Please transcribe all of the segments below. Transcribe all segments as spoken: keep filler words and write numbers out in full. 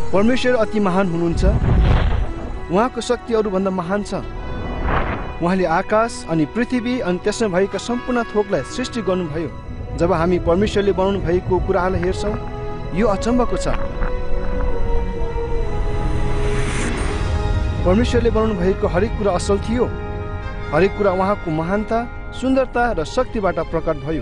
परमेश्वर अति महान हुनुहुन्छ। उहाँको शक्ति अरूभन्दा महान छ। उहाँले आकाश अनि पृथ्वी अनि त्यसमा भएका सम्पूर्ण थोकलाई सृष्टि गर्नुभयो। जब हामी परमेश्वरले बनाउनु भएको कुराहरूलाई हेर्छौँ, यो अचम्मको छ। परमेश्वरले बनाउनु भएको हरेक कुरा असल थियो। हरेक कुरा उहाँको महानता, सुन्दरता र शक्तिबाट प्रकट भयो।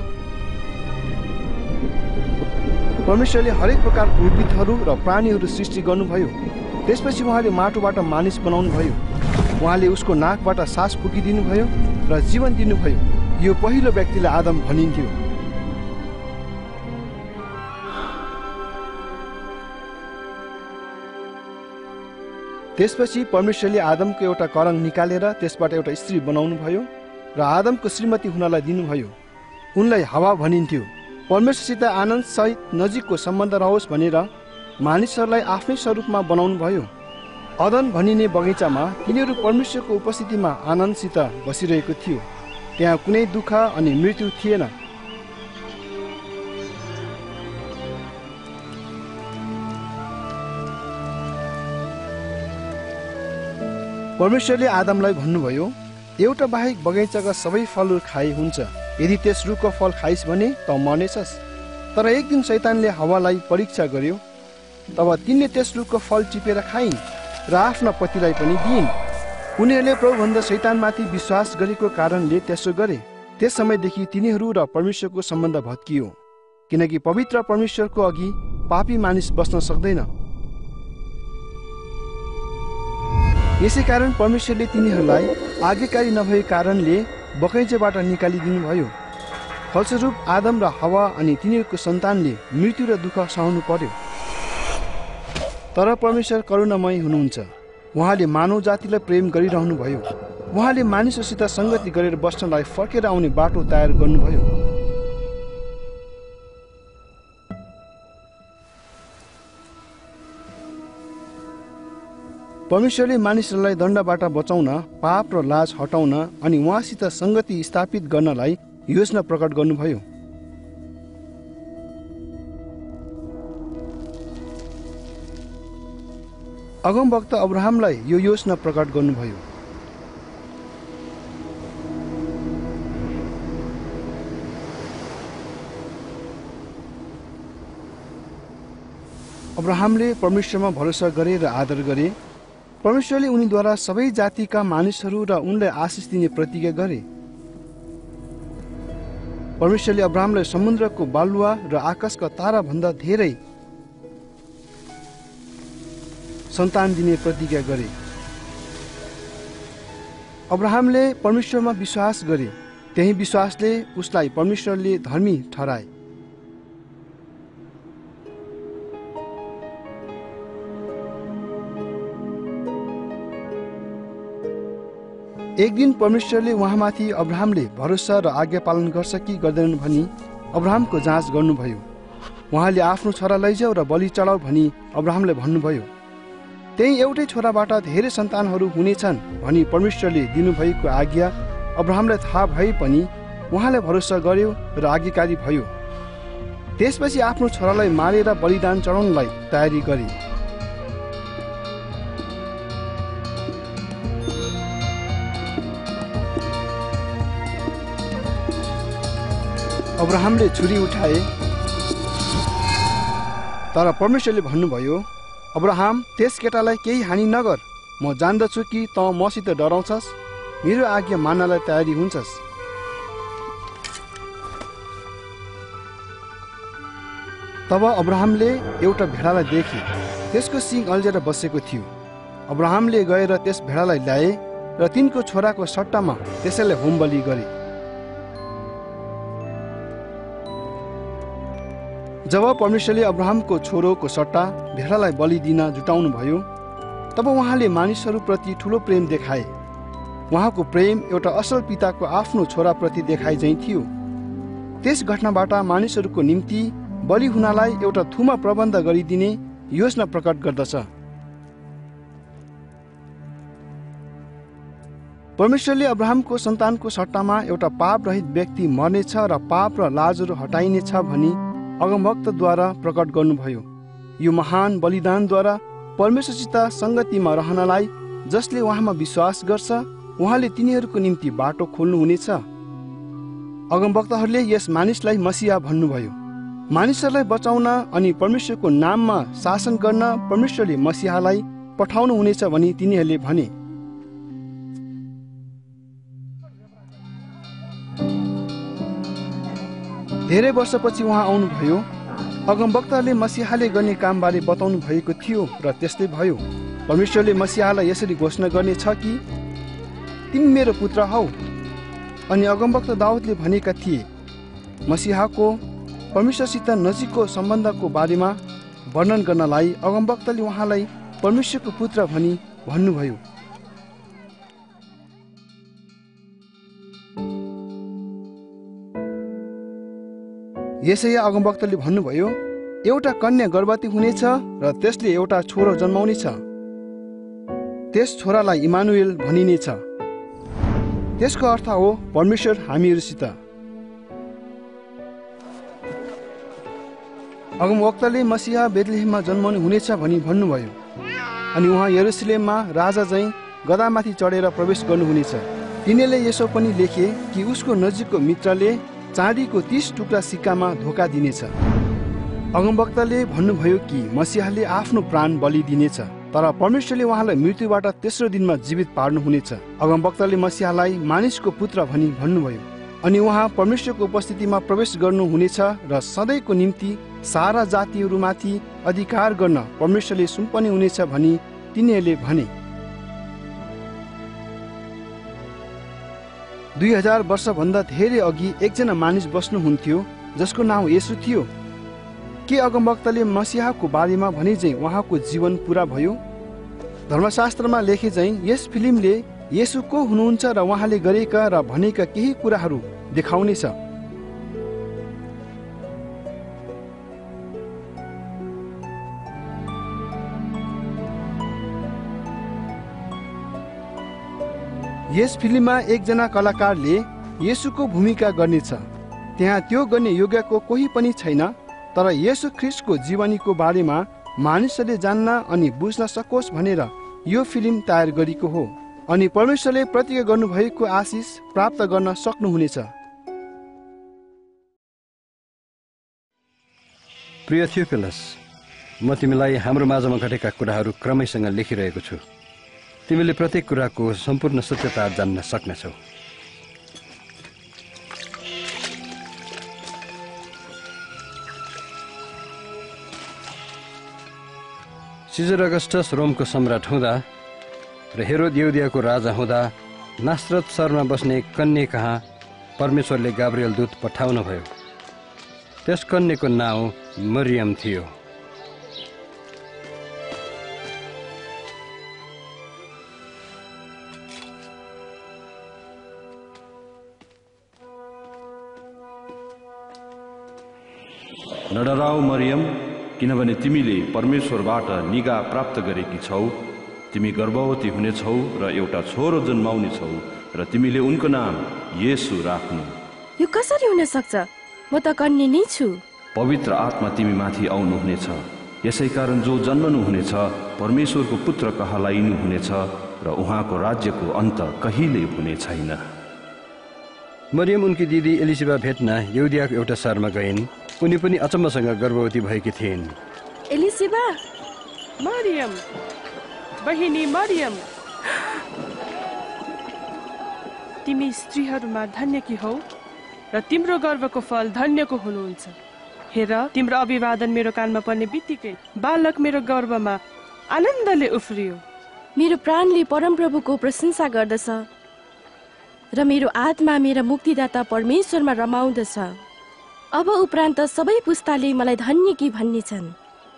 परमेश्वरले हरेक प्रकारको उद्भिदहरू र प्राणीहरू सृष्टि गर्नुभयो। त्यसपछि उहाँले माटोबाट मानिस बनाउनु भयो। उहाँले उसको नाकबाट सास फुकिदिनु भयो र जीवन दिनुभयो। यो पहिलो व्यक्तिलाई आदम भनिन्थ्यो। त्यसपछि परमेश्वरले आदमको एउटा करङ निकालेर त्यसबाट एउटा स्त्री बनाउनु भयो र आदमको श्रीमती हुनलाई दिनुभयो। उनलाई हवा भनिन्थ्यो। परमेश्वरसित आनन्द सहित नजिकको सम्बन्ध रहोस् भनेर मानिसहरूलाई आफ्नै स्वरूपमा बनाउनु भयो। अदन भनिने बगैँचामा तिनीहरू परमेश्वरको उपस्थितिमा आनन्दसित बसिरहेको थियो। त्यहाँ कुनै दुःख अनि मृत्यु थिएन। परमेश्वरले आदमलाई भन्नुभयो, एउटा बाहेक बगैँचाका सबै फलहरू खाए हुन्छ। यदि त्यस रुखको फल खाइस् भने त मर्नेछस्। तर एक दिन शैतानले हवालाई परीक्षा गर्यो। तब तिनले त्यस रुखको फल टिपेर खाइन् र आफ्ना पतिलाई पनि दिइन्। उनीहरूले प्रभुभन्दा शैतानमाथि विश्वास गरेको कारणले त्यसो गरे। त्यस समयदेखि तिनीहरू र परमेश्वरको सम्बन्ध भत्कियो, किनकि पवित्र परमेश्वरको अघि पापी मानिस बस्न सक्दैन। यसै कारण परमेश्वरले तिनीहरूलाई आज्ञाकारी नभएको कारणले बगैँचाबाट निकालिदिनु भयो। फलस्वरूप आदम र हवा अनि तिनीहरूको सन्तानले मृत्यु र दुःख सहनु पर्यो। तर परमेश्वर करुणामय हुनुहुन्छ। उहाँले मानव जातिलाई प्रेम गरिरहनु भयो। उहाँले मानिसहरूसित सङ्गति गरेर बस्नलाई फर्केर आउने बाटो तयार गर्नुभयो। परमेश्वरले मानिसहरूलाई दण्डबाट बचाउन, पाप र लाज हटाउन अनि उहाँसित सङ्गति स्थापित गर्नलाई योजना प्रकट गर्नुभयो। अगमवक्ता अब्राहमलाई यो योजना प्रकट गर्नुभयो। अब्राहमले परमेश्वरमा भरोसा गरे र आदर गरे। परमेश्वरले उनीद्वारा सबै जातिका मानिसहरू र उनलाई आशिष दिने प्रतिज्ञा गरे। परमेश्वरले अब्राहमलाई समुद्रको बालुवा र आकाशका ताराभन्दा धेरै सन्तान दिने प्रतिज्ञा गरे। अब्राहमले परमेश्वरमा विश्वास गरे। त्यही विश्वासले उसलाई परमेश्वरले धर्मी ठहराए। एक दिन परमेश्वरले उहाँमाथि अब्राहमले भरोसा र आज्ञा पालन गर्छ कि गर्दैनन् भनी अब्राहमको जाँच गर्नुभयो। उहाँले आफ्नो छोरा लैजाऊ र बलि चढाऊ भनी अब्राहमले भन्नुभयो। त्यही एउटै छोराबाट धेरै सन्तानहरू हुनेछन् भनी परमेश्वरले दिनुभएको आज्ञा अब्राहमलाई थाहा भए पनि उहाँले भरोसा गर्यो र आज्ञाकारी भयो। त्यसपछि आफ्नो छोरालाई मारेर बलिदान चढाउनलाई तयारी गरे। अब्राहमले छुरी उठाए, तर परमेश्वरले भन्नुभयो, अब्राहम त्यस केटालाई केही हानि नगर। म जान्दछु कि त मसित डराउँछस्, मेरो आज्ञा मान्नलाई तयारी हुन्छस्। तब अब्राहमले एउटा भेडालाई देखे। त्यसको सिङ अल्झेर बसेको थियो। अब्राहमले गएर त्यस भेडालाई ल्याए र तिनको छोराको सट्टामा त्यसैलाई होम बलि गरे। जब परमेश्वरले अब्राहमको छोरोको सट्टा भेडालाई बलि दिन जुटाउनु भयो, तब उहाँले मानिसहरूप्रति ठुलो प्रेम देखाए। उहाँको प्रेम एउटा असल पिताको आफ्नो छोराप्रति देखाइ झैँ थियो। त्यस घटनाबाट मानिसहरूको निम्ति बलि हुनलाई एउटा थुमा प्रबन्ध गरिदिने योजना प्रकट गर्दछ। परमेश्वरले अब्राहमको सन्तानको सट्टामा एउटा पाप रहित व्यक्ति मर्नेछ र पाप र लाजहरू हटाइनेछ भनी अगमवक्ताद्वारा प्रकट गर्नुभयो। यो महान बलिदानद्वारा परमेश्वरसित सङ्गतिमा रहनलाई जसले उहाँमा विश्वास गर्छ उहाँले तिनीहरूको निम्ति बाटो खोल्नुहुनेछ। अगमवक्ताहरूले यस मानिसलाई मसिहा भन्नुभयो। मानिसहरूलाई बचाउन अनि परमेश्वरको नाममा शासन गर्न परमेश्वरले मसिहालाई पठाउनु हुनेछ भनी तिनीहरूले भने। धेरै वर्षपछि उहाँ आउनुभयो। अगमवक्ताहरूले मसिहाले गर्ने कामबारे बताउनु भएको थियो र त्यस्तै भयो। परमेश्वरले मसिहालाई यसरी घोषणा गर्ने छ कि तिमी मेरो पुत्र हौ। अनि अगमवक्ता दाउदले भनेका थिए मसिहाको परमेश्वरसित नजिकको सम्बन्धको बारेमा वर्णन गर्नलाई अगमवक्ताले उहाँलाई परमेश्वरको पुत्र भनी भन्नुभयो। यसैया अगमवक्ताले भन्नुभयो एउटा कन्या गर्भवती हुनेछ र त्यसले एउटा छोरो जन्माउनेछ। त्यस छोरालाई इमानुएल भनिनेछ। त्यसको अर्थ हो परमेश्वर हामीहरूसित। अगमवक्ताले मसिहा बेथलेहेममा जन्माउनु हुनेछ भनी भन्नुभयो। अनि उहाँ यरुसलेममा राजा झैँ गधामाथि चढेर प्रवेश गर्नुहुनेछ। तिनीहरूले यसो पनि लेखे कि उसको नजिकको मित्रले चाँदीको तीस टुक्रा सिक्कामा धोका दिनेछ। अगमवक्ताले भन्नुभयो कि मसिहाले आफ्नो प्राण बलि दिनेछ, तर परमेश्वरले उहाँलाई मृत्युबाट तेस्रो दिनमा जीवित पार्नुहुनेछ। अगमवक्ताले मसिहालाई मानिसको पुत्र भनी भन्नुभयो। अनि उहाँ परमेश्वरको उपस्थितिमा प्रवेश गर्नुहुनेछ र सधैँको निम्ति सारा जातिहरूमाथि अधिकार गर्न परमेश्वरले सुम्पने हुनेछ भनी तिनीहरूले भने। दुई हजार वर्षभन्दा धेरै अघि एकजना मानिस बस्नुहुन्थ्यो जसको नाउँ येशू थियो। के अगमवक्ताले मसिहाको बारेमा भने चाहिँ उहाँको जीवन पुरा भयो? धर्मशास्त्रमा लेखे चाहिँ यस फिल्मले येशू को हुनुहुन्छ र उहाँले गरेका र भनेका केही कुराहरू देखाउनेछ। यस फिल्ममा एकजना कलाकारले येशूको भूमिका गर्नेछ। त्यहाँ त्यो गर्ने योग्यको कोही पनि छैन, तर येशू ख्रीष्टको जीवनीको बारेमा मानिसहरूले जान्न अनि बुझ्न सकोस् भनेर यो फिल्म तयार गरेको हो। अनि परमेश्वरले प्रतिज्ञा गर्नुभएको आशिष प्राप्त गर्न सक्नुहुनेछ। प्रिय थियोफिलस, म तिमीलाई हाम्रो माझमा घटेका कुराहरू क्रमैसँग लेखिरहेको छु। तिमीले प्रत्येक कुराको सम्पूर्ण सत्यता जान्न सक्नेछौ। सिजर अगस्टस रोमको सम्राट हुँदा र हेरोद यहुदियाको राजा हुँदा नासरत शहरमा बस्ने कन्या कहाँ परमेश्वरले गाब्रिएल दूत पठाउनु भयो। त्यस कन्याको नाउँ मरियम थियो। नडराऊ मरियम, किनभने तिमीले परमेश्वरबाट निगाह प्राप्त गरेकी छौ। तिमी गर्भवती हुनेछौ र एउटा छोरो जन्माउने छौ र तिमीले उनको नाम येशू राख्नु। यो कसरी हुन सक्छ? म त कन्या नै छु। पवित्र आत्मा तिमी माथि आउनुहुनेछ, यसै कारण जो जन्मनु हुनेछ परमेश्वरको पुत्र कहलाइनु हुनेछ र उहाँको राज्यको अन्त कहिले हुने छैन। मरियम उनकी दिदी एलिसिबा भेट्न यहुदियाको एउटा शहरमा गइन्। उनी पनि अचम्मसँग गर्भवती भएकी थिइन्। एलिसिबा, मरियम, बहिनी मरियम, तिमी स्त्रीहरूमा धन्यकी हौ र तिम्रो गर्भको फल धन्यको हुनुहुन्छ। हेर, तिम्रो अभिवादन मेरो कानमा पर्ने बित्तिकै बालक मेरो गर्भमा आनन्दले उफ्रियो। मेरो प्राणले परमप्रभुको प्रशंसा गर्दछ र मेरो आत्मा मेरा मुक्तिदाता परमेश्वरमा रमाउँदछ। अब उपरान्त सबै पुस्ताले मलाई धन्यकी भन्नेछन्।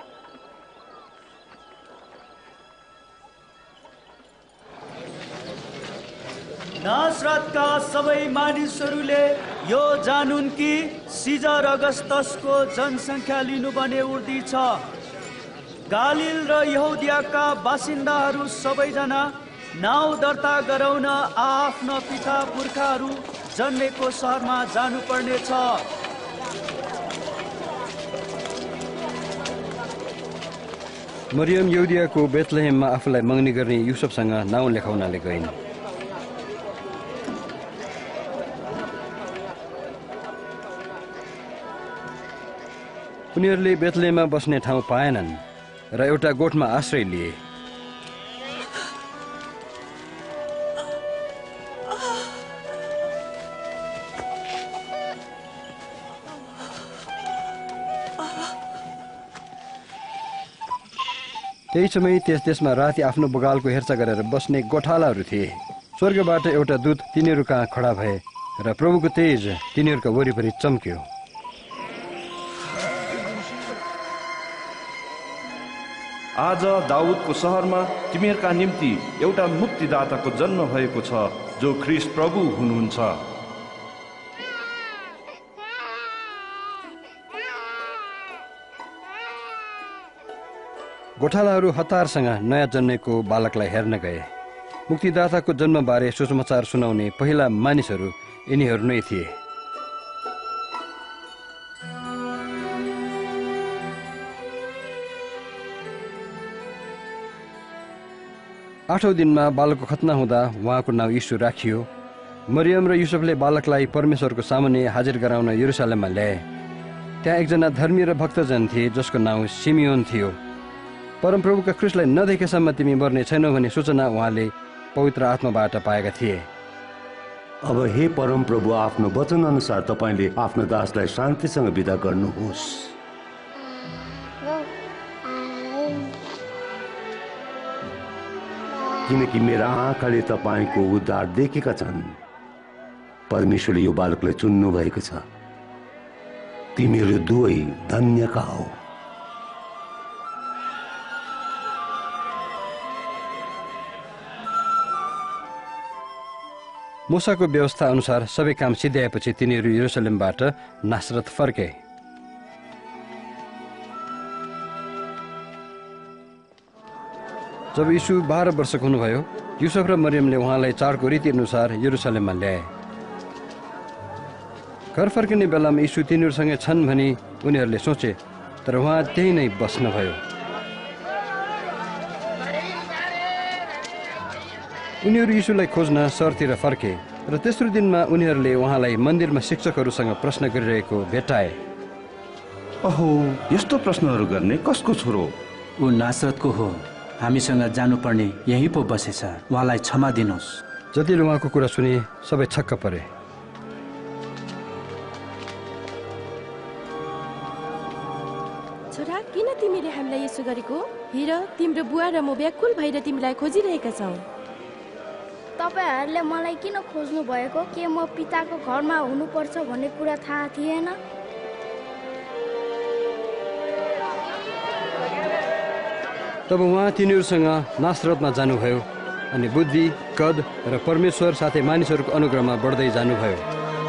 नासरतका सबै मानिसहरूले यो जानुन् कि सिजर अगस्तसको जनसङ्ख्या लिनु भने उर्दी छ। गालिल र यहुदियाका बासिन्दाहरू सबैजना नाउँ दर्ता गराउन आफ्ना पिता पुर्खाहरू जन्मेको सहरमा जानुपर्नेछ। मरियम यहुदियाको बेथलेहेममा आफूलाई मगनी गर्ने युसुफसँग नाउँ लेखाउनाले गइन्। उनीहरूले बेथलेहेममा बस्ने ठाउँ पाएनन् र एउटा गोठमा आश्रय लिए। त्यही समय त्यस देशमा राति आफ्नो बगालको हेरचाह गरेर बस्ने गोठालाहरू थिए। स्वर्गबाट एउटा दूत तिनीहरू कहाँ खडा भए र प्रभुको तेज तिनीहरूका वरिपरि चम्क्यो। आज दाउदको सहरमा तिमीहरूका निम्ति एउटा मुक्तिदाताको जन्म भएको छ, जो ख्रीष्ट प्रभु हुनुहुन्छ। गोठालाहरू हतारसँग नयाँ जन्मेको बालकलाई हेर्न गए। मुक्तिदाताको जन्मबारे सुसमाचार सुनाउने पहिला मानिसहरू यिनीहरू नै थिए। आठौं दिनमा बालकको खतना हुँदा उहाँको नाउँ यीशु राखियो। मरियम र युसुफले बालकलाई परमेश्वरको सामुन्ने हाजिर गराउन यरुसलेममा ल्याए। त्यहाँ एकजना धर्मी र भक्तजन थिए जसको नाउँ सिमियोन थियो। परमप्रभुका ख्रीष्टलाई नदेखेसम्म तिमी मर्ने छैनौ भन्ने सूचना उहाँले पवित्र आत्माबाट पाएका थिए। अब हे परमप्रभु, आफ्नो वचन अनुसार तपाईँले आफ्नो दासलाई शान्तिसँग बिदा गर्नुहोस्, किनकि मेरा आँखाले तपाईँको उद्धार देखेका छन्। परमेश्वरले यो बालकलाई चुन्नु भएको छ। तिमीहरू दुवै धन्यका हौ। मूसाको व्यवस्था अनुसार सबै काम सिद्ध्याएपछि तिनीहरू यरुसलेमबाट नासरत फर्के। जब यीशु बाह्र वर्षको हुनुभयो, युसुफ र मरियमले उहाँलाई चाडको रीति अनुसार यरुसलेममा ल्याए। घर फर्किने बेलामा यीशु तिनीहरूसँगै छन् भनी उनीहरूले सोचे, तर उहाँ त्यही नै बस्नुभयो। उनीहरू यीशुलाई खोज्न सहरतिर फर्के र तेस्रो दिनमा उनीहरूले उहाँलाई मन्दिरमा शिक्षकहरूसँग प्रश्न गरिरहेको भेटाए। अहो, यस्तो प्रश्नहरू गर्ने कसको छोरो? ऊ नासरतको हो, हामीसँग जानुपर्ने यहीँ पो बसेछ, उहाँलाई क्षमा दिनुहोस्। जतिले उहाँको कुरा सुने सबै छक्क परे। छोरा, किन तिमीले हामीलाई यसो गरेको? हेर, तिम्रो बुवा र म व्याकुल भएर तिमीलाई खोजिरहेका छौँ। तपाईँहरूले मलाई किन खोज्नु भएको? के म पिताको घरमा हुनुपर्छ भन्ने कुरा थाहा थिएन? तब उहाँ तिनीहरूसँग नासरतमा जानुभयो अनि बुद्धि, कद र परमेश्वर साथै मानिसहरूको अनुग्रहमा बढ्दै जानुभयो।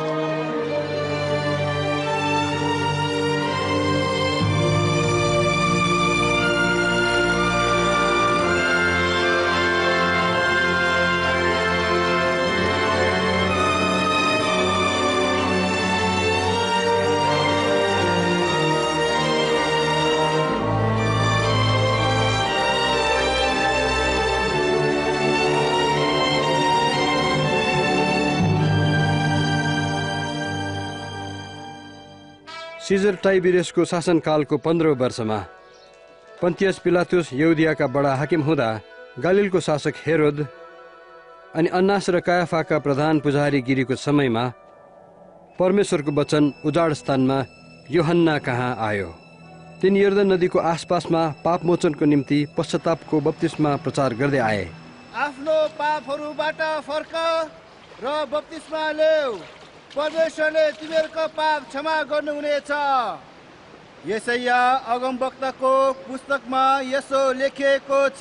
सिजर टाइबिरियसको शासनकालको पन्ध्रौं वर्षमा पन्तियस पिलातुस यहुदियाका बडा हाकिम हुँदा गालिलको शासक हेरोद अनि अन्नास र कायाफाका प्रधान पुजारीगिरीको समयमा परमेश्वरको वचन उजाड स्थानमा यूहन्ना कहाँ आयो। तिनी यर्दन नदीको आसपासमा पापमोचनको निम्ति पश्चातापको बप्तिस्मा प्रचार गर्दै आए। आफ्नो पापहरूबाट फर्क र बप्तिस्मा लेऊ, परमेश्वरले तिमीहरूको पाप क्षमा गर्नुहुनेछ। यशाया अगमवक्ताको पुस्तकमा यसो लेखिएको छ,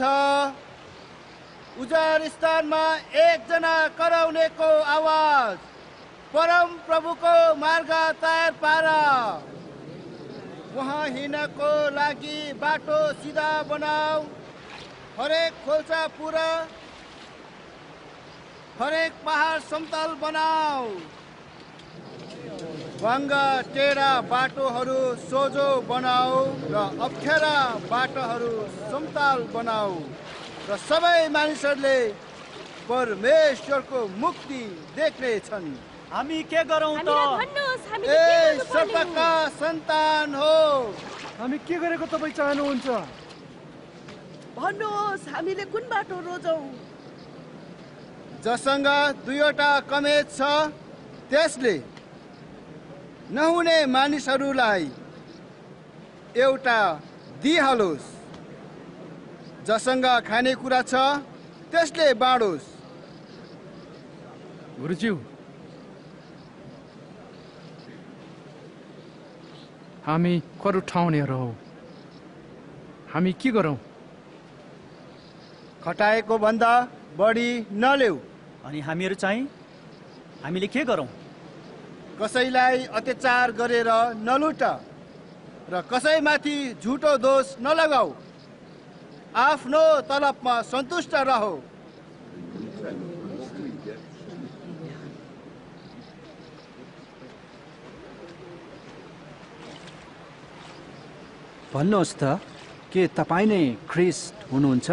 उजाड स्थानमा एकजना कराउनेको आवाज, परम प्रभुको मार्ग तयार पार, उहाँ हिँड्नको लागि बाटो सिधा बनाऊ, हरेक खोल्सा पुरा, हरेक पहाड समतल बनाऊ। वाङ्गा टेढा बाटोहरू सोझो बनाऊ र अप्ठ्यारा बाटोहरू समतल बनाऊ र सबै मानिसहरूले परमेश्वरको मुक्ति देख्नेछन्। हामी के गरौँ त? ए सपका सन्तान हो, हामी के गरेको तपाईँ चाहनुहुन्छ? भन्नुहोस्, हामीले कुन बाटो रोजौँ? जसँग दुईवटा कमेज छ त्यसले नहुने मानिसहरूलाई एउटा दिइहालोस्। जसँग खानेकुरा छ त्यसले बाँडोस्। गुरुज्यू, हामी कर उठाउनेहरू हौ, हामी के गरौँ? खटाएको भन्दा बढी नलेऊ। अनि हामीहरू चाहिँ हामीले के गरौँ? कसैलाई अत्याचार गरेर नलुट र कसैमाथि झुटो दोष नलगाऊ। आफ्नो तलबमा सन्तुष्ट रहो। भन्नुहोस् त, के तपाईँ नै ख्रिस्ट हुनुहुन्छ?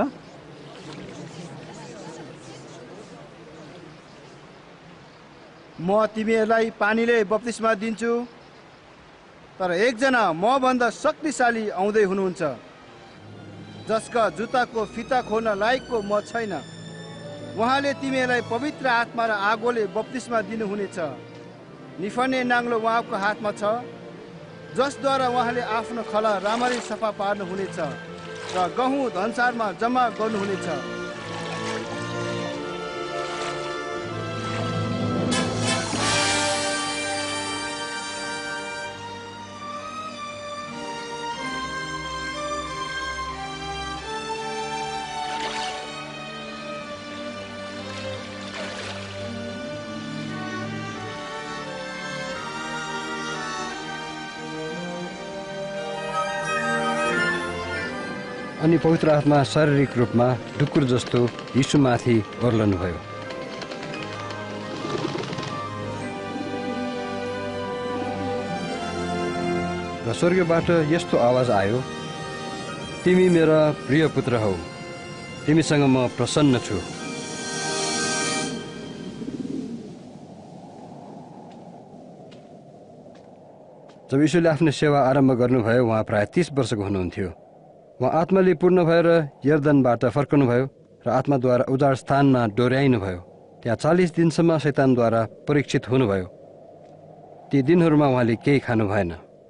म तिमीहरूलाई पानीले बप्तिस्मा दिन्छु, तर एकजना मभन्दा शक्तिशाली आउँदै हुनुहुन्छ, जसका जुत्ताको फिता खोल्न लायकको म छैन। उहाँले तिमीहरूलाई पवित्र आत्मा र आगोले बप्तिस्मा दिनुहुनेछ। निफाने नाङ्लो उहाँको हातमा छ, जसद्वारा उहाँले आफ्नो खला राम्ररी सफा पार्नुहुनेछ र गहुँ धनसारमा जम्मा गर्नुहुनेछ। अनि पवित्र आत्मा शारीरिक रूपमा ढुकुर जस्तो यीशुमाथि ओर्लनुभयो। र स्वर्गबाट यस्तो आवाज आयो, तिमी मेरा प्रिय पुत्र हौ, तिमीसँग म प्रसन्न छु। जब यीशुले आफ्नो सेवा आरम्भ गर्नुभयो, उहाँ प्राय तीस वर्षको हुनुहुन्थ्यो। उहाँ आत्माले पूर्ण भएर यर्दनबाट फर्कनुभयो र आत्माद्वारा उजाड स्थानमा डोर्याइनुभयो। त्यहाँ चालिस दिनसम्म शैतानद्वारा परीक्षित हुनुभयो। ती दिनहरूमा उहाँले केही खानु भएन।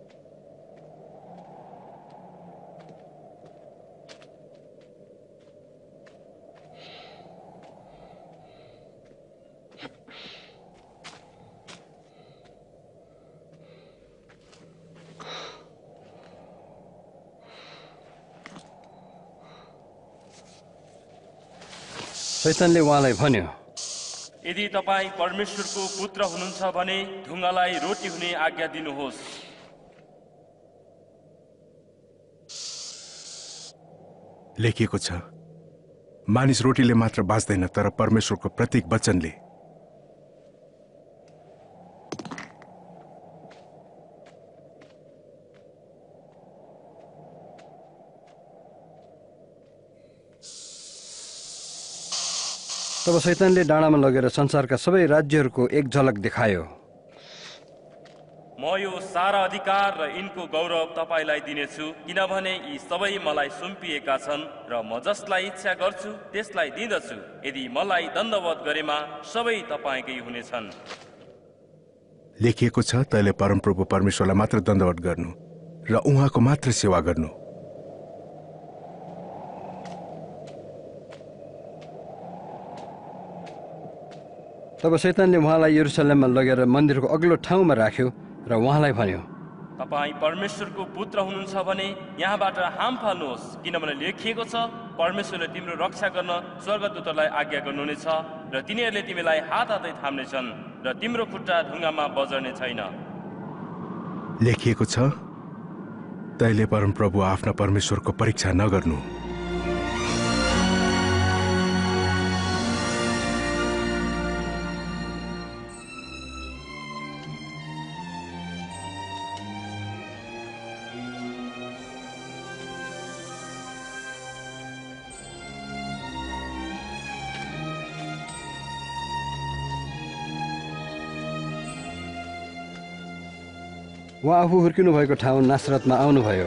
शैतानले उहाँलाई भन्यो, यदि तपाईँ परमेश्वरको पुत्र हुनुहुन्छ भने ढुङ्गालाई रोटी हुने आज्ञा दिनुहोस्। लेखिएको छ, मानिस रोटीले मात्र बाँच्दैन, तर परमेश्वरको प्रत्येक वचनले। तब शैतानले डाँडामा लगेर संसारका सबै राज्यहरूको एक झलक देखायो। म यो सारा अधिकार र यिनको गौरव तपाईलाई दिनेछु, किनभने यी सबै मलाई सुम्पिएका छन् र म जसलाई इच्छा गर्छु त्यसलाई दिँदछु। यदि मलाई दण्डवत गरेमा सबै तपाईकै हुनेछन्। लेखिएको छ, तैँले परमप्रभु परमेश्वरलाई मात्र दण्डवत गर्नु र उहाँको मात्र सेवा गर्नु। तब शैतानले उहाँलाई यरुशलेममा लगेर मन्दिरको अग्लो ठाउँमा राख्यो र उहाँलाई भन्यो, तपाईँ परमेश्वरको पुत्र हुनुहुन्छ भने यहाँबाट हाम फाल्नुहोस्, किनभने लेखिएको छ, परमेश्वरले तिम्रो रक्षा गर्न स्वर्गदूतलाई आज्ञा गर्नुहुनेछ र तिनीहरूले तिमीलाई हात हातै थाम्नेछन् र तिम्रो खुट्टा ढुङ्गामा बजर्ने छैन। लेखिएको छ, तैँले परमप्रभु आफ्ना परमेश्वरको परीक्षा नगर्नु। उहाँ आफू हुर्किनु भएको ठाउँ नासरतमा आउनुभयो।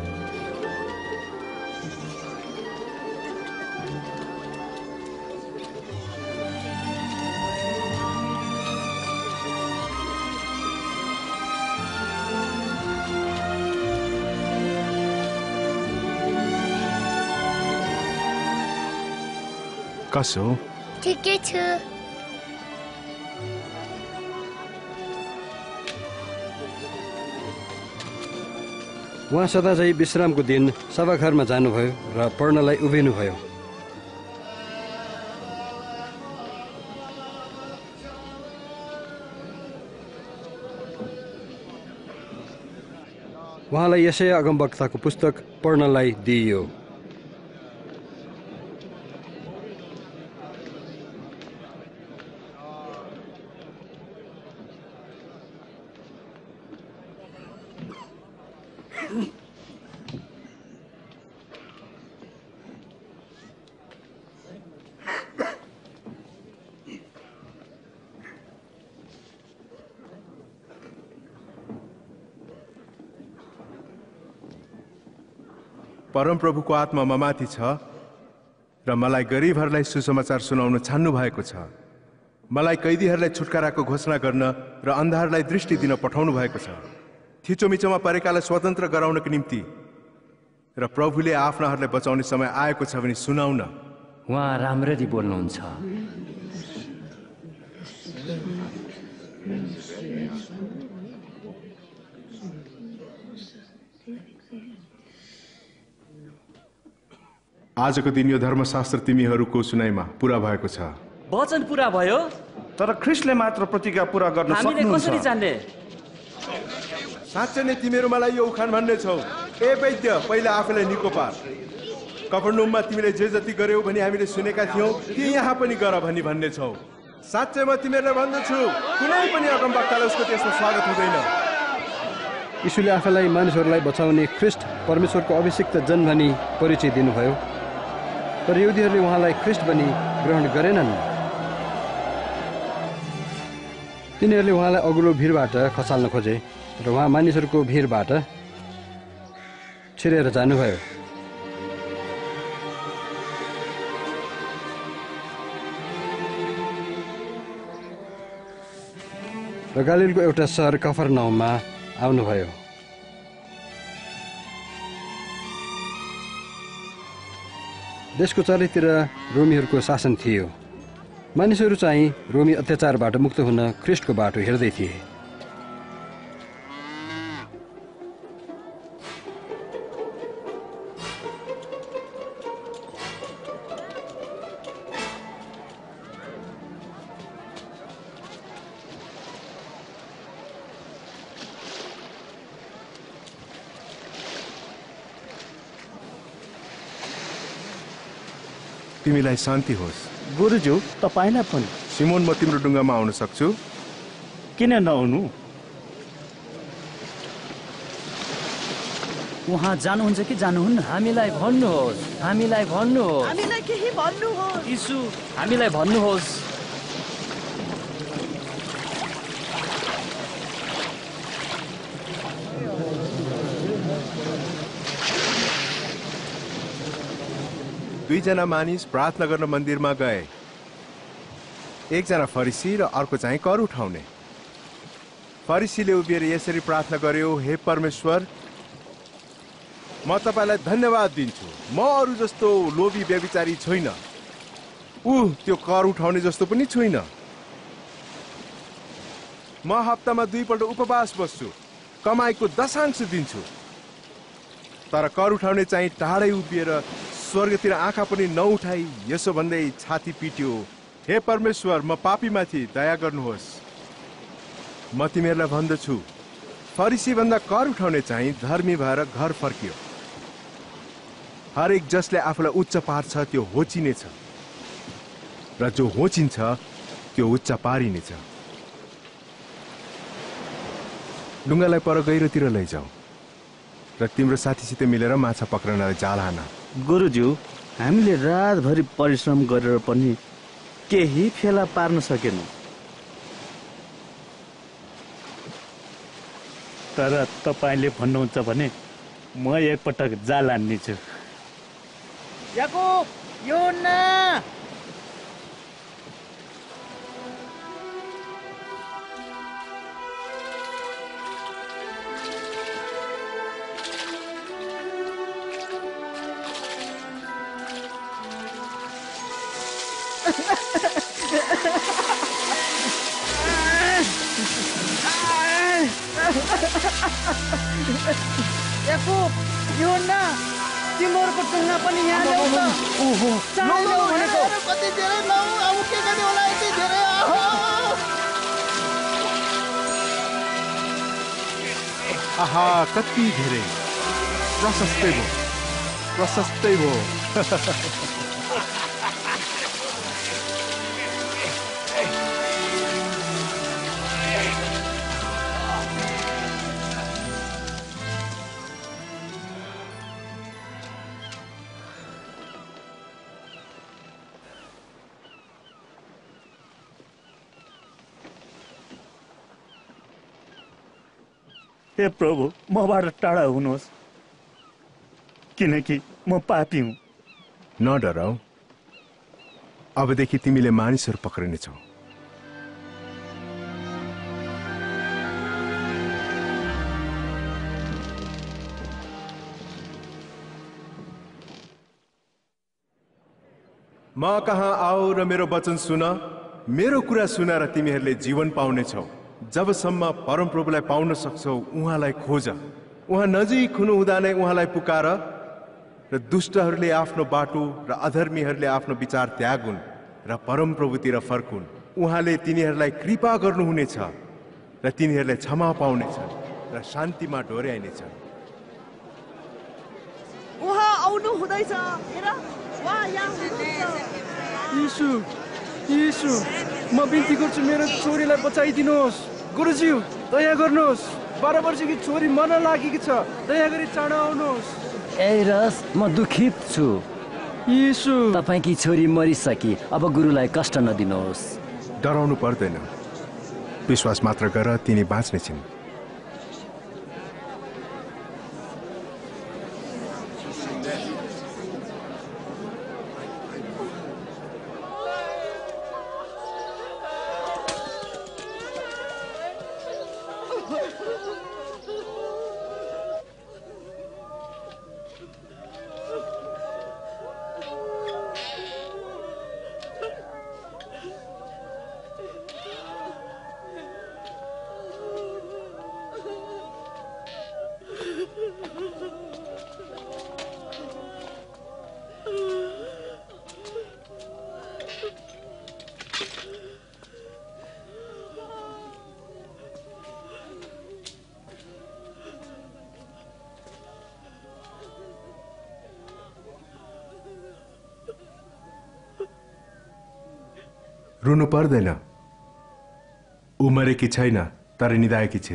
कसो ठिकै छु। उहाँ सदा चाहिँ विश्रामको दिन सभाघरमा जानुभयो र पढ्नलाई उभिनुभयो। उहाँलाई यशया अगमवक्ताको पुस्तक पढ्नलाई दिइयो। परमप्रभुको आत्मा ममाथि छ र मलाई गरिबहरूलाई सुसमाचार सुनाउन छान्नु भएको छ। मलाई कैदीहरूलाई छुटकाराको घोषणा गर्न र अन्धारलाई दृष्टि दिन पठाउनु भएको छ। थिचोमिचोमा परेकालाई स्वतन्त्र गराउनको निम्ति र प्रभुले आफ्नाहरूलाई बचाउने समय आएको छ भने सुनाउन। उहाँ राम्ररी बोल्नुहुन्छ। आजको दिन यो धर्मशास्त्र तिमीहरूको सुनाइमा पूरा भएको छ। वचन पूरा भयो, तर ख्रिस्टले मात्र प्रतिज्ञा पूरा गर्न सक्नुहुन्छ। हामीले कसरी जान्ने? साँच्चै नै तिमीहरू मलाई यो उखान भन्ने छौ, ए वैद्य पहिला आफूलाई निको पार। कफरनहुममा तिमीले जे जति गर्यौ भनी हामीले सुनेका थियौँ ती यहाँ पनि गर भनी भन्ने छौ। साँच्चै म तिमीहरूलाई भन्दछु, कुनै पनि अगमवक्ताले उसको त्यसमा स्वागत हुँदैन। यीशुले आफूलाई मानिसहरूलाई बचाउने ख्रिस्ट परमेश्वरको अभिषिक्त जन भनी परिचय दिनुभयो, तर यहुदीहरूले उहाँलाई ख्रिस्ट भनी ग्रहण गरेनन्। तिनीहरूले उहाँलाई अग्लो भिडबाट खसाल्न खोजे र उहाँ मानिसहरूको भिडबाट छिरेर जानुभयो। र गालिलको एउटा सहर कफरनहुममा आउनुभयो। देशको चारैतिर रोमीहरूको शासन थियो। मानिसहरू चाहिँ रोमी अत्याचारबाट मुक्त हुन ख्रिस्टको बाटो हेर्दै थिए। तिमीलाई शान्ति होस्। गुरुज्यू, तपाईँलाई पनि। सिमोन, म तिम्रो डुङ्गामा आउन सक्छु? किन नआउनु? उहाँ जानुहुन्छ कि जानुहुन्न? हामीलाई भन्नुहोस्, हामीलाई भन्नुहोस्। हामीलाई केही भन्नुहोस्। यीशु, हामीलाई भन्नुहोस्। दुईजना मानिस प्रार्थना गर्न मन्दिरमा गए। एकजना फरिसी र अर्को चाहिँ कर उठाउने। फरिसीले उभिएर यसरी प्रार्थना गर्यो, हे परमेश्वर, म तपाईँलाई धन्यवाद दिन्छु, म अरू जस्तो लोभी व्यभिचारी छैन, ऊ त्यो कर उठाउने जस्तो पनि छैन। म हप्तामा दुईपल्ट उपवास बस्छु, कमाईको दशांश दिन्छु। तर कर उठाउने चाहिँ टाढै उभिएर स्वर्गतिर आँखा पनि नउठाई यसो भन्दै छाती पिट्यो, हे परमेश्वर, म पापीमाथि दया गर्नुहोस्। म तिमीहरूलाई भन्दछु, फरिसी भन्दा कर उठाउने चाहिँ धर्मी भएर घर फर्कियो। हरेक जसले आफूलाई उच्च पार्छ त्यो होचिनेछ, र जो होचिन्छ त्यो उच्च पारिनेछ। डुङ्गालाई पर गहिरोतिर लैजाऊ र तिम्रो साथीसित मिलेर माछा पक्रनलाई जाल हान। गुरुज्यू, हामीले रातभरि परिश्रम गरेर पनि केही फेला पार्न सकेनौँ, तर तपाईँले भन्नुहुन्छ भने म एकपटक जाल हान्नेछु। याकुब, योहन्ना, याकुब, योहन्ना, तिमीहरूको टुङ्गा पनि यहाँ ल्याऊ त। ओहो, चाँडै ल्याऊ भनेको। कति धेरै ल्याऊ, अब के गर्ने होला यति धेरै। आहा, कति धेरै प्रशस्तै भयो, प्रशस्तै भयो। हे प्रभु, मबाट टाढा हुनुहोस्, किनकि म पापी हुँ। नडराऊ, अबदेखि तिमीले मानिसहरू पक्रिनेछौ। म कहाँ आऊ र मेरो वचन सुन, मेरो कुरा सुन र तिमीहरूले जीवन पाउनेछौ। जबसम्म परमप्रभुलाई पाउन सक्छौ उहाँलाई खोज, उहाँ नजिक हुनुहुँदा नै उहाँलाई पुकार र दुष्टहरूले आफ्नो बाटो र अधर्मीहरूले आफ्नो विचार त्यागुन् र परमप्रभुतिर फर्कुन्। उहाँले तिनीहरूलाई कृपा गर्नुहुनेछ र तिनीहरूले क्षमा पाउनेछन् र शान्तिमा डोर्याइनेछन्। उहाँ आउनु हुँदैछ, हेर, उहाँ यहाँ हुनुहुन्छ। यीशु, यीशु, म बिन्ती गर्छु मेरो छोरीलाई बचाइदिनुहोस्। गुरुज्यू, दया गर्नुहोस्, बाह्र वर्षकी छोरी मर्न लागेकी छ, दया गरी चाँडो आउनुहोस्। एरस, म दुखित छु। यीशु, तपाईँकी छोरी मरिसकी, अब गुरुलाई कष्ट नदिनुहोस्। डराउनु पर्दैन, विश्वास मात्र गर, तिनी बाँच्नेछन्। रुनु पर्दैन, ऊ मरेकी छैन, तर निदाएकी छे।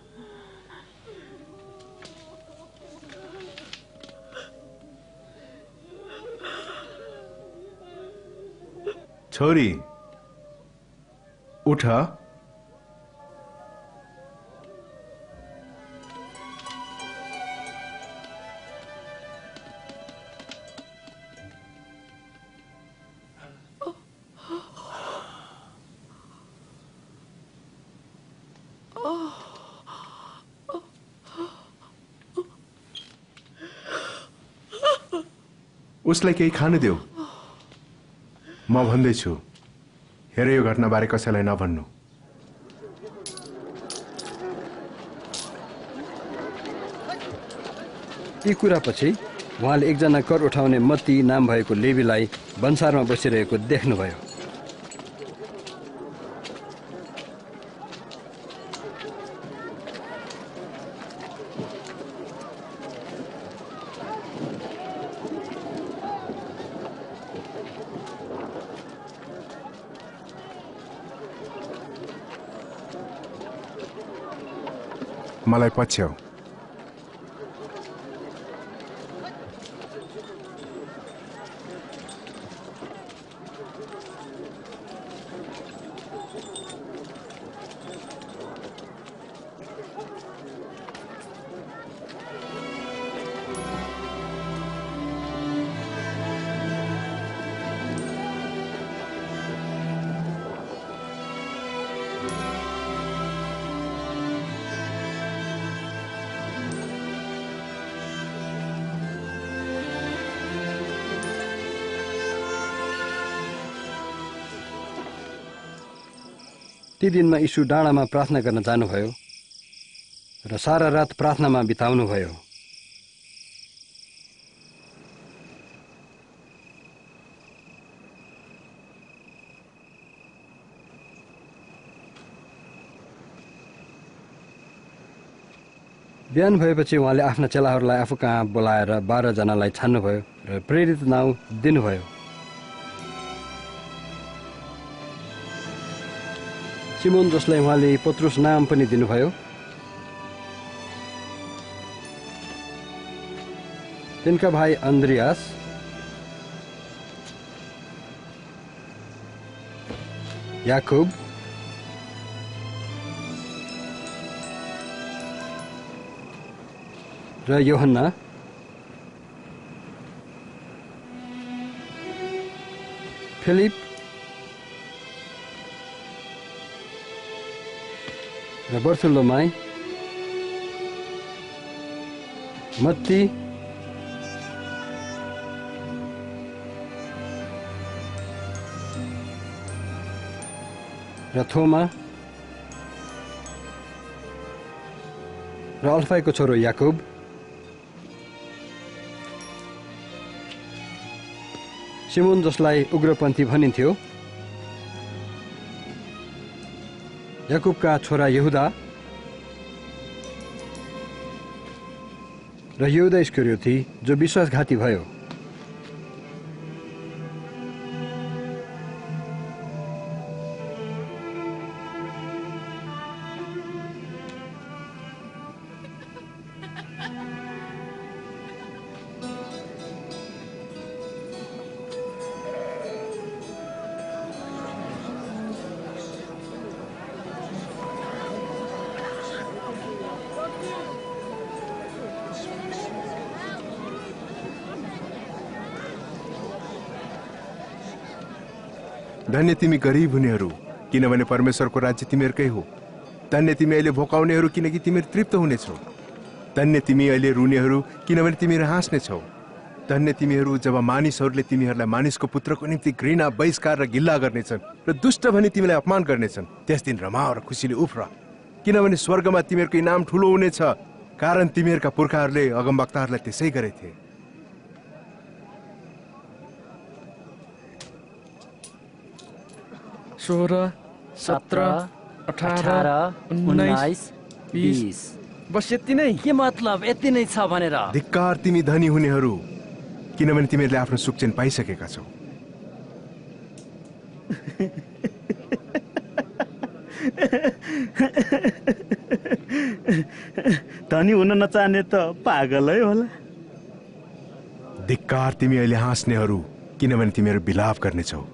छोरी, उठ। उसलाई केही खानु देऊ। म भन्दैछु, हेर, यो घटनाबारे कसैलाई नभन्नु। यी कुरापछि उहाँले एकजना कर उठाउने मत्ती नाम भएको लेवीलाई भन्सारमा बसिरहेको देख्नुभयो। मलाई पछ्याउ। ती दिनमा यीशु डाँडामा प्रार्थना गर्न जानुभयो र सारा रात प्रार्थनामा बिताउनुभयो। बिहान भएपछि उहाँले आफ्ना चेलाहरूलाई आफू कहाँ बोलाएर बाह्रजनालाई छान्नुभयो र प्रेरित नाउँ दिनुभयो। सिमोन, जसलाई उहाँले पत्रुस नाम पनि दिनुभयो, तिनका भाइ अन्द्रियास, याकुब, र योहन्ना, फिलिप र बर्थोलोमाई, मत्ती, र थोमा, र अल्फाईको छोरो याकुब, सिमोन जसलाई उग्रपन्थी भनिन्थ्यो, याकुबका छोरा यहुदा र यहुदा इस्करियोती जो विश्वासघाती भयो। धन्य तिमी गरिब हुनेहरू, किनभने परमेश्वरको राज्य तिमीहरूकै हो। धन्य तिमी अहिले भोकाउनेहरू, किनकि तिमीहरू तृप्त हुनेछौ। धन्य तिमी अहिले रुनेहरू, किनभने तिमीहरू हाँस्नेछौ। धन्य तिमीहरू जब मानिसहरूले तिमीहरूलाई मानिसको पुत्रको निम्ति घृणा, बहिष्कार र गिल्ला गर्नेछन् र दुष्ट भनी तिमीलाई अपमान गर्नेछन्। त्यस दिन रमाओ र खुसीले उफ्र, किनभने स्वर्गमा तिमीहरूको इनाम ठुलो हुनेछ, कारण तिमीहरूका पुर्खाहरूले अगमवक्ताहरूलाई त्यसै गरेथे। सोह्र, सत्र, अठार, उन्नाइस, बिस। बस यति नै? के मतलब यति नै छ भनेर? धिक्कार तिमी धनी हुनेहरू, किनभने तिमीहरूले आफ्नो सुखचैन पाइसकेका छौ। धनी हुन नचाहने त पागलै होला। धिक्कार तिमी अहिले हाँस्नेहरू, किनभने तिमीहरू विलाप गर्नेछौ।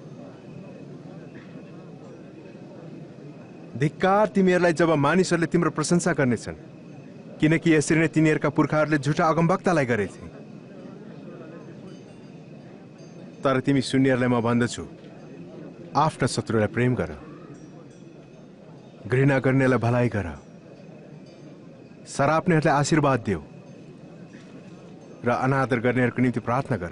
धिक्कार तिमीहरूलाई जब मानिसहरूले तिम्रो प्रशंसा गर्नेछन्, किनकि यसरी नै तिनीहरूका पुर्खाहरूले झुटा अगमवक्तालाई गरेथे। तर तिमी सुन्नेहरूलाई म भन्दछु, आफ्ना शत्रुलाई प्रेम गर, घृणा गर्नेलाई भलाइ गर, सराप्नेहरूलाई आशीर्वाद देऊ र अनादर गर्नेहरूको निम्ति प्रार्थना गर।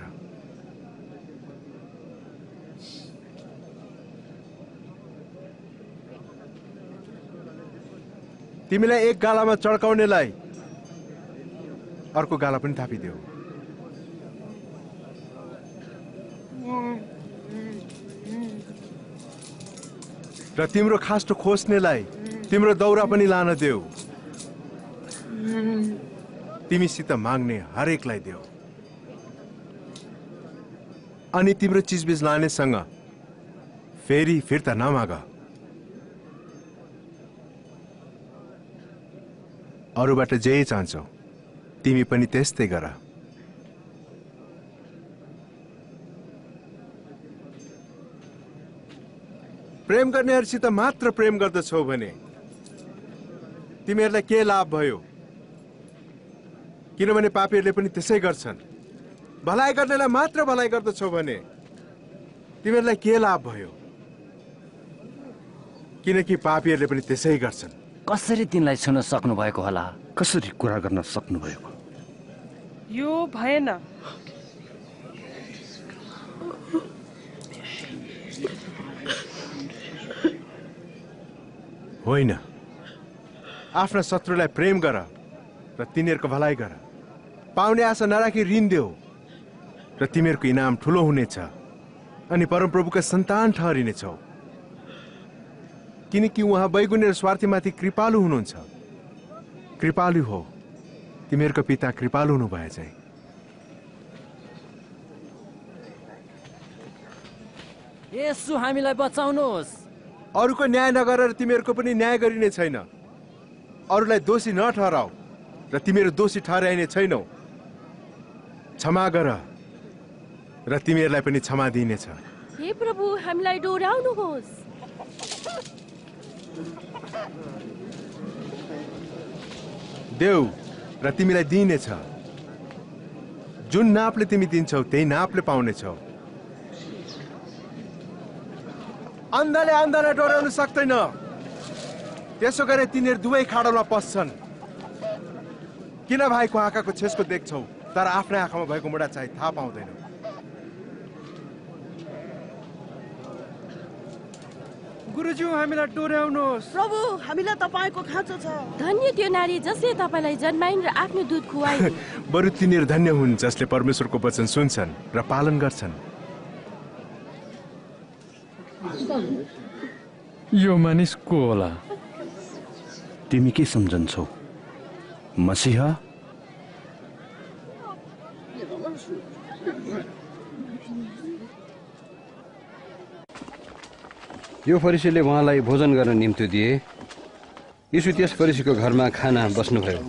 तिमीलाई एक गालामा चड्काउनेलाई अर्को गाला पनि थापिदेऊ। र तिम्रो खास्टो खोज्नेलाई तिम्रो दौरा पनि लान देऊ। तिमीसित माग्ने हरेकलाई देऊ। अनि तिम्रो चिजबिज लानेसँग फेरि फिर्ता नमाग। अरूबाट जे चाहन्छौ तिमी पनि त्यस्तै गर। प्रेम गर्नेहरूसित मात्र प्रेम गर्दछौ भने तिमीहरूलाई के लाभ भयो? किनभने पापीहरूले पनि त्यसै गर्छन्। भलाइ गर्नेलाई मात्र भलाइ गर्दछौ भने तिमीहरूलाई के लाभ भयो? किनकि पापीहरूले पनि त्यसै गर्छन्। कसरी तिनलाई छुन सक्नु भएको होला? कसरी कुरा गर्न सक्नु भएको? यो भएन। होइन, आफ्ना शत्रुलाई प्रेम गर र तिनीहरूको भलाइ गर। पाउने आशा नराखी ऋण देऊ र तिमीहरूको इनाम ठुलो हुनेछ अनि परमप्रभुका सन्तान ठहरिनेछौ, किनकि उहाँ बैगुण्य र स्वार्थीमाथि कृपालु हुनुहुन्छ। कृपालु हो, तिमीहरूको पिता कृपालु हुनु भए चाहिँ। यसो हामीलाई बचाउनुहोस्। अरूको न्याय नगरेर तिमीहरूको पनि न्याय गरिने छैन। अरूलाई दोषी नठहराऊ र तिमीहरू दोषी ठहराइने छैनौ। क्षमा गर र तिमीहरूलाई पनि क्षमा दिइनेछ। हे प्रभु, हामीलाई डोराउनुहोस्। देऊ र तिमीलाई दिइनेछ। जुन नापले तिमी दिन्छौ त्यही नापले पाउनेछौ। अन्धले अन्धलाई डराउन सक्दैन, त्यसो गरे तिनीहरू दुवै खाडलमा पस्छन्। किन भाइको आँखाको छेसको देख्छौ तर आफ्नै आँखामा भएको मुडा चाहिँ थाहा पाउँदैन। गुरुज्यू, हामीलाई डोर्याउनुहोस्। प्रभु, हामीलाई तपाईँको खाँचो छ। धन्य त्यो नारी जसले तपाईँलाई जन्माइन् र आफ्नो दुध खुवाइन्। बरु तिनीहरू धन्य हुन् जसले परमेश्वरको वचन सुन्छन् र पालन गर्छन्। यो मानिस को होला? तिमी के सम्झन्छौ? मसीहा? यो फरिसीले उहाँलाई भोजन गर्न निम्ति दिए। यीशु त्यस फरिसीको घरमा खाना बस्नुभयो।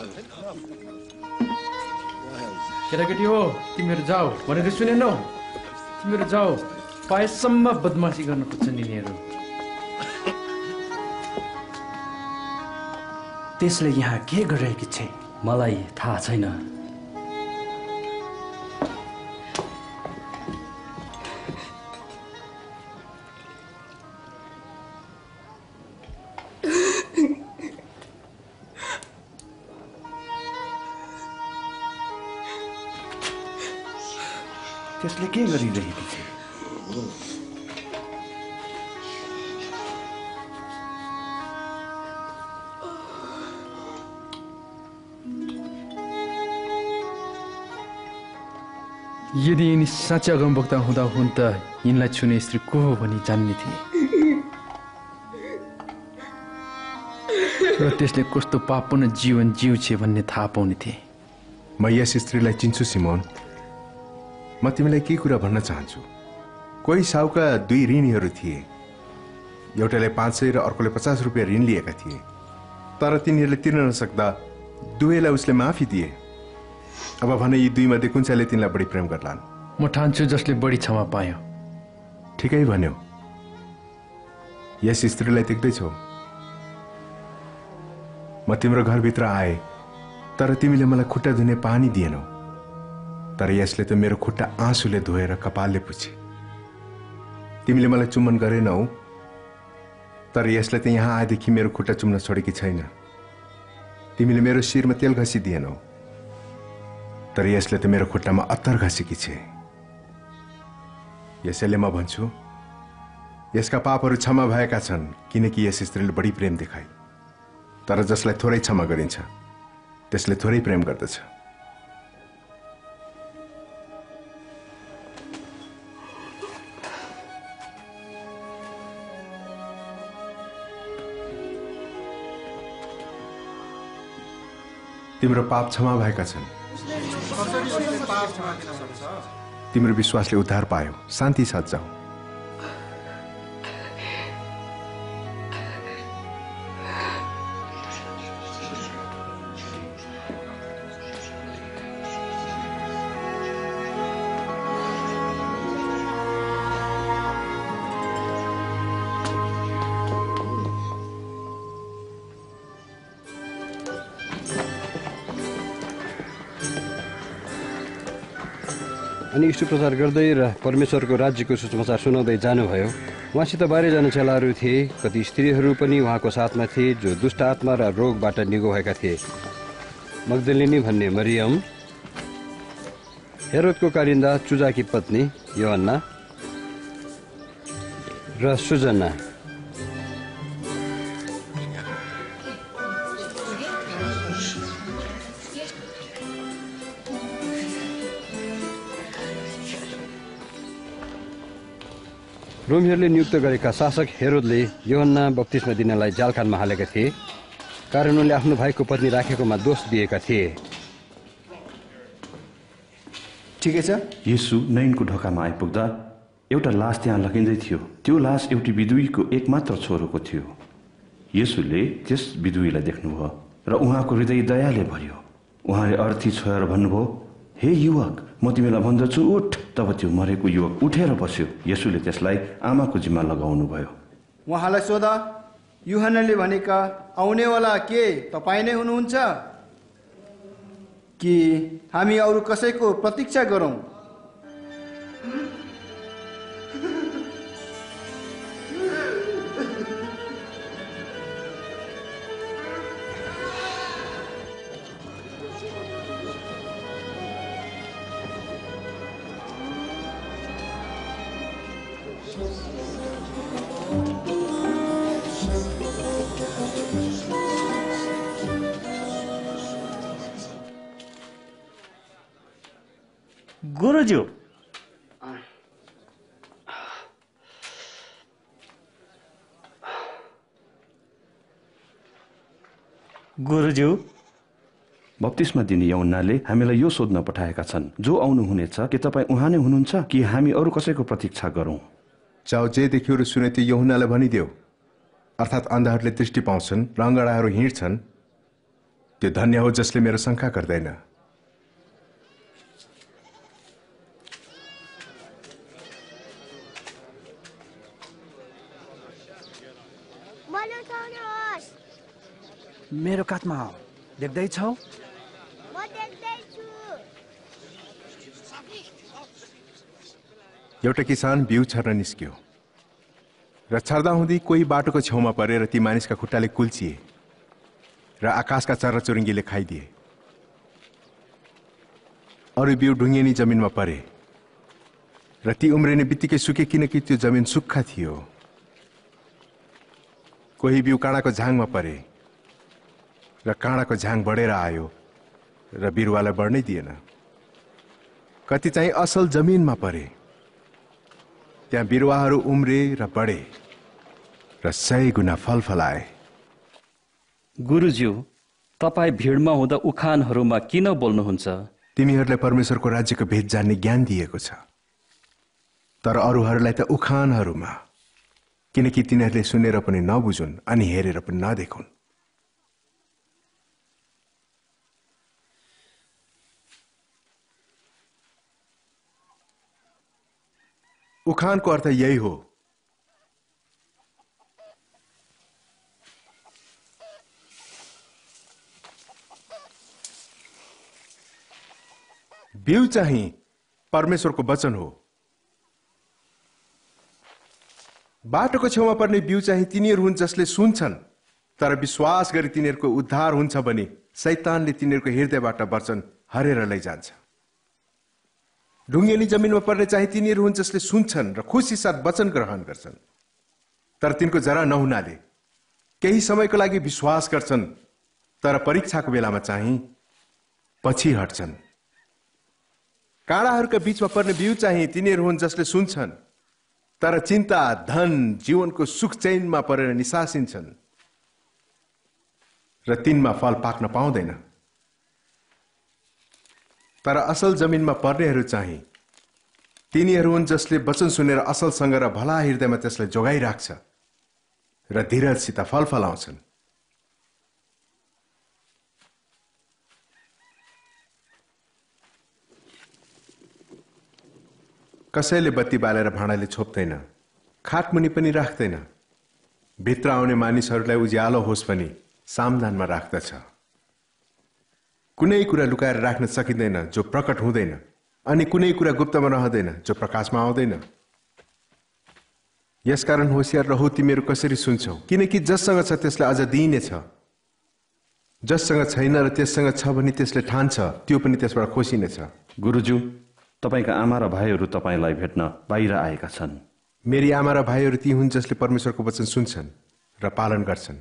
केटाकेटी हो, तिमीहरू जाऊ भनेको सुनेनौ? तिमीहरू जाऊ, पाएसम्म बदमासी गर्न खोज्छन् यिनीहरू। त्यसले यहाँ के गरिरहेकी छे? मलाई थाहा छैन। त्यसले के गरिरहेकी छे? यदि यिनी साँच्चै अगमवक्ता हुँदा हुन् त यिनलाई छुने स्त्री को हो भनी जान्ने थिए र त्यसले कस्तो पापपूर्ण जीवन जिउँछे भन्ने थाहा पाउने थिए। म यस स्त्रीलाई चिन्छु सिमोन। म तिमीलाई के कुरा भन्न चाहन्छु। कोही साहुका दुई ऋणीहरू थिए। एउटाले पाँच सय र अर्कोले पचास रुपियाँ ऋण लिएका थिए, तर तिनीहरूले तिर्न नसक्दा दुवैलाई उसले माफी दिए। अब भने यी दुई मध्ये कुन चाहिँले तिनलाई बढी प्रेम गर्लान्? म ठान्छु जसले बढी क्षमा पायो। ठिकै भन्यो। यस स्त्रीलाई देख्दैछौ? म तिम्रो घरभित्र आए तर तिमीले मलाई खुट्टा धुने पानी दिएनौ, तर यसले त मेरो खुट्टा आँसुले धोएर कपालले पुछे। तिमीले मलाई चुम्बन गरेनौ, तर यसले त यहाँ आएदेखि मेरो खुट्टा चुम्न छोडेकी छैन। तिमीले मेरो शिरमा तेल घसिदिएनौ, तर यसले त मेरो खुट्टामा अत्तर घसेकी छे। यसैले म भन्छु, यसका पापहरू क्षमा भएका छन्, किनकि यस स्त्रीले बढी प्रेम देखाए। तर जसलाई थोरै क्षमा गरिन्छ त्यसले थोरै प्रेम गर्दछ। तिम्रो पाप क्षमा भएका छन्। तिम्रो विश्वासले उद्धार पायो। शान्ति साथ जाऊ। अनि यस्तो प्रचार गर्दै र परमेश्वरको राज्यको सुसमाचार सुनाउँदै जानुभयो। उहाँसित बाह्रजना चेलाहरू थिए। कति स्त्रीहरू पनि उहाँको साथमा थिए जो दुष्ट आत्मा र रोगबाट निगो भएका थिए। मग्दलिनी भन्ने मरियम, हेरोदको कारिन्दा चुजाकी पत्नी योहन्ना र सुजना, रोमीहरूले नियुक्त गरेका शासक हेरोदले यूहन्ना बप्तिस्मा दिनलाई जालखानमा हालेका थिए, कारण उनले आफ्नो भाइको पत्नी राखेकोमा दोष दिएका थिए। ठिकै छ। येशू नैनको ढोकामा आइपुग्दा एउटा लास त्यहाँ लगिँदै थियो। त्यो लास एउटी विधुवीको एकमात्र छोरोको थियो। येशूले त्यस विधुवीलाई देख्नुभयो र उहाँको हृदय दयाले भरियो। उहाँले अर्थी छोएर भन्नुभयो, हे युवक, म तिमीलाई भन्दछु उठ। तब त्यो मरेको युवक उठेर बस्यो। येशूले त्यसलाई आमाको जिम्मा लगाउनु भयो। उहाँलाई सोधा, यूहन्नाले भनेका आउनेवाला के तपाईँ नै हुनुहुन्छ कि हामी अरू कसैको प्रतीक्षा गरौँ? गुरुज्यू, गुरुज्यू, बप्तिस्मा दिने यूहन्नाले हामीलाई यो सोध्न पठाएका छन्, जो आउनु हुनेछ के तपाईँ उहाँ नै हुनुहुन्छ कि हामी अरू कसैको प्रतीक्षा गरौँ? चाउ जे देख्यो र सुने त्यो यूहन्नालाई भनिदेऊ। अर्थात् अन्धाहरूले दृष्टि पाउँछन् र अङ्गडाहरू हिँड्छन्। त्यो धन्य हो जसले मेरो शङ्का गर्दैन। मेरो काखमा हो, देख्दैछौ? म देख्दैछु। एउटा किसान बिउ छर्न निस्क्यो र छर्दा हुँदै कोही बाटोको छेउमा परेर ती मानिसका खुट्टाले कुल्चिए र आकाशका चराचुरुङ्गीले खाइदिए। अरू बिउ ढुङ्गेनी जमिनमा परे र ती उम्रिने बित्तिकै सुके, किनकि त्यो जमिन सुक्खा थियो। कोही बिउ काँडाको झाङमा परे र काँडाको झाङ बढेर आयो र बिरुवालाई बढ्नै दिएन। कति चाहिँ असल जमिनमा परे, त्यहाँ बिरुवाहरू उम्रे र बढे र सय गुना फल फलाए। गुरुज्यू, तपाईँ भिडमा हुँदा उखानहरूमा किन बोल्नुहुन्छ? तिमीहरूलाई परमेश्वरको राज्यको भेद जान्ने ज्ञान दिएको छ, तर अरूहरूलाई त उखानहरूमा, किनकि तिनीहरूले सुनेर पनि नबुझुन् अनि हेरेर पनि नदेखुन्। उखानको अर्थ यही हो। बिउ चाहिँ परमेश्वरको वचन हो। बाटोको छेउमा पर्ने बिउ चाहिँ तिनीहरू हुन् जसले सुन्छन्, तर विश्वास गरी तिनीहरूको उद्धार हुन्छ भने शैतानले तिनीहरूको हृदयबाट वचन हरेर लैजान्छ। ढुङ्गेनी जमिनमा पर्ने चाहिँ तिनीहरू हुन् जसले सुन्छन् र खुसी साथ वचन ग्रहण गर्छन्, तर तिनको जरा नहुनाले केही समयको लागि विश्वास गर्छन्, तर परीक्षाको बेलामा चाहिँ पछि हट्छन्। काँडाहरूका बीचमा पर्ने बिउ चाहिँ तिनीहरू हुन् जसले सुन्छन्, तर चिन्ता, धन, जीवनको सुख चैनमा परेर निसासिन्छन् र तिनमा फल पाक्न पाउँदैन। तर असल जमिनमा पर्नेहरू चाहिँ तिनीहरू हुन् जसले वचन सुनेर असलसँग र भला हृदयमा त्यसलाई जोगाइराख्छ र धीरजसित फल फलाउँछन्। कसैले बत्ती बालेर भाँडाले छोप्दैन, खाटमुनि पनि राख्दैन, भित्र आउने मानिसहरूलाई उज्यालो होस् पनि सामदानमा राख्दछ। कुनै कुरा लुकाएर राख्न सकिँदैन जो प्रकट हुँदैन, अनि कुनै कुरा गुप्तमा रहँदैन जो प्रकाशमा आउँदैन। यसकारण होशियार रहौ, तिमीहरू कसरी सुन्छौ, किनकि जससँग छ त्यसलाई अझ दिइनेछ, जससँग छैन र त्यससँग छ भने त्यसले ठान्छ त्यो पनि त्यसबाट खोसिनेछ। गुरुज्यू, तपाईँका आमा र भाइहरू तपाईँलाई भेट्न बाहिर आएका छन्। मेरी आमा र भाइहरू ती हुन् जसले परमेश्वरको वचन सुन्छन् र पालन गर्छन्।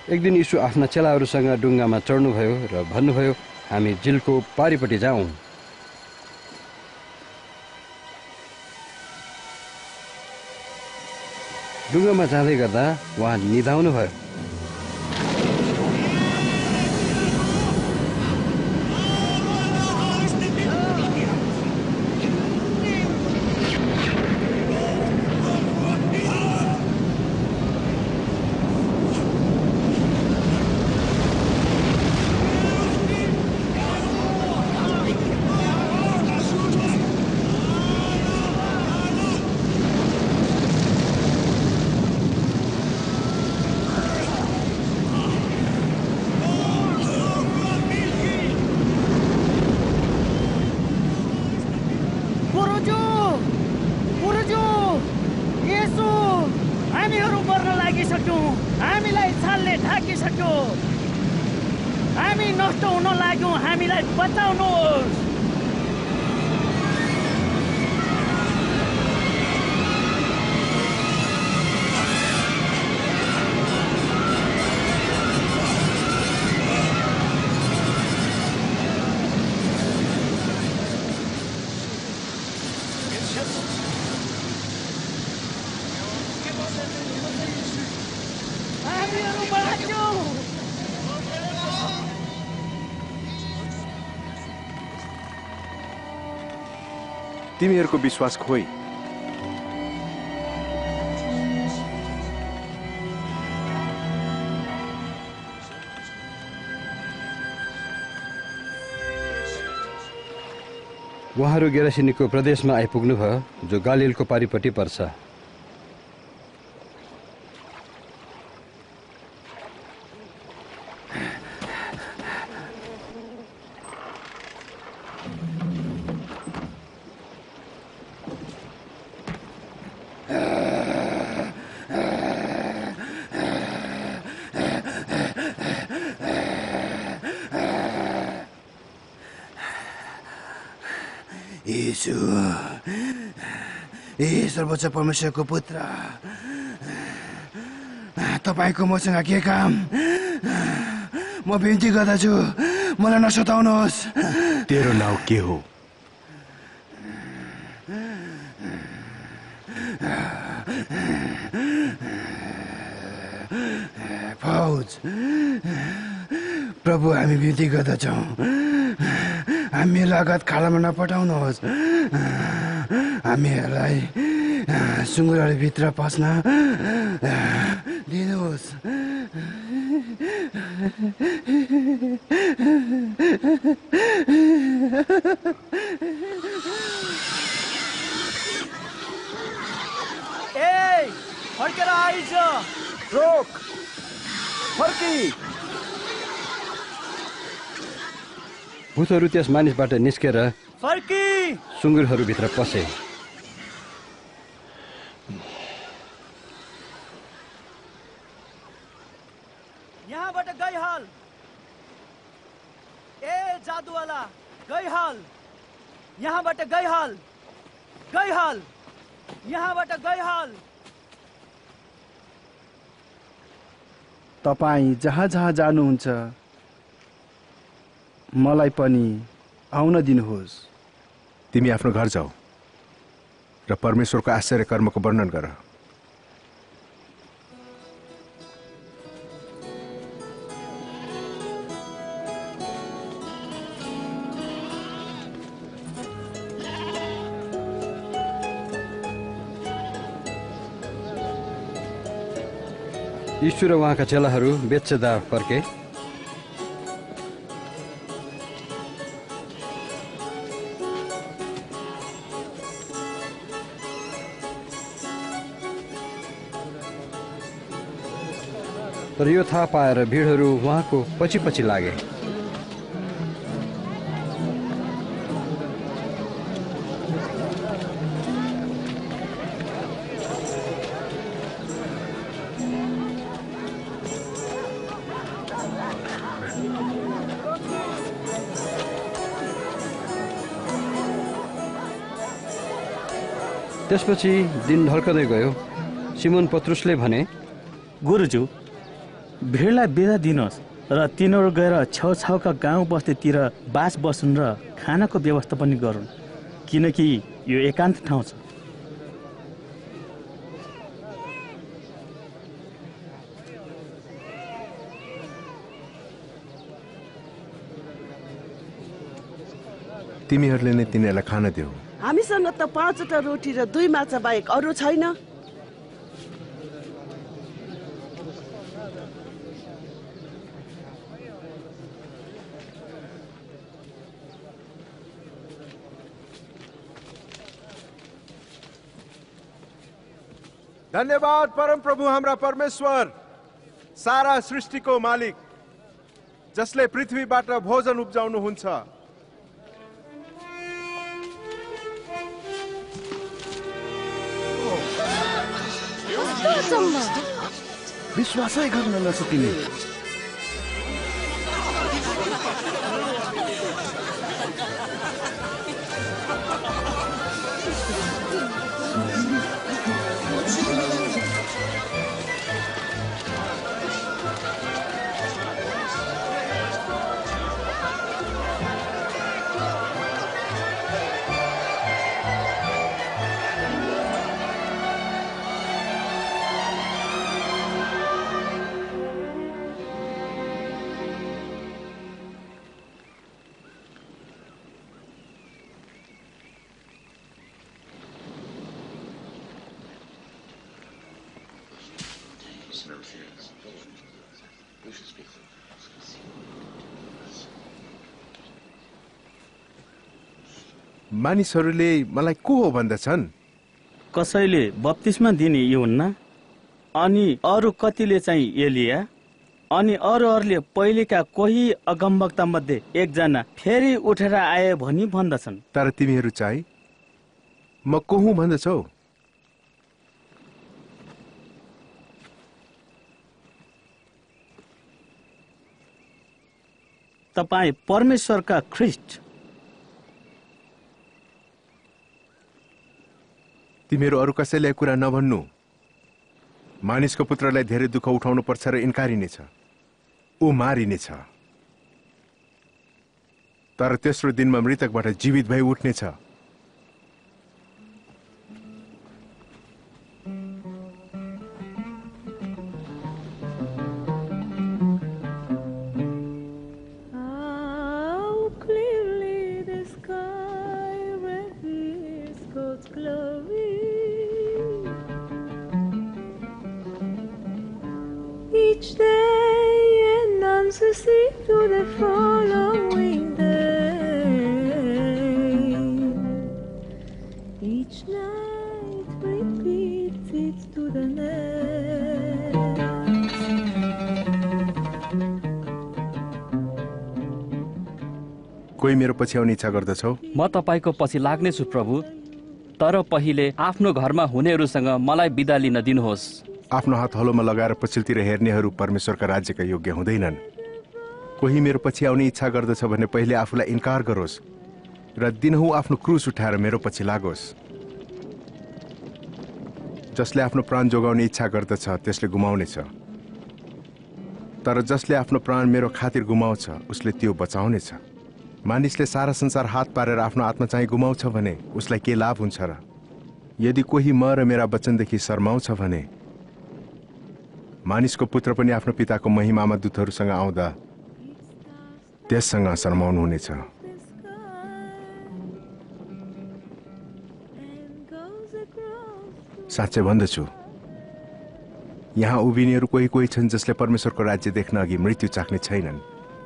एक दिन यीशु आफ्ना चेलाहरूसँग डुङ्गामा चढ्नुभयो र भन्नुभयो, हामी झिलको पारिपट्टि जाउँ। डुङ्गामा जाँदै गर्दा उहाँ निदाउनुभयो। तिमीहरूको विश्वास खोइ। उहाँहरू गेरासिनीको प्रदेशमा आइपुग्नुभयो, जो गालिलको पारिपट्टि पर्छ। यीशु, ए सर्वोच्च परमेश्वरको पुत्र, तपाईँको मसँग के काम? म बिन्ती गर्दछु, मलाई नसताउनुहोस्। तेरो नाउँ के हो? फौज। प्रभु, हामी बिन्ती गर्दछौँ, हामी लागत खालामा नपठाउनुहोस्। हामीहरूलाई सुँगुरहरू भित्र पस्न दिनुहोस्। ए फर्केर आइज। रोक, फर्की। भूतहरू त्यस मानिसबाट निस्केर फर्की सुँगुरहरूभित्र पसे। यहाँबाट गइहाल। ए जादुवाला, गइहाल। यहाँबाट गइहाल, गइहाल, यहाँबाट गइहाल। तपाईँ जहाँ जहाँ जानुहुन्छ मलाई पनि आउन दिनुहोस्। तिमी आफ्नो घर जाऊ र परमेश्वरको आश्चर्य कर्मको वर्णन गर। यीशु र उहाँका चेलाहरू बेत्सेदा फर्के। तर यो थाहा पाएर भिडहरू उहाँको पछि पछि लागे। त्यसपछि दिन ढल्कदै गयो। सिमोन पत्रुसले भने, गुरुजू, भिडलाई बिदा दिनुहोस् र तिनीहरू गएर छेउछाउका गाउँ बस्तीतिर बास बस्छन् र खानाको व्यवस्था पनि गरून्, किनकि यो एकान्त ठाउँ छ। तिमीहरूले नै तिनीहरूलाई खाना देऊ। हामीसँग त पाँचवटा रोटी र दुई माछा बाहेक अरू छैन। धन्यवाद परमप्रभु हाम्रा परमेश्वर, सारा सृष्टिको मालिक, जसले पृथ्वीबाट भोजन उब्जाउनुहुन्छ। विश्वासै गर्न नसकिने। मानिसहरूले मलाई को हो भन्दछन्? कसैले बप्तिस्मा दिने यूहन्ना, अनि अरू कतिले चाहिँ एलिया, अनि अरूहरूले पहिलेका कोही अगमवक्ता मध्ये एकजना फेरि उठेर आए भनी भन्दछन्। तर तिमीहरू चाहिँ म को हुँ भन्दछौ? तपाईँ परमेश्वरका ख्रिस्ट। तिमीहरू अरू कसैलाई कुरा नभन्नु। मानिसको पुत्रलाई धेरै दुःख उठाउनु पर्छ र इन्कारिनेछ, ऊ मारिनेछ, तर तेस्रो दिनमा मृतकबाट जीवित भई उठ्नेछ। Each day and unceasing to the following day. Each night repeats it to the next. कोही मेरो पछि आउने इच्छा गर्दछौ? म तपाईको पछि लाग्नेछु प्रभु, तर पहिले आफ्नो घरमा हुनेहरूसँग मलाई बिदा लिन दिनुहोस्। आफ्नो हात हलोमा लगाएर पछिल्तिर हेर्नेहरू परमेश्वरका राज्यका योग्य हुँदैनन्। कोही मेरो पछि आउने इच्छा गर्दछ भने पहिले आफूलाई इन्कार गरोस् र दिनहुँ आफ्नो क्रुस उठाएर मेरो पछि लागोस्। जसले आफ्नो प्राण जोगाउने इच्छा गर्दछ त्यसले गुमाउनेछ, तर जसले आफ्नो प्राण मेरो खातिर गुमाउँछ उसले त्यो बचाउनेछ। मानिसले सारा संसार हात पारेर आफ्नो आत्मा चाहिँ गुमाउँछ भने उसलाई के लाभ हुन्छ र? यदि कोही म र मेरा वचनदेखि शर्माउँछ भने मानिसको पुत्र पनि आफ्नो पिताको महिमामा दूतहरूसँग आउँदा त्यससँग शर्माउनु हुनेछ। साँच्चै भन्दछु, यहाँ उभिनेहरू कोही कोही छन् जसले परमेश्वरको राज्य देख्न अघि मृत्यु चाख्ने छैनन्।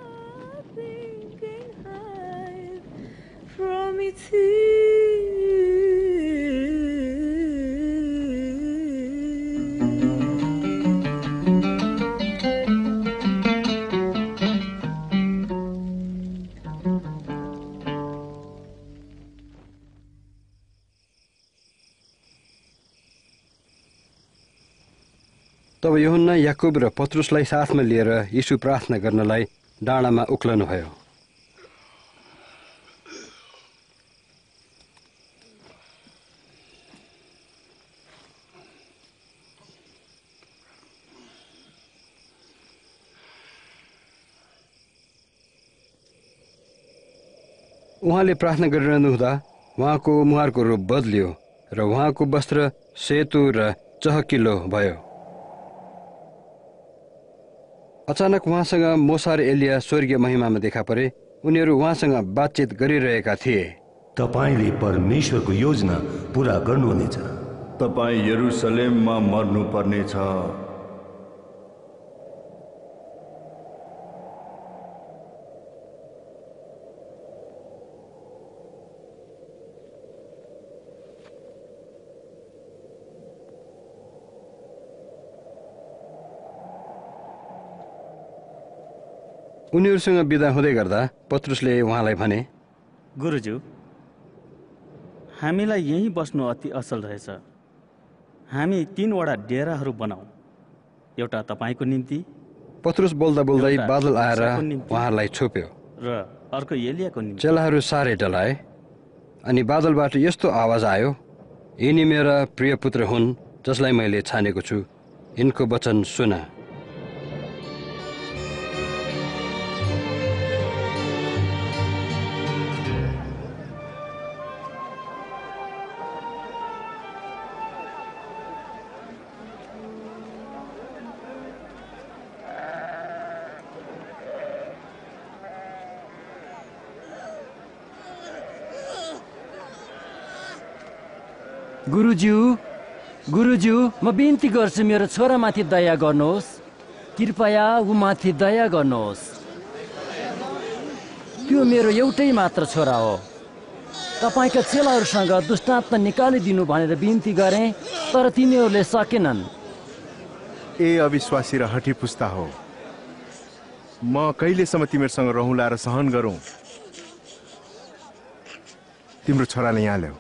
तब यूहन्ना याकुब र पत्रुसलाई साथमा लिएर यीशु प्रार्थना गर्नलाई डाँडामा उक्लनुभयो। उहाँले प्रार्थना गरिरहनु हुँदा उहाँको मुहारको रूप बदलियो र उहाँको वस्त्र सेतो र चहकिलो भयो। अचानक उहाँसँग मोसा र एलिया स्वर्गीय महिमामा देखा परे। उनीहरू उहाँसँग बातचित गरिरहेका थिए। तपाईले परमेश्वरको योजना पूरा गर्नुहुनेछ। तपाईँ यरुसलेममा मर्नुपर्नेछ। उनीहरूसँग बिदा हुँदै गर्दा पत्रुसले उहाँलाई भने, गुरुज्यू, हामीलाई यहीँ बस्नु अति असल रहेछ। हामी तीनवटा डेराहरू बनाऊ, एउटा तपाईँको निम्ति। पत्रुस बोल्दा बोल्दै बादल आएर उहाँहरूलाई छोप्यो र अर्को एलियाको निम्ति। चेलाहरू साह्रै डलाए। अनि बादलबाट यस्तो आवाज आयो, यिनी मेरा प्रिय पुत्र हुन्, जसलाई मैले छानेको छु, यिनको वचन सुन। गुरुज्यू, गुरुज्यू, म बिन्ती गर्छु मेरो छोरामाथि दया गर्नुहोस्। कृपया उमाथि दया गर्नुहोस्। त्यो मेरो एउटै मात्र छोरा हो। तपाईँका चेलाहरूसँग दुष्टात्मा निकालिदिनु भनेर बिन्ती गरेँ, तर तिनीहरूले सकेनन्। ए अविश्वासी र हठी पुस्ता हो, म कहिलेसम्म तिमीहरूसँग रहँला र सहन गरौँ? तिम्रो छोराले यहाँ ल्याऊ।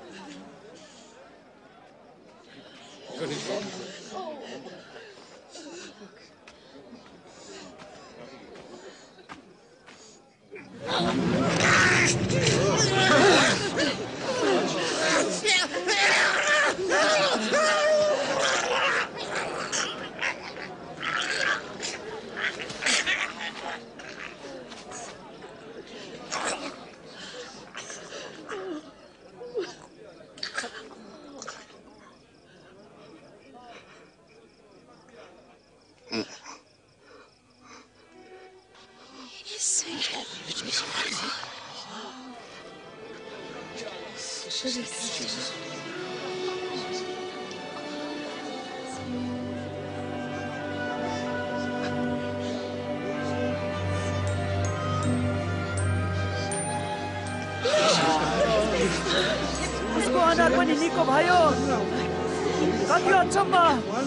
उसको अनुहार पनि निको भयो। कति अचम्म!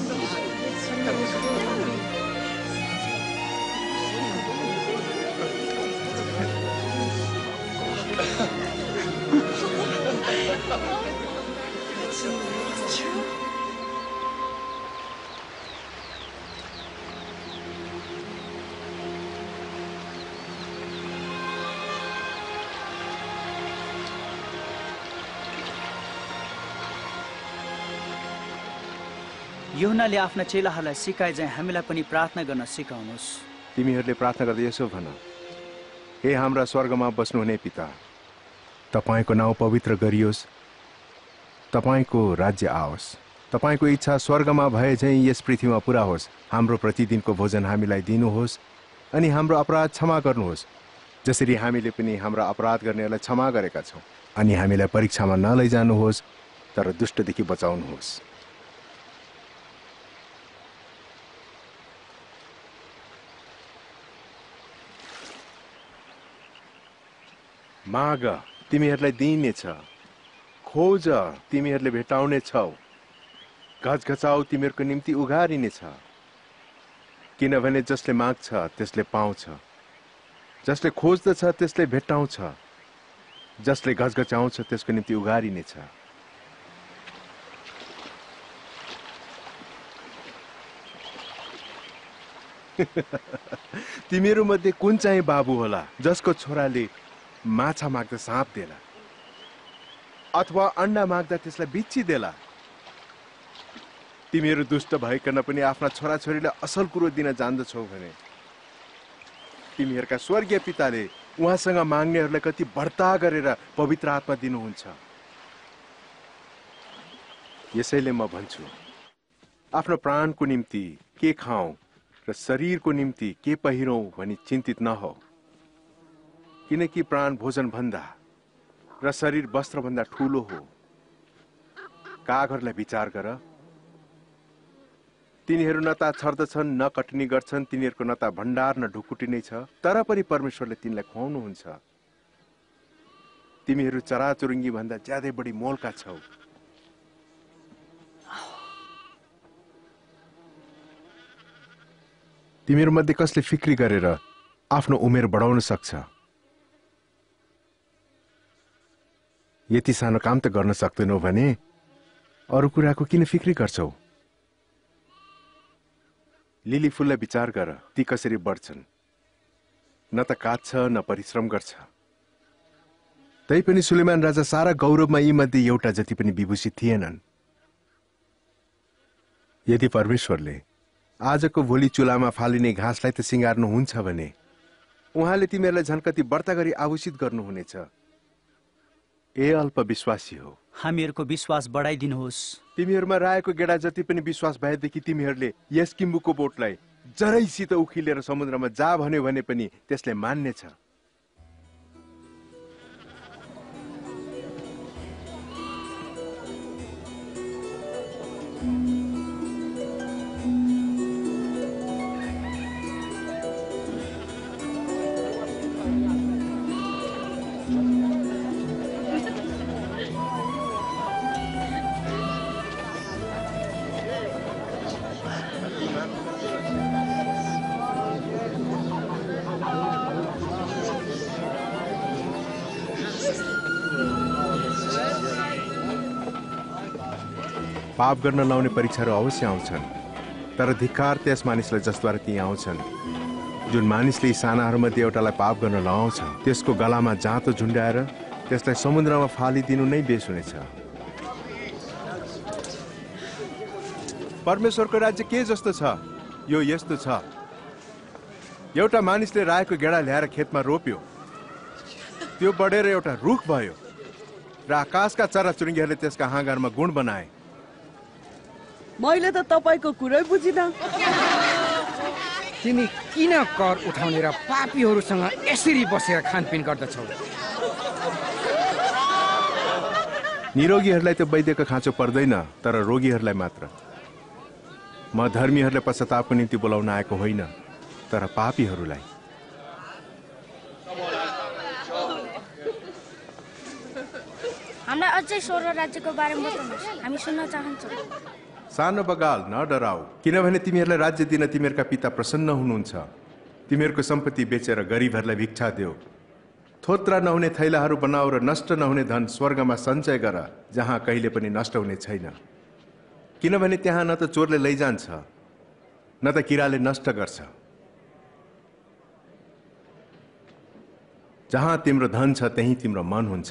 यूहन्नाले आफ्ना चेलाहरूलाई सिकाए चाहिँ हामीलाई पनि प्रार्थना गर्न सिकाउनुहोस्। तिमीहरूले प्रार्थना गर्दै यसो भन, हे हाम्रा स्वर्गमा बस्नुहुने पिता, तपाईँको नाउँ पवित्र गरियोस्, तपाईँको राज्य आओस्, तपाईँको इच्छा स्वर्गमा भए चाहिँ यस पृथ्वीमा पुरा होस्। हाम्रो प्रतिदिनको भोजन हामीलाई दिनुहोस्, अनि हाम्रो अपराध क्षमा गर्नुहोस्, जसरी हामीले पनि हाम्रा अपराध गर्नेहरूलाई क्षमा गरेका छौँ। अनि हामीलाई परीक्षामा नलैजानुहोस्, तर दुष्टदेखि बचाउनुहोस्। माग, तिमीहरूलाई दिइनेछ। खोज, तिमीहरूले भेटाउने छौ। घचघचाउ, तिमीहरूको निम्ति उघारिनेछ। किनभने जसले माग्छ त्यसले पाउँछ, जसले खोज्दछ त्यसले भेटाउँछ, जसले घचघचाउँछ त्यसको निम्ति उघारिनेछ। तिमीहरू मध्ये कुन चाहिँ बाबु होला जसको छोराले माछा माग्दा साँप देला, अथवा अन्डा माग्दा त्यसलाई बिच्छी देला? तिमीहरू दुष्ट भइकन पनि आफ्ना छोराछोरीलाई असल कुरो दिन जान्दछौ भने तिमीहरूका स्वर्गीय पिताले उहाँसँग माग्नेहरूलाई कति बढ्ता गरेर पवित्र आत्मा दिनुहुन्छ। यसैले म भन्छु, आफ्नो प्राणको निम्ति के खाऊँ र शरीरको निम्ति के पहिरौँ भनी चिन्तित नहो, किनकि प्राण भोजन भन्दा र शरीर वस्त्र भन्दा ठूलो हो। कागहरूलाई विचार गर, तिनीहरू न ता छर्दछन् न कटनी गर्छन्, तिनीहरूको न ता भण्डार न ढुकुटी नै छ, तर पनि परमेश्वरले तिनलाई खुवाउनुहुन्छ। तिमीहरू चराचुरुङ्गी भन्दा ज्यादै बढी मोलका छौ। तिमीहरू मध्ये कसले फिक्री गरेर आफ्नो उमेर बढाउन सक्छ? यति सानो काम त गर्न सक्दैनौ भने अरू कुराको किन फिक्री गर्छौ? लिली फुललाई विचार गर, ती कसरी बढ्छन्, न त काट्छ न परिश्रम गर्छ। तैपनि सुलेमान राजा सारा गौरवमा यी मध्ये एउटा जति पनि विभूषित थिएनन्। यदि परमेश्वरले आजको भोलि चुलामा फालिने घाँसलाई त सिँगार्नुहुन्छ भने उहाँले तिमीहरूलाई झन् कति बढ्ता गरी आभूषित गर्नुहुनेछ। ए अल्प विश्वासी हो, हामीहरूको विश्वास बढाइदिनुहोस्। तिमीहरूमा राएको गेडा जति पनि विश्वास भएदेखि तिमीहरूले यस किम्बुको बोटलाई जरैसित उखिलेर समुद्रमा जा भन्यो भने पनि त्यसले मान्नेछ। पाप गर्न लाउने परीक्षाहरू अवश्य आउँछन्, तर धिक्कार त्यस मानिसलाई जसद्वारा ती आउँछन्। जुन मानिसले सानाहरूमध्ये एउटालाई पाप गर्न लाउँछ, त्यसको गलामा जाँतो झुन्डाएर त्यसलाई समुद्रमा फालिदिनु नै बेस हुनेछ। परमेश्वरको राज्य के जस्तो छ? यो यस्तो छ, एउटा मानिसले राएको गेडा ल्याएर खेतमा रोप्यो, त्यो बढेर एउटा रुख भयो र आकाशका चराचुरुङ्गीहरूले त्यसका हाँगामा गुण बनाए। मैले त तपाईको कुरै बुझिन। तिमी किन कर उठाउने र पापीहरूसँग यसरी बसेर खानपिन गर्दछौ? निरोगीहरूलाई त वैद्यको खाँचो पर्दैन, तर रोगीहरूलाई मात्र। म धर्मीहरूलाई पश्चातापको निम्ति बोलाउन आएको होइन, तर पापीहरूलाई। हामीलाई अझै स्वर्ग राज्यको बारेमा बताउनुहोस्, हामी सुन्न चाहन्छौँ। सानो बगाल न डराऊ, किनभने तिमीहरूलाई राज्य दिन तिमीहरूका पिता प्रसन्न हुनुहुन्छ। तिमीहरूको सम्पत्ति बेचेर गरिबहरूलाई भिक्षा देऊ, थोत्रा नहुने थैलाहरू बनाऊ र नष्ट नहुने धन स्वर्गमा सञ्चय गर, जहाँ कहिले पनि नष्ट हुने छैन। किनभने त्यहाँ न त चोरले लैजान्छ न त किराले नष्ट गर्छ। जहाँ तिम्रो धन छ त्यही तिम्रो मन हुन्छ।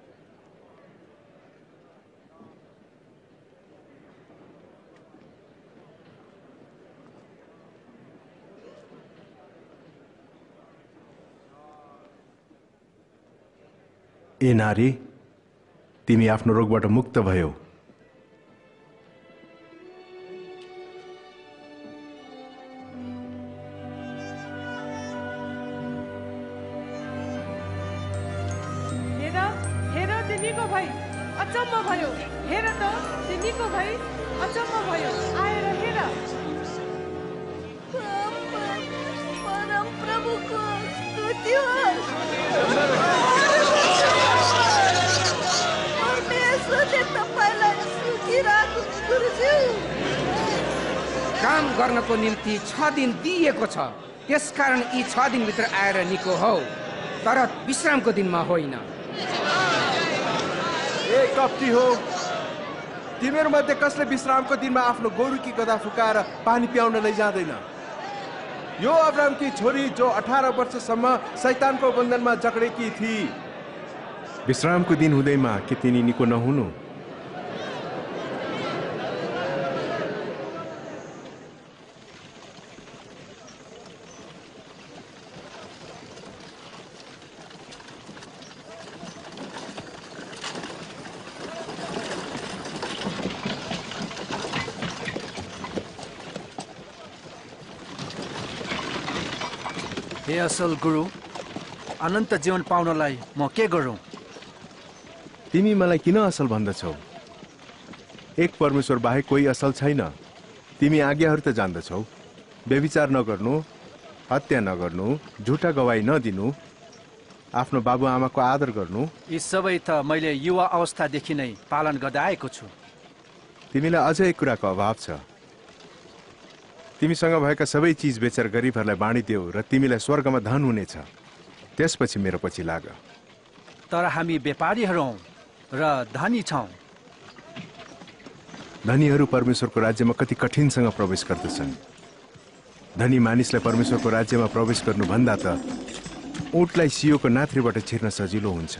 ए नारी, तिमी आफ्नो रोगबाट मुक्त भयो। हेर हेर तिमीको भाइ अचम्म भयो, हेर त तिमीको भाइ अचम्म भयो, आएर हेर। परम प्रभुको स्तुति होस्। काम गर्नको निम्ति छ दिन दिइएको छ, त्यसकारण यी छ दिनभित्र आएर निको हौ, तर विश्रामको दिनमा होइन। ए कप्टी हो, तिमीहरू मध्ये कसले विश्रामको दिनमा आफ्नो गोरुकी गदा फुकाएर पानी पियाउन लैजाँदैन? यो अब्राहमकी छोरी जो अठार वर्षसम्म शैतानको बन्धनमा जकडेकी थिई, विश्रामको दिन हुँदैमा के तिनी निको नहुनु? हे असल गुरु, अनन्त जीवन पाउनलाई म के गरौँ? तिमी मलाई किन असल भन्दछौ? एक परमेश्वर बाहेक कोही असल छैन। तिमी आज्ञाहरू त जान्दछौ। व्यभिचार नगर्नु, हत्या नगर्नु, झुटा गवाई नदिनु, आफ्नो बाबुआमाको आदर गर्नु। यी सबै त मैले युवा अवस्थादेखि नै पालन गर्दै आएको छु। तिमीलाई अझ एक कुराको अभाव छ। तिमीसँग भएका सबै चिज बेचेर गरिबहरूलाई बाँडिदेऊ र तिमीलाई स्वर्गमा धन हुनेछ। त्यसपछि मेरो पछि लाग। तर हामी व्यापारीहरू हौँ र धनी छौँ। धनीहरू परमेश्वरको राज्यमा कति कठिनसँग प्रवेश गर्दछन्। धनी मानिसलाई परमेश्वरको राज्यमा प्रवेश गर्नुभन्दा त ऊँटलाई सियोको नाथ्रीबाट छिर्न सजिलो हुन्छ।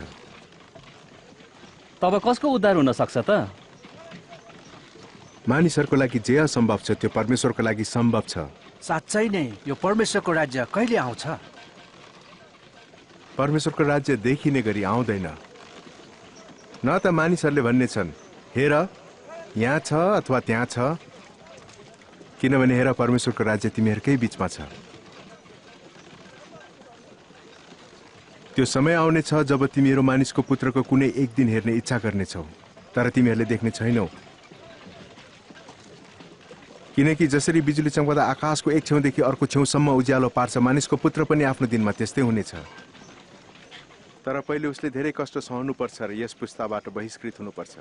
तब कसको उद्धार हुन सक्छ त? मानिसहरूको लागि जे असम्भव छ त्यो परमेश्वरको लागि सम्भव छ। साँच्चै नै यो परमेश्वरको राज्य कहिले आउँछ? परमेश्वरको राज्य देखिने गरी आउँदैन। न त मानिसहरूले भन्ने छन्, हेर यहाँ छ अथवा त्यहाँ छ, किनभने हेर परमेश्वरको राज्य तिमीहरूकै बीचमा छ। त्यो समय आउने छ जब तिमीहरू मानिसको पुत्रको कुनै एक दिन हेर्ने इच्छा गर्नेछौ, तर तिमीहरूले देख्ने छैनौ। किनकि जसरी बिजुली चम्कदा आकाशको एक छेउदेखि अर्को छेउसम्म उज्यालो पार्छ, मानिसको पुत्र पनि आफ्नो दिनमा त्यस्तै हुनेछ। तर पहिले उसले धेरै कष्ट सहनुपर्छ र यस पुस्ताबाट बहिष्कृत हुनुपर्छ।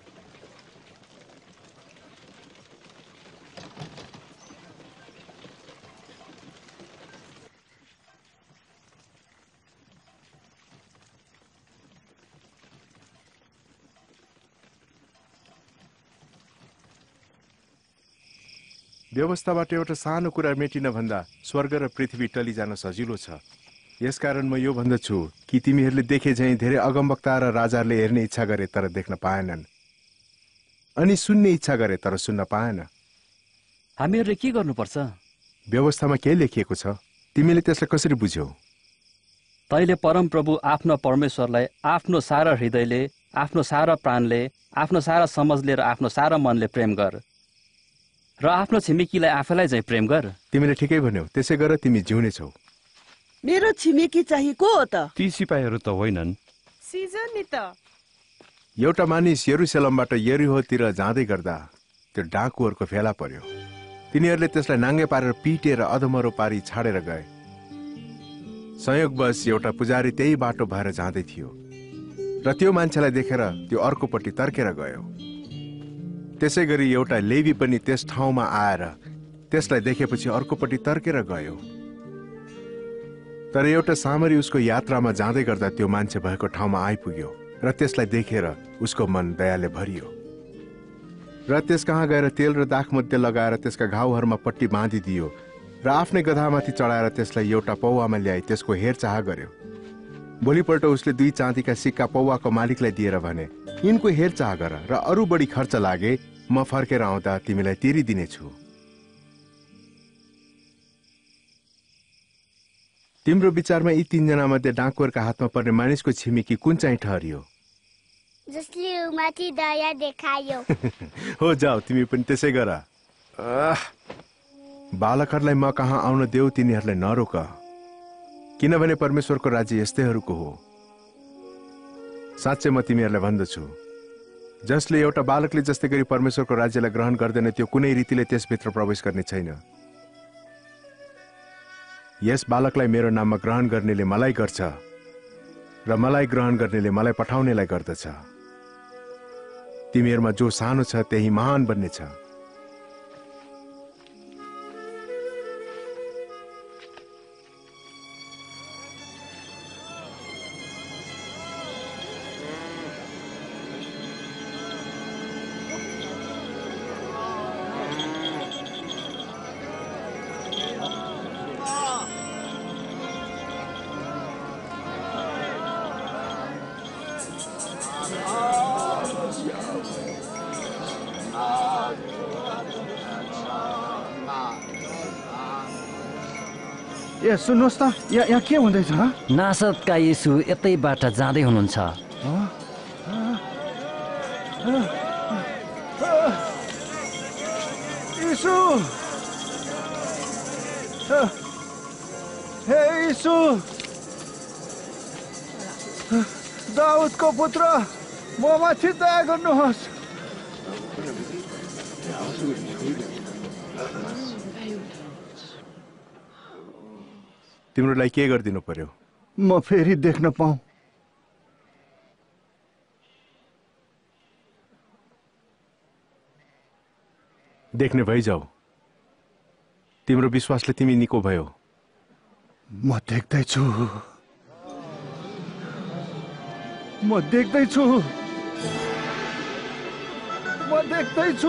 व्यवस्थाबाट एउटा सानो कुरा मेटिन भन्दा स्वर्ग र पृथ्वी टलिजान सजिलो छ। यसकारण म यो भन्दछु कि तिमीहरूले देखे झैँ धेरै अगमवक्ता र राजाहरूले हेर्ने इच्छा गरे तर देख्न पाएनन्, अनि सुन्ने इच्छा गरे तर सुन्न पाएन। हामीहरूले के गर्नुपर्छ? व्यवस्थामा के लेखिएको छ तिमीले त्यसलाई कसरी बुझ्यौ? तैले परमप्रभु आफ्नो परमेश्वरलाई आफ्नो सारा हृदयले, आफ्नो सारा प्राणले, आफ्नो सारा समझले र आफ्नो सारा मनले प्रेम गर र आफ्नो छिमेकीलाई आफैलाई चाहिँ प्रेम गर। तिमीले ठिकै भन्यौ, त्यसै गर तिमी जिउनेछौ। मेरो छिमेकी चाहिँ को हो त? ती सिपाहीहरू त होइनन्। सिजन नि त। एउटा मानिस यरुशलेमबाट यरीहोतिर जाँदै गर्दा त्यो डाकुहरूको फेला पर्यो। तिनीहरूले त्यसलाई नाङ्गे पारेर पिटेर अधमरो पारी छाडेर गए। संयोगवश एउटा पुजारी त्यही बाटो भएर जाँदै थियो र त्यो मान्छेलाई देखेर त्यो अर्कोपट्टि तर्केर गयो। त्यसै गरी एउटा लेवी पनि त्यस ठाउँमा आएर त्यसलाई देखेपछि अर्कोपट्टि तर्केर गयो। तर एउटा सामरी उसको यात्रामा जाँदै गर्दा त्यो मान्छे भएको ठाउँमा आइपुग्यो र त्यसलाई देखेर उसको मन दयाले भरियो र त्यस कहाँ गएर तेल र दाखमध्य लगाएर त्यसका घाउहरूमा पट्टी बाँधिदियो र आफ्नै गधामाथि चढाएर त्यसलाई एउटा पौवामा ल्याई त्यसको हेरचाह गर्यो। भोलिपल्ट उसले दुई चाँदीका सिक्का पौवाको मालिकलाई दिएर भने, यिनको हेरचाह गर र अरू बढी खर्च लागे म फर्केर आउँदा तिमीलाई तिरिदिनेछु। तिम्रो विचारमा यी तीनजना मध्ये डाकुहरूका हातमा पर्ने मानिसको छिमेकी कुन चाहिँ ठहरियो? जसले माथि दया देखायो। हो, जाऊ तिमी पनि त्यसै गर। बालकहरूलाई म कहाँ आउन देऊ, तिनीहरूलाई नरोक, किनभने परमेश्वरको राज्य यस्तैहरूको हो। साँच्चै म तिमीहरूलाई भन्दछु, जसले एउटा बालकले जस्तै गरी परमेश्वरको राज्यलाई ग्रहण गर्दैन त्यो कुनै रीतिले त्यसभित्र प्रवेश गर्ने छैन। यस बालकलाई मेरो नाममा ग्रहण गर्नेले मलाई गर्छ र मलाई ग्रहण गर्नेले मलाई पठाउनेलाई गर्दछ। तिमीहरूमा जो सानो छ त्यही महान बन्नेछ। ए सुन्नुहोस् त, यहाँ यहाँ के हुँदैछ? नासरतका येशू यतैबाट जाँदै हुनुहुन्छ। येशू, हे यीशु दाउदको पुत्र म माथि दया गर्नुहोस्। तिम्रो लागि के गरिदिनु पर्यो? म फेरि देख्न पाऊँ। देख्ने भइजाऊ। तिम्रो विश्वासले तिमी निको भयो। म देख्दैछु, म देख्दैछु, म देख्दैछु।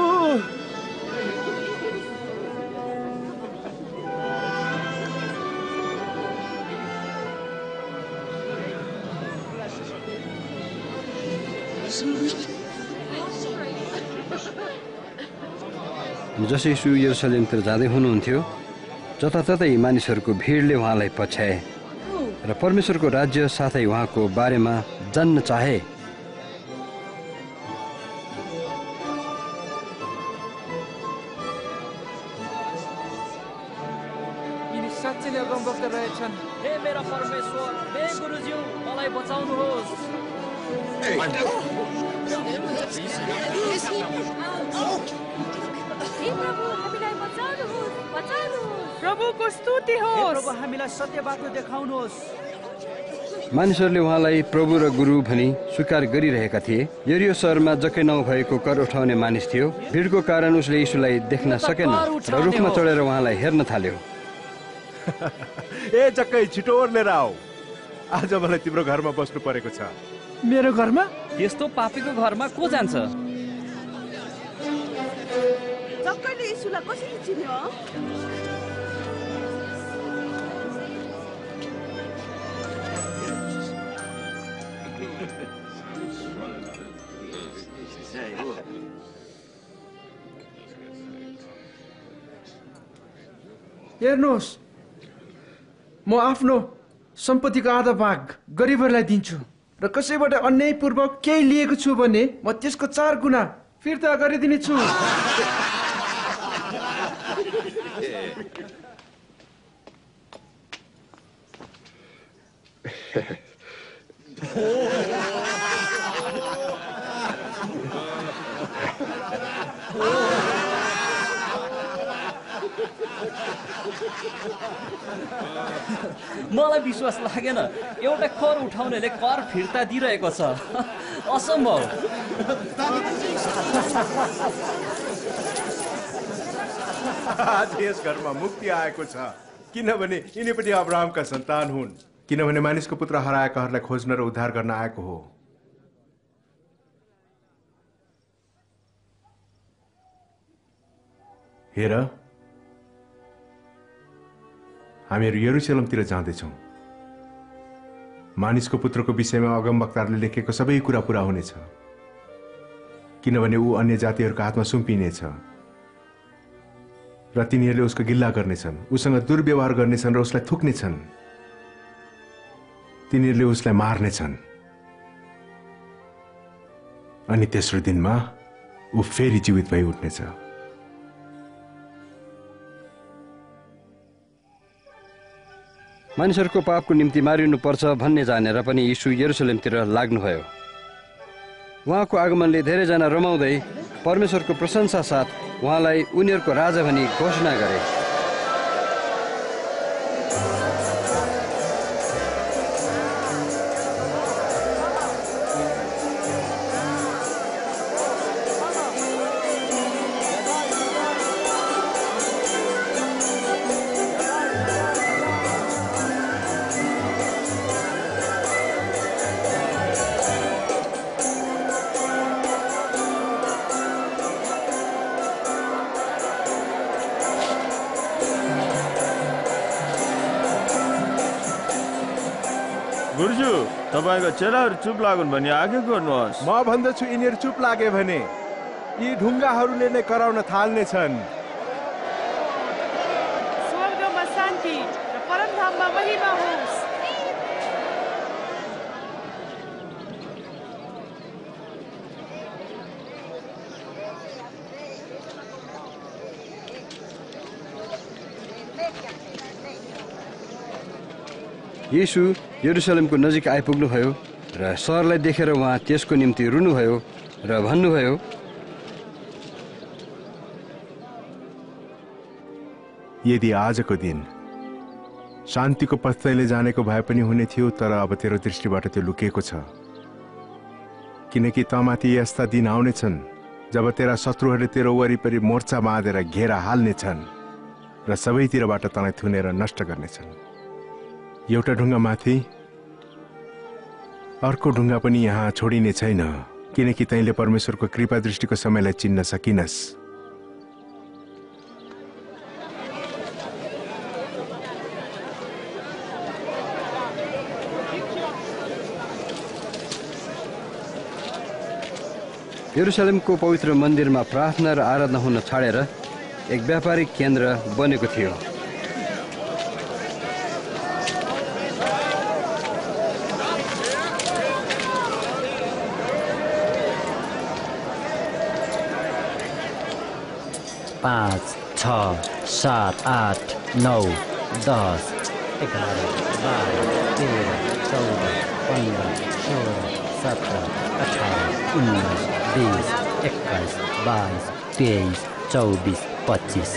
जसै यीशु यरुशलेमतिर जाँदै हुनुहुन्थ्यो, जताततै मानिसहरूको भिडले उहाँलाई पछ्याए र परमेश्वरको राज्य साथै उहाँको बारेमा जान्न चाहे। यिनी साँच्चै नै अगमवक्ता रहेछन्। हे मेरा परमेश्वर, हे गुरुज्यू, मलाई बचाउनुहोस्। प्रभुको स्तुति होस्। प्रभु हामीलाई सत्य बाटो देखाउनुहोस्। मानिसहरूले उहाँलाई प्रभु र गुरु भनी स्वीकार गरिरहेका थिए। यरियो सहरमा जक्कै नाउँ भएको कर उठाउने मानिस थियो। भिडको कारण उसले यीशुलाई देख्न सकेन र रुखमा चढेर उहाँलाई हेर्न थाल्यो। ए जक्कै छिटो लिएर आऊ, आज मलाई तिम्रो घरमा बस्नु परेको छ। मेरो घरमा? यस्तो पापीको घरमा को जान्छ? जक्कैले यीशुलाई कसरी चिन्यो? हेर्नुहोस्, म आफ्नो सम्पत्तिको आधा भाग गरिबहरूलाई दिन्छु र कसैबाट अन्यायपूर्वक केही लिएको छु भने म त्यसको चार गुणा फिर्ता गरिदिनेछु। मलाई विश्वास लागेन, एउटा कर उठाउनेले कर फिर्ता दिइरहेको छ। असम्भव। आज यस घरमा मुक्ति आएको छ, किनभने यिनी पनि अब्राहमका सन्तान हुन्। किनभने मानिसको पुत्र हराएकाहरूलाई खोज्न र उद्धार गर्न आएको हो। हेर, हामीहरू यरुशलेमतिर जाँदैछौँ। मानिसको पुत्रको विषयमा अगमवक्ताहरूले लेखेको सबै कुरा पुरा हुनेछ, किनभने ऊ अन्य जातिहरूको हातमा सुम्पिनेछ र तिनीहरूले उसको गिल्ला गर्नेछन्, उसँग दुर्व्यवहार गर्नेछन् र उसलाई थुक्नेछन्। तिनीहरूले उसलाई मार्नेछन् अनि तेस्रो दिनमा ऊ फेरि जीवित भई उठ्नेछ। मानिसहरूको पापको निम्ति मारिनुपर्छ भन्ने जानेर पनि यीशु यरुशलेमतिर लाग्नुभयो। उहाँको आगमनले धेरैजना रमाउँदै परमेश्वरको प्रशंसा साथ उहाँलाई उनीहरूको राजा भनी घोषणा गरे। गुरुजू, तपाईँको चेलाहरू चुप लागुन् भने आगे गर्नुहोस्। म भन्दछु यिनीहरू चुप लागे भने यी ढुङ्गाहरूले नै कराउन थाल्नेछन्। स्वर्गमा शान्ति र परमधाममा महिमा होस्। येशू यरुशलेमको नजिक आइपुग्नुभयो र सहरलाई देखेर उहाँ त्यसको निम्ति रुनुभयो र भन्नुभयो, यदि आजको दिन शान्तिको पथले जानेको भए पनि हुने थियो, तर अब तेरो दृष्टिबाट त्यो लुकेको छ। किनकि तमाथि यस्ता दिन आउनेछन् जब तेरा शत्रुहरूले तेरो वरिपरि मोर्चा बाँधेर घेरा हाल्नेछन् र सबैतिरबाट तँलाई थुनेर नष्ट गर्नेछन्। एउटा ढुङ्गा माथि अर्को ढुङ्गा पनि यहाँ छोडिने छैन, किनकि तैँले परमेश्वरको कृपा दृष्टिको समयलाई चिन्न सकिनस्। यरुशलेमको पवित्र मन्दिरमा प्रार्थना र आराधना हुन छाडेर एक व्यापारिक केन्द्र बनेको थियो। पाँच, छ, सात, आठ, नौ, दस, एघार, बाह्र, तेह्र, चौध, पन्ध्र, सोह्र, सत्र, अठार, उन्नाइस, बीस, एक्काइस, बाइस, तेइस, चौबिस, पच्चिस।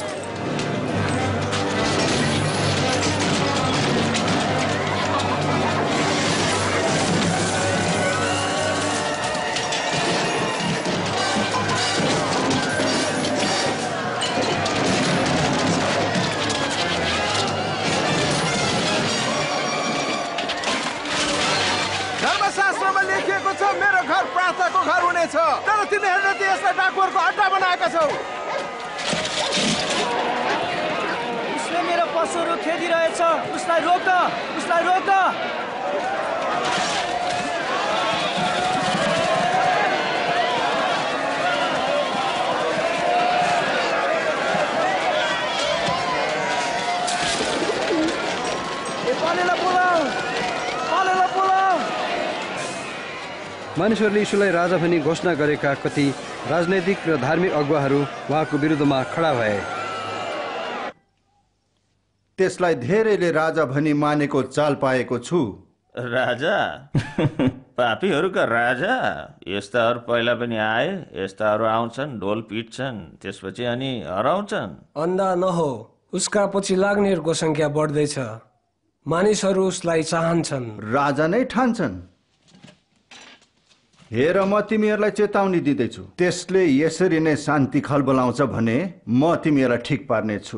धर्मशास्त्रमा लेखिएको छ, मेरो घर प्रार्थनाको घर हुनेछ, तर तिमीहरूले त यसलाई डाकुहरूको अड्डा बनाएका छौ। उसले मेरो पशुहरू खेदिरहेछ, उसलाई रोक, उसलाई रोक। मानिसहरूले यीशुलाई राजा भनी घोषणा गरेका कति राजनैतिक र धार्मिक अगुवाहरू उहाँको विरुद्धमा खडा भए। त्यसलाई धेरैले राजा भनी मानेको चाल पाएको छु। राजा? पापीहरूका राजा? यस्ताहरू पहिला पनि आए, यस्ताहरू आउँछन्, ढोल पिट्छन्, त्यसपछि अनि हराउँछन्। अन्धा नहो, उसका पछि लाग्नेहरूको संख्या बढ्दैछ। मानिसहरू उसलाई चाहन्छन्, राजा नै ठान्छन्। हेर, म तिमीहरूलाई चेतावनी दिँदैछु, त्यसले यसरी नै शान्ति खलबलाउँछ भने म तिमीहरूलाई ठिक पार्नेछु।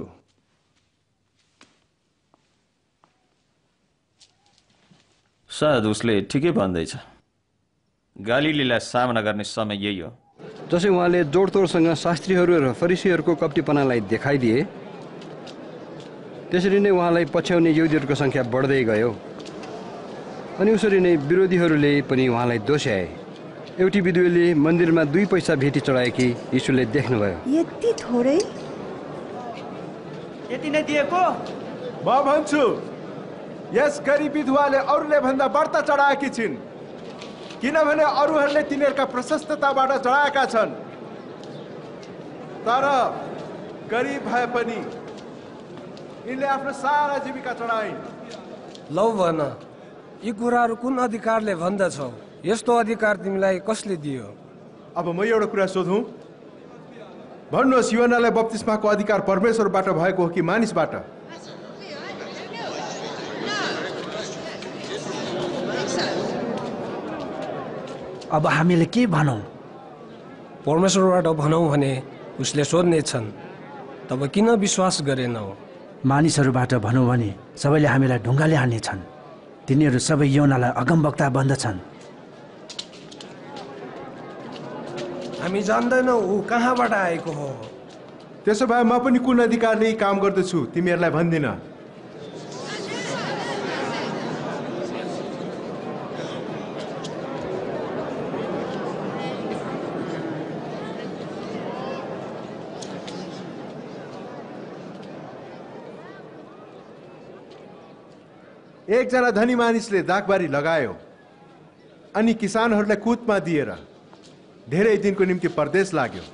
सायद उसले ठिकै भन्दैछ। गालिलीलाई सामना गर्ने समय यही हो। जसै उहाँले जोडतोडसँग शास्त्रीहरू र फरिसीहरूको कप्टीपनालाई देखाइदिए, त्यसरी नै उहाँलाई पछ्याउने यहुदीहरूको संख्या बढ्दै गयो। अनि उसरी नै विरोधीहरूले पनि उहाँलाई दोष्याए। एउटी विधुवीले मन्दिरमा दुई पैसा भेटी चढाएकी यीशुले देख्नुभयो। यति थोरै? यति नै दिएको? म भन्छु, यस गरिब विधवाले अरूले भन्दा बढ्ता चढाएकी छिन्, किनभने अरूहरूले तिनीहरूका प्रशस्तताबाट चढाएका छन्, तर गरिब भए पनि यिनले आफ्नो सारा जीविका चढाइन्। लौ भन, यी कुराहरू कुन अधिकारले भन्दछौ? यस्तो अधिकार तिमीलाई कसले दियो? अब म एउटा कुरा सोधौँ, भन्नुहोस्, यूहन्नालाई बप्तिस्माको अधिकार परमेश्वरबाट भएको हो कि मानिसबाट? अब हामीले के भनौँ? परमेश्वरबाट भनौँ भने उसले सोध्नेछन्, तब किन विश्वास गरेनौ? मानिसहरूबाट भनौँ भने सबैले हामीलाई ढुङ्गाले हान्नेछन्। तिनीहरू सबै यूहन्नालाई अगमवक्ता भन्दछन्। हामी जान्दैनौ ऊ कहाँबाट आएको हो। त्यसो भए म पनि कुन अधिकारले काम गर्दछु तिमीहरूलाई भन्दिन। एकजना धनी मानिसले दागबारी लगायो अनि किसानहरूलाई कुतमा दिएर धेरै दिनको निम्ति परदेश लाग्यो।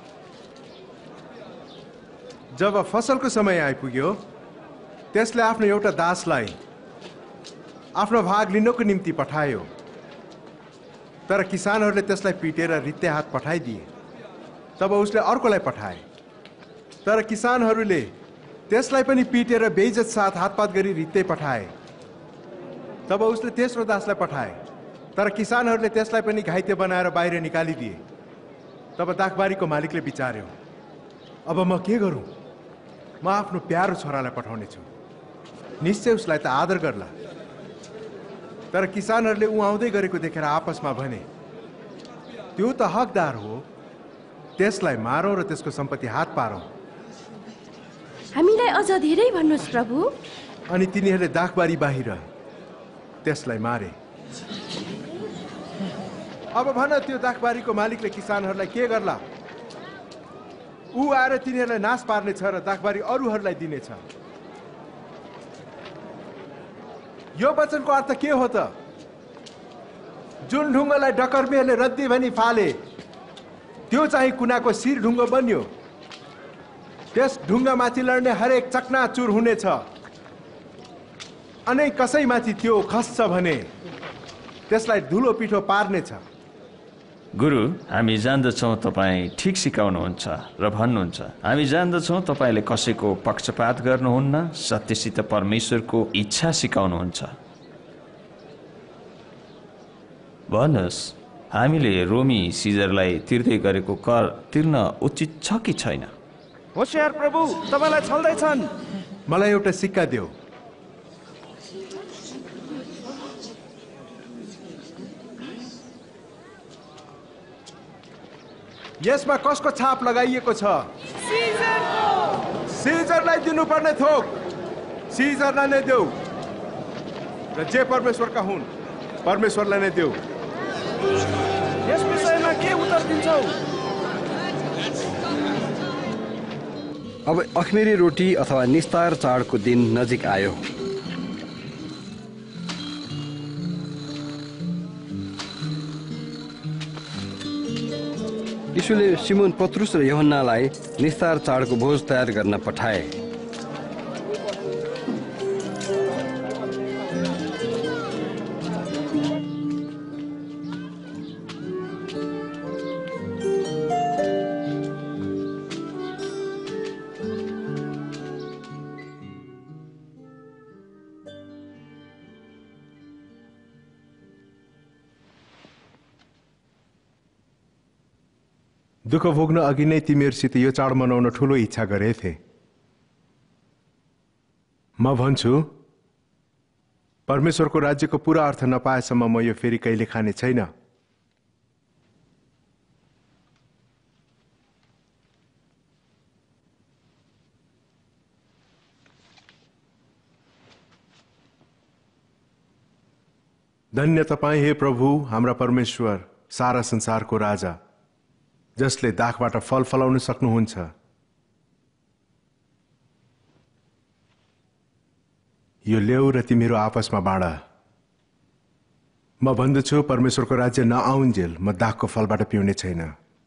जब फसलको समय आइपुग्यो, त्यसले आफ्नो एउटा दासलाई आफ्नो भाग लिनको निम्ति पठायो। तर किसानहरूले त्यसलाई पिटेर रित्ते हात पठाइदिए। तब उसले अर्कोलाई पठाए। तर किसानहरूले त्यसलाई पनि पिटेर बेइज्जत साथ हातपात गरी रित्ते पठाए। तब उसले तेस्रो दासलाई पठाए। तर किसानहरूले त्यसलाई पनि घाइते बनाएर बाहिर निकालिदिए। तब दाखबारीको मालिकले विचार्यो, अब म के गरौँ? म आफ्नो प्यारो छोरालाई पठाउने छु, निश्चय उसलाई त आदर गर्ला। तर किसानहरूले ऊ आउँदै गरेको देखेर आपसमा भने, त्यो त हकदार हो, त्यसलाई मारौँ र त्यसको सम्पत्ति हात पारौँ। हामीलाई अझ धेरै भन्नुहोस् प्रभु। अनि तिनीहरूले दाखबारी बाहिर त्यसलाई मारे। अब भन, त्यो दाखबारीको मालिकले किसानहरूलाई के गर्ला? ऊ आएर तिनीहरूलाई नाश पार्नेछ र दाखबारी अरूहरूलाई दिनेछ। यो वचनको अर्थ के हो त? जुन ढुङ्गालाई डकर्मीहरूले रद्दी भनी फाले, त्यो चाहिँ कुनाको शिर ढुङ्गो बन्यो। त्यस ढुङ्गामाथि लड्ने हरेक चकनाचुर हुनेछ। अनि कसैमाथि त्यो खस्छ भने त्यसलाई धुलो पिठो पार्नेछ। गुरु, हामी जान्दछौँ तपाईँ ठिक सिकाउनुहुन्छ र भन्नुहुन्छ, हामी जान्दछौँ तपाईँले कसैको पक्षपात गर्नुहुन्न, सत्यसित परमेश्वरको इच्छा सिकाउनुहुन्छ। भन्नुहोस्, हामीले रोमी सिजरलाई तिर्दै गरेको कर तिर्न उचित छ कि छैन? होशियार प्रभु, तपाईँलाई छल्दैछन्। मलाई एउटा सिक्का देऊ। यसमा कसको छाप लगाइएको छ? सिजरको। सिजरलाई दिनुपर्ने थोक सिजरलाई नै देऊ, र जे परमेश्वरका हुन् परमेश्वरलाई नै देऊ। यस विषयमा के उत्तर दिन्छौ? अब अखमेरी रोटी अथवा निस्तार चाडको दिन नजिक आयो। यीशुले सिमोन पत्रुस र यूहन्नालाई निस्तार चाडको भोज तयार गर्न पठाए। दुःख भोग्न अघि नै तिमीहरूसित यो चाड मनाउन ठुलो इच्छा गरेथे। म भन्छु, परमेश्वरको राज्यको पूरा अर्थ नपाएसम्म म यो फेरि कहिले खाने छैन। धन्य तपाईं हे प्रभु, हाम्रा परमेश्वर, सारा संसारको राजा, जसले दाखबाट फल फलाउन सक्नुहुन्छ। यो ल्याऊ र तिमीहरू आपसमा बाँड। म भन्दछु, परमेश्वरको राज्य नआउन्जेल म दाखको फलबाट पिउने छैन।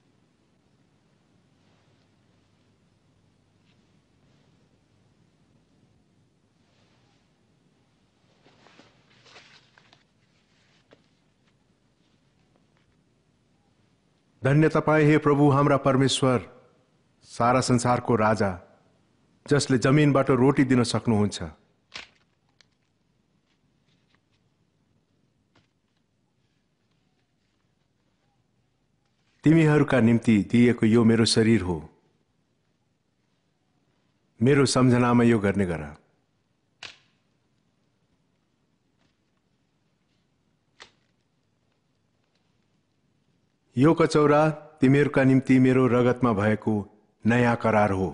धन्य तपाईं हे प्रभु, हाम्रा परमेश्वर, सारा संसारको राजा, जसले जमिनबाट रोटी दिन सक्नुहुन्छ। तिमीहरूका निम्ति दिएको यो मेरो शरीर हो। मेरो सम्झनामा यो गर्ने गर। यो कचौरा तिमीहरूका निम्ति मेरो रगतमा भएको नयाँ करार हो।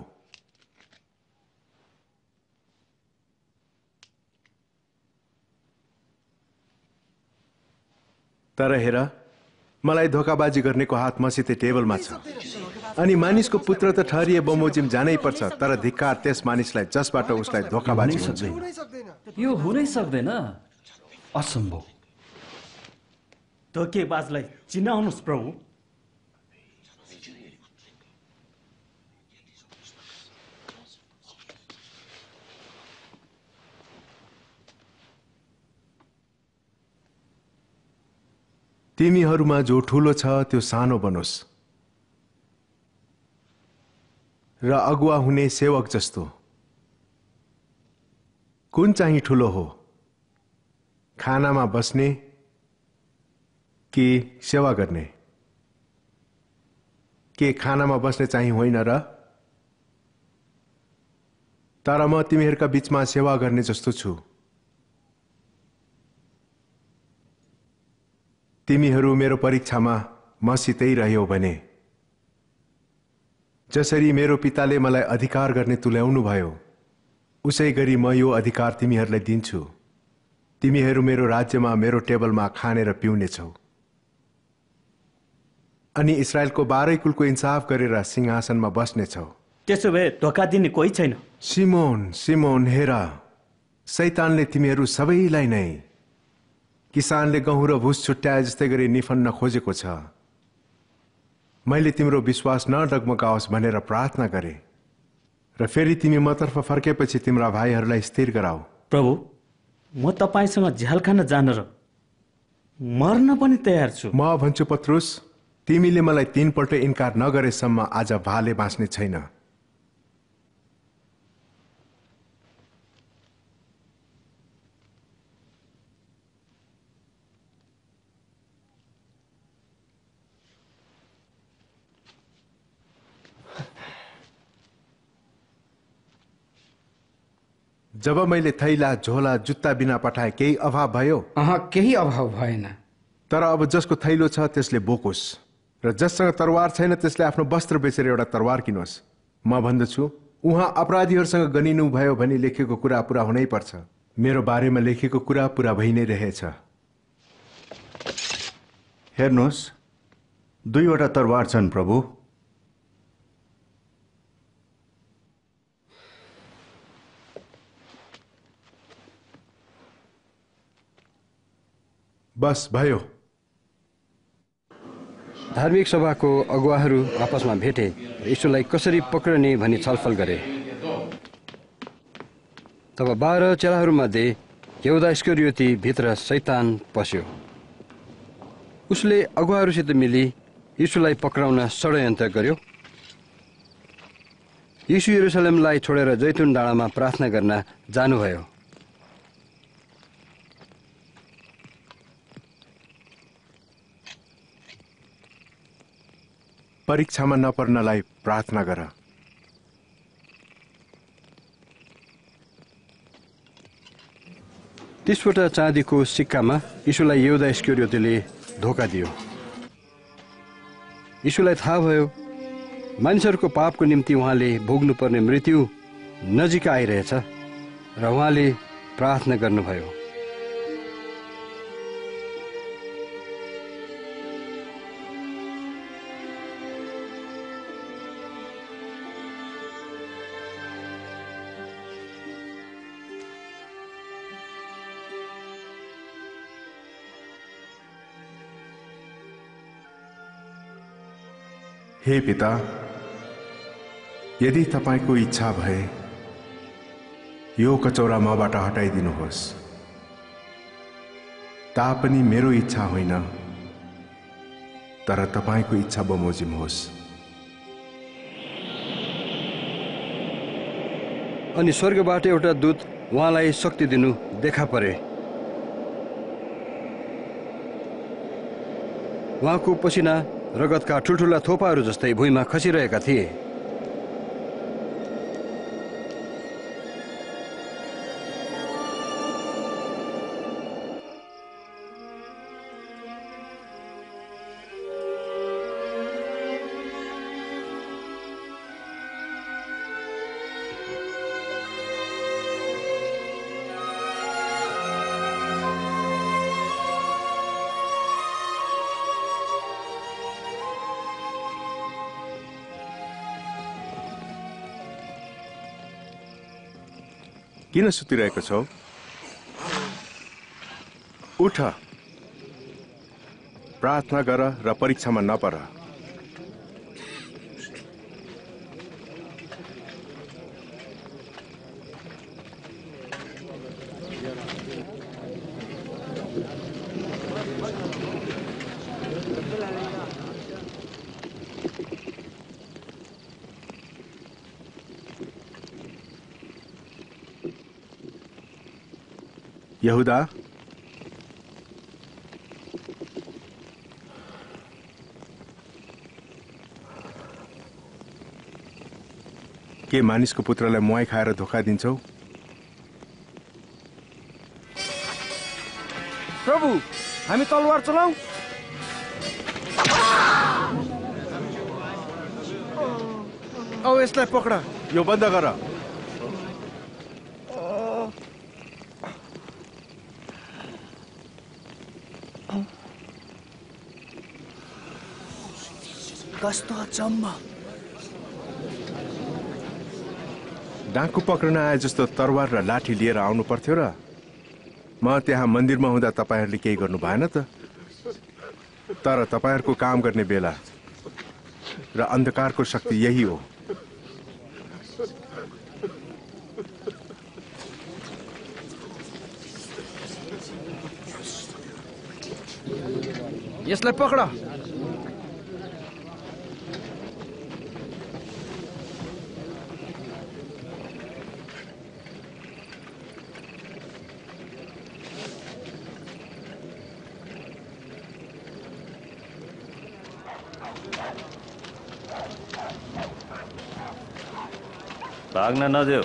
तर हेर, मलाई धोकाबाजी गर्नेको हात मसित टेबलमा छ। अनि मानिसको पुत्र त ठहरिए बमोजिम जानै पर्छ, तर धिक्कार त्यस मानिसलाई जसबाट उसलाई धोकाबाजी हुन्छ। यो हुनै सक्दैन, असम्भव। धोकेबाजलाई चिनाउनुहोस् प्रभु। तिमीहरूमा जो ठुलो छ त्यो सानो बनोस् र अगुवा हुने सेवक जस्तो। कुन चाहिँ ठुलो हो, खानामा बस्ने कि सेवा गर्ने? के खानामा बस्ने चाहिँ होइन र? तर म तिमीहरूका बीचमा सेवा गर्ने जस्तो छु। तिमीहरू मेरो परीक्षामा मसितै रह्यौ भने जसरी मेरो पिताले मलाई अधिकार गर्ने तुल्याउनु भयो उसै गरी म यो अधिकार तिमीहरूलाई दिन्छु। तिमीहरू मेरो राज्यमा मेरो टेबलमा खाने र पिउने छौ अनि इस्राएलको बाह्रै कुलको इन्साफ गरेर सिंहासनमा बस्ने छौ। त्यसो भए धोका दिने कोही छैन। सिमोन सिमोन हेर, शैतानले तिमीहरू सबैलाई नै किसानले गहुँ र भुस छुट्याए जस्तै गरी निफन्न खोजेको छ। मैले तिम्रो विश्वास न डगमगाओस् भनेर प्रार्थना गरे र फेरि तिमी मतर्फ फर्केपछि तिम्रा भाइहरूलाई स्थिर गराऊ। प्रभु, म तपाईसँग झ्याल खान जान र मर्न पनि तयार छु। म भन्छु पत्रुस, तिमीले मलाई तीनपल्ट इन्कार नगरेसम्म आज भाले बाँच्ने छैन। जब मैले थैला झोला जुत्ता बिना पठाए केही अभाव भयो? अह केही अभाव भएन। तर अब जसको थैलो छ त्यसले बोकोस् र जससँग तरवार छैन त्यसले आफ्नो वस्त्र बेचेर एउटा तरवार किनोस्। म भन्दछु, उहाँ अपराधीहरूसँग गनिनु भयो भने लेखेको कुरा पूरा हुनै पर्छ। मेरो बारेमा लेखेको कुरा पूरा भइ नै रहेछ। हेर्नुहोस्, दुईवटा तरवार छन् प्रभु। बस भयो। धार्मिक सभाको अगुवाहरू आपसमा भेटे र यीशुलाई कसरी पक्रने भनी छलफल गरे। तब बाह्र चेलाहरूमध्ये यहुदा इस्करियोती भित्र शैतान पस्यो। उसले अगुवाहरूसित मिली यीशुलाई पक्राउन षड्यन्त्र गर्यो। यीशु यरुशलेमलाई छोडेर जैतुन डाँडामा प्रार्थना गर्न जानुभयो। परीक्षामा नपर्नलाई प्रार्थना गर। तीसवटा चाँदीको सिक्कामा यीशुलाई यहुदा इस्करियोतीले धोका दियो। यीशुलाई थाहा भयो मानिसहरूको पापको निम्ति उहाँले भोग्नुपर्ने मृत्यु नजिक आइरहेछ र उहाँले प्रार्थना गर्नुभयो। हे पिता, यदि तपाईको इच्छा भए यो कचौरा मबाट हटाइदिनुहोस्, तापनि मेरो इच्छा होइन तर तपाईको इच्छा बमोजिम होस्। अनि स्वर्गबाट एउटा दूत उहाँलाई शक्ति दिनु देखा परे। उहाँको पसिना रगतका ठुल्ठुला थोपाहरू जस्तै भुइँमा खसिरहेका थिए। किन सुतिरहेको छौ? उठ, प्रार्थना गर र परीक्षामा नपर। यहुदा, के मानिसको पुत्रलाई मुहाई खाएर धोका दिन्छौ? प्रभु, हामी तलवार चलाऊ। औ यसलाई पक्रा। यो बन्द गर। कस्तो अचम्म! डाकु पक्रन आए जस्तो तरवार र लाठी लिएर आउनु पर्थ्यो र म त्यहाँ मन्दिरमा हुँदा तपाईहरूले केही गर्नु भएन त। तर तपाईहरूको काम गर्ने बेला र अन्धकारको शक्ति यही हो। यसलाई पक्रा। भाग्न नदेऊ।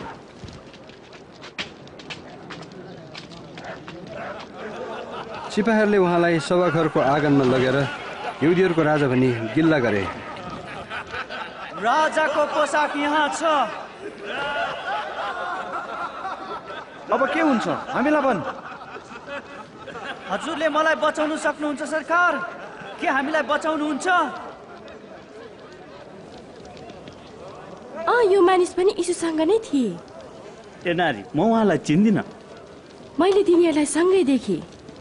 सिपाहीहरूले उहाँलाई सभाघरको आँगनमा लगेर यहुदीहरूको राजा भनी गिल्ला गरे। राजाको पोसाक यहाँ छ। अब के हुन्छ? हामीलाई भन्। हजुरले मलाई बचाउनु सक्नुहुन्छ सरकार? के हामीलाई बचाउनुहुन्छ? अँ, यो मानिस पनि यीशुसँग नै थिए। ए नारी, म उहाँलाई चिन्दिनँ। मैले तिनीहरूलाई सँगै देखेँ।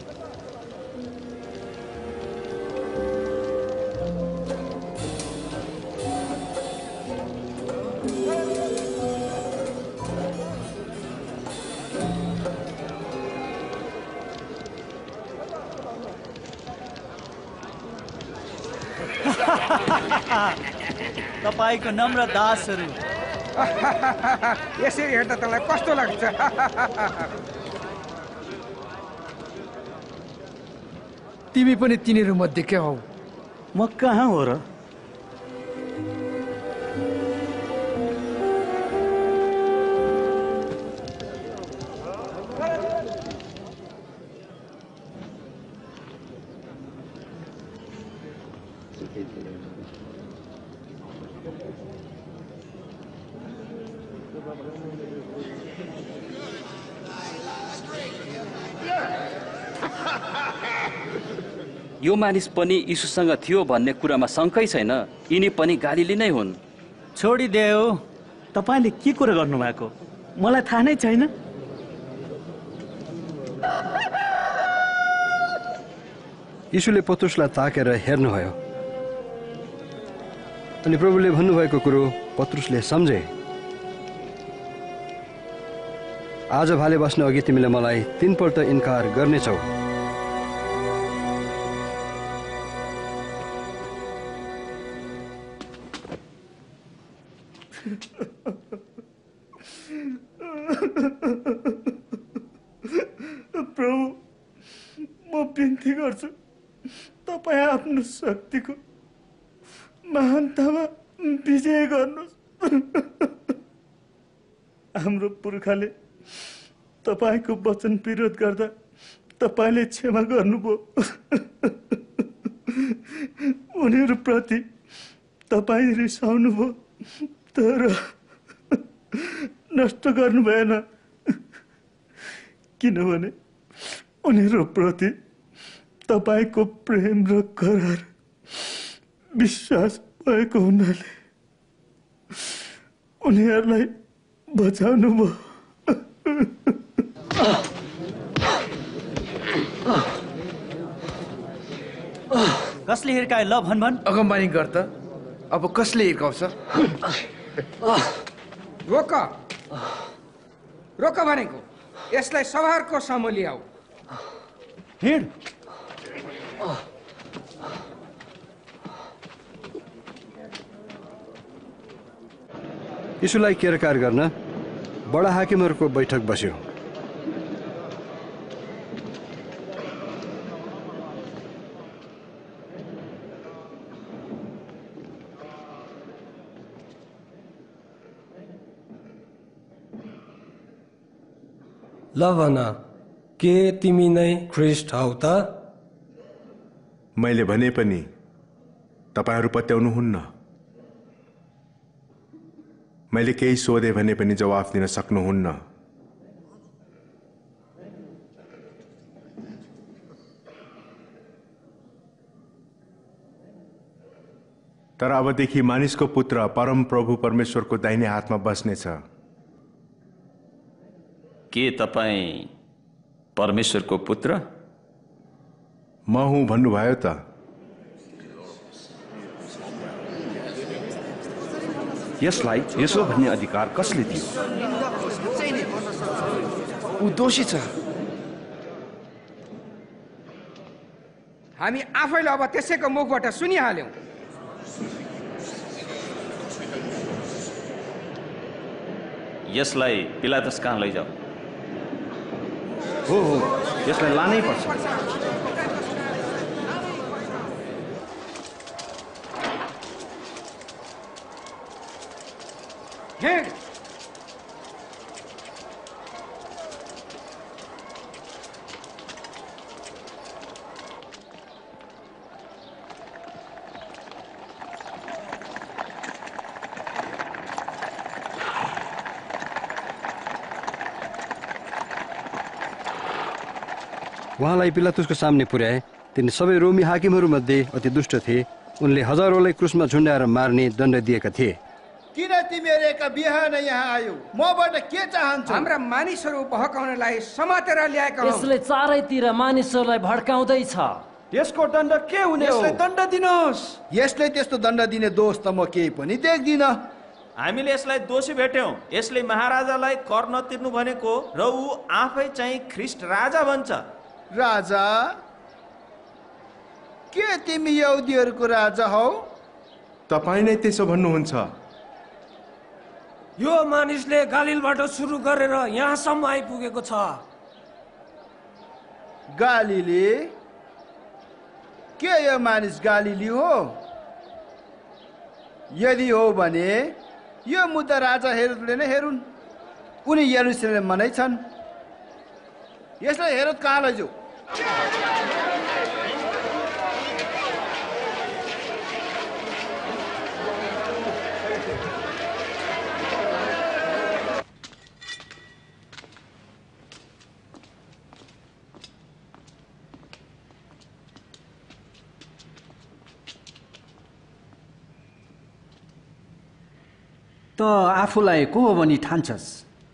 तपाईको नम्र दासहरू। यसरी हेर्दा तँलाई कस्तो लाग्छ? तिमी पनि तिनीहरू मध्ये के हौ? म कहाँ हो र? यो मानिस पनि यीशुसँग थियो भन्ने कुरामा शङ्कै छैन। यिनी पनि गालिली नै हुन्। छोडिदेऊ। तपाईँले के कुरा गर्नुभएको मलाई थाहा नै छैन। यीशुले पत्रुसलाई ताकेर हेर्नुभयो अनि प्रभुले भन्नुभएको कुरो पत्रुसले सम्झे। आज भाले बस्न अघि तिमीले मलाई तीनपल्ट इन्कार गर्नेछौ। प्रभु, म बिन्ती गर्छु, तपाईँ आफ्नो शक्तिको महानतामा विजय गर्नुहोस्। हाम्रो पुर्खाले तपाईँको वचन विरोध गर्दा तपाईँले क्षमा गर्नुभयो। उनीहरूप्रति तपाईँ रिसाउनुभयो, तर नष्ट गर्नु भएन, किनभने उनीहरूप्रति तपाईँको प्रेम र करार विश्वास भएको हुनाले उनीहरूलाई बचाउनु भयो। कसले हिर्काए? ल भन भन। अगमबानी गर त। अब कसले हिर्काउँछ? रोक रोक भनेको। यसलाई सभारको सम्म ल्याऊ। हिँड। यीशुलाई केरकार गर्न बडा हाकिमहरूको बैठक बस्यो। ल भन, के तिमी नै ख्रिस्ट हौ त? मैले भने पनि तपाईहरू पत्याउनुहुन्न। मैले केही सोधे भने पनि जवाफ दिन सक्नुहुन्न। तर अबदेखि मानिसको पुत्र परम प्रभु परमेश्वरको दाहिने हातमा बस्नेछ। के तपाईँ परमेश्वरको पुत्र? म हुँ भन्नुभयो त। यसलाई यसो भन्ने अधिकार कसले दियो? ऊ दोषी छ। हामी आफैले अब त्यसैको मुखबाट सुनिहाल्यौं। यसलाई पिलातस कहाँ लैजाऊ। हो हो, यसलाई लानै पर्छ। हिँड। उहाँलाई पिलातुसको सामने पुर्याए। तिनी सबै रोमी हाकिमहरूमध्ये अति दुष्ट थिए। उनले हजारौंलाई क्रुसमा झुन्डाएर मार्ने दण्ड दिएका थिए। किन तिमीहरूका बिहान यहाँ आयो? मबाट के चाहन्छौ? हाम्रा मानिसहरू भड्काउनलाई समातेर ल्याएका हौ। यसले चारैतिर मानिसहरूलाई भड्काउँदै छ। यसको दण्ड के हुने हो? यसलाई दण्ड दिनुहोस्। यसले त्यस्तो दण्ड दिने दोष त म केही पनि देख्दिन। हामीले यसलाई दोषी भेट्यौं। यसले महाराजालाई कर नतिर्नु भनेको र ऊ आफै चाहिँ ख्रिस्ट राजा भन्छ। राजा? के तिमी यहुदीहरूको राजा हौ? तपाईँ नै त्यसो भन्नुहुन्छ। यो मानिसले गालिलबाट सुरु गरेर यहाँसम्म आइपुगेको छ। गालिली? के यो मानिस गालिली हो? यदि हो भने यो मुद्दा राजा हेरोदले नै हेरुन्। उनी यरुशलेममा नै छन्। यसलाई हेरोद कहाँ लैजाऊ। त आफूलाई को हो भनी ठान्छस्?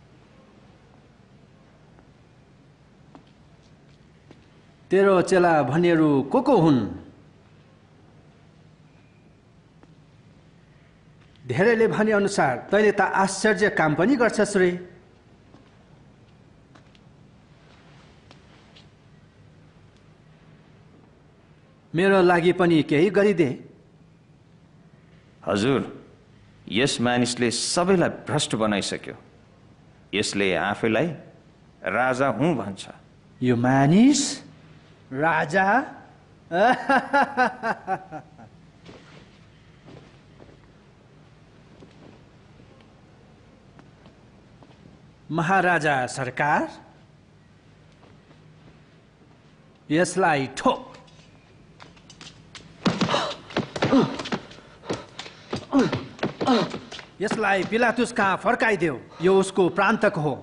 तेरो चेला भन्नेहरू को को हुन्? धेरैले भने अनुसार तैँले त आश्चर्य काम पनि गर्छस् रे। मेरो लागि पनि केही गरिदे। हजुर, यस मानिसले सबैलाई भ्रष्ट बनाइसक्यो। यसले आफैलाई राजा हुँ भन्छ। यो मानिस राजा? महाराजा सरकार, यसलाई ठोक। यसलाई पिलातुस कहाँ फर्काइदेऊ। यो उसको प्रान्तक हो।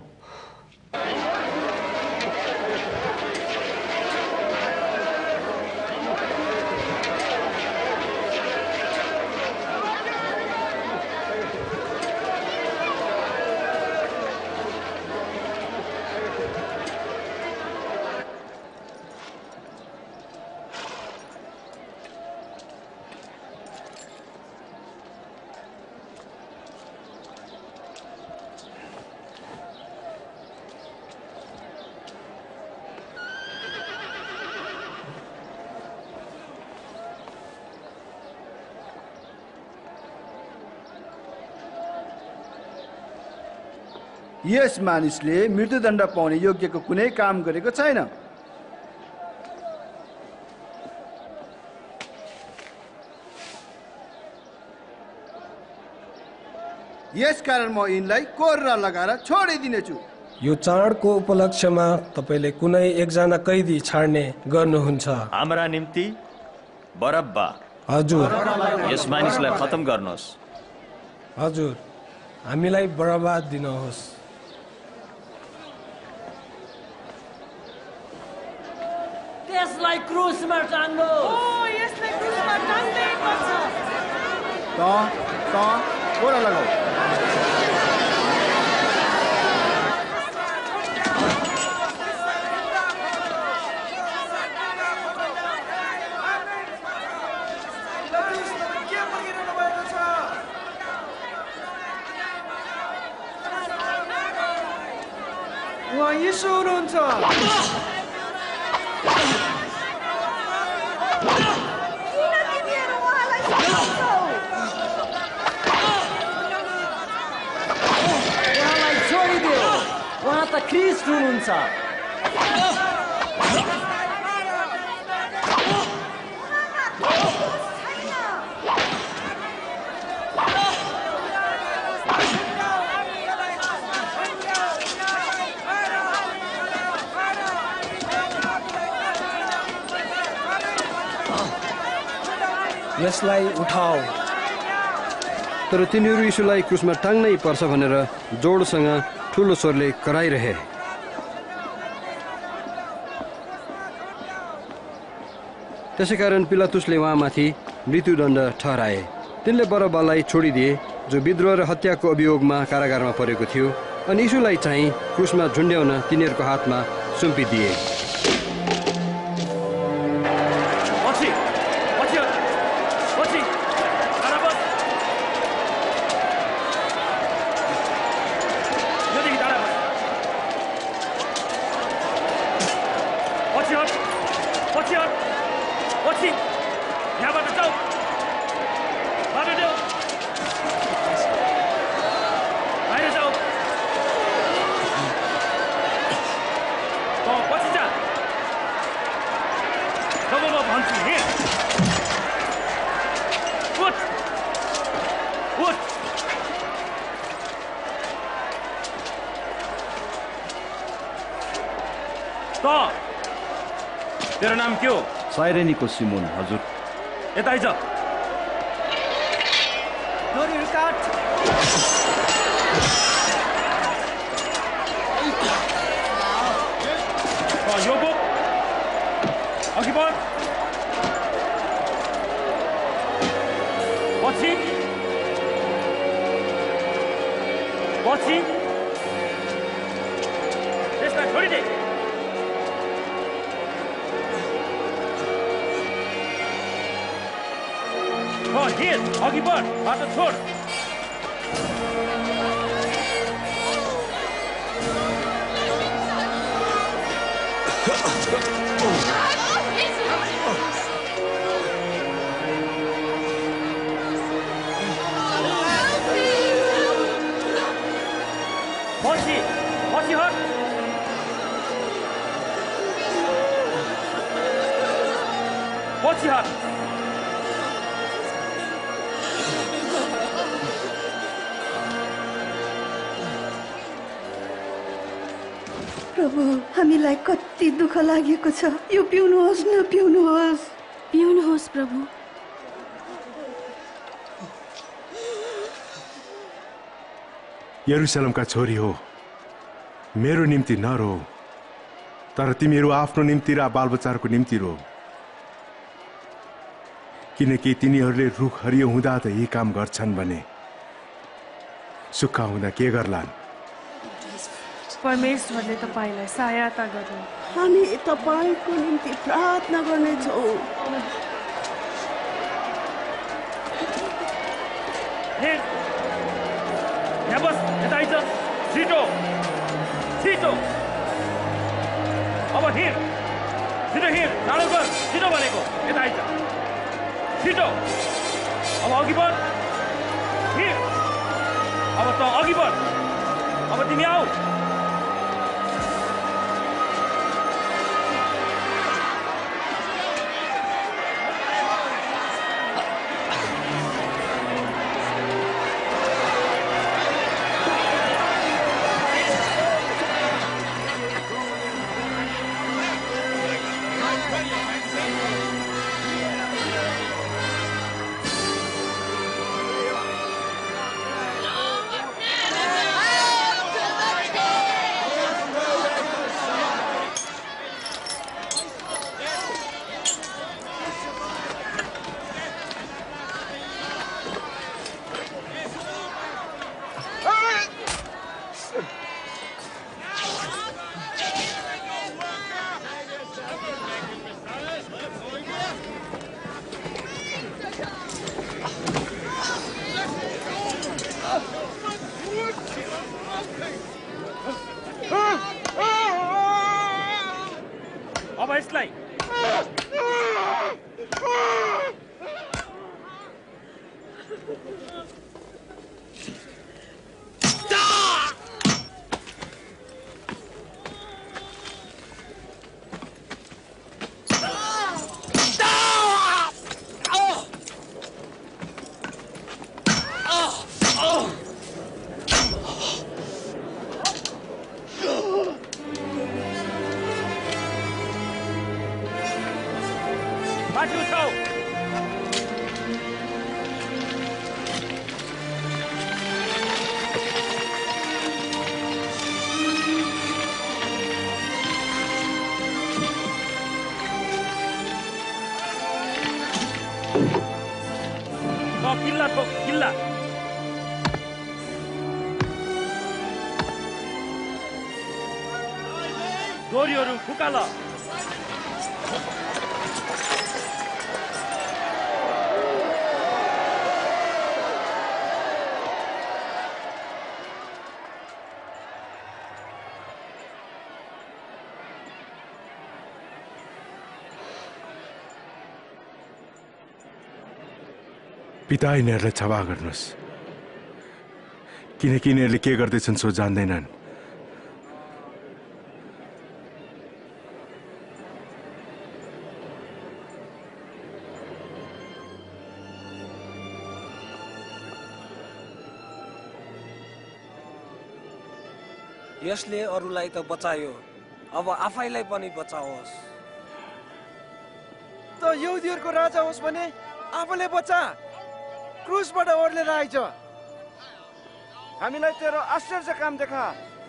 यस मानिसले मृत्युदण्ड पाउने योग्यको कुनै काम गरेको छैन। यसकारण म यिनलाई कोर्रा लगाएर छोडिदिनेछु। यो चाडको उपलक्ष्यमा तपाईँले कुनै एकजना कैदी छाड्ने गर्नुहुन्छ? हाम्रा निम्ति बरब्बा। हजुर। यस मानिसलाई खतम गर्नुहोस्। हजुर, हामीलाई बरब्बा दिनुहोस्। त्यसलाई क्रुसमा टाङ्गो। ओ यसलाई क्रुसमा टाङ्दै पर्छ। त त गोरा लगाऊ। उहाँ यसो हुनुहुन्छ। उहाँलाई छोडिदियो, उहाँ त ख्रिस्ट हुनुहुन्छ। यसलाई उठाऊ। तर तिनीहरू यीशुलाई क्रुसमा टाङ्नै पर्छ भनेर जोडसँग ठुलो स्वरले कराइरहे। त्यसैकारण पिलातुसले उहाँमाथि मृत्युदण्ड ठहराए। तिनले बरब्बालाई छोडिदिए, जो विद्रोह र हत्याको अभियोगमा कारागारमा परेको थियो, अनि यीशुलाई चाहिँ क्रुसमा झुन्ड्याउन तिनीहरूको हातमा सुम्पिदिए। तेरो नाम के हो? साइरेनीको सिमोन। हजुर। यता आइज। डोरीहरू काट। यो बोक अघि बढ। पछि पछि त्यसलाई छोडिदे। हिँड, अघि बढ, बाटो छोड। पछि पछि हट। पछि हट। प्रभु, हामीलाई कति दुःख लागेको छ। यो पिउनुहोस् न, पिउनुहोस्। पिउनुहोस् प्रभु। यरुशलेमका छोरी हो, मेरो निम्ति नरो, तर तिमीहरू आफ्नो निम्ति र बालबच्चाहरूको निम्ति रो, किनकि तिनीहरूले रुख हरियो हुँदा त यही काम गर्छन् भने सुक्खा हुँदा के गर्लान्। परमेश्वरले तपाईलाई सहायता गर्नु। हामी तपाईको निम्ति प्रार्थना गर्नेछौँ। यहाँ बस, यता आइज। छिटो छिटो, अब हिँड, छिटो हिँड, चाँडो गर, छिटो भनेको। यता आइज, छिटो। अब अघि बढ, हिँड। अब त अघि बढ, अब तिमी आऊ। यसलाई। डोरीहरू फुकाल। पिता यिनीहरूलाई क्षमा गर्नुहोस्, किनकि यिनीहरूले के गर्दैछन् सो जान्दैनन्। यसले अरूलाई त बचायो, अब आफैलाई पनि बचाओस्। त यहुदीहरूको राजा होस् भने आफूले बचा, क्रुसबाट ओर्लेर आइज। हामीलाई तेरो आश्चर्य काम देखा।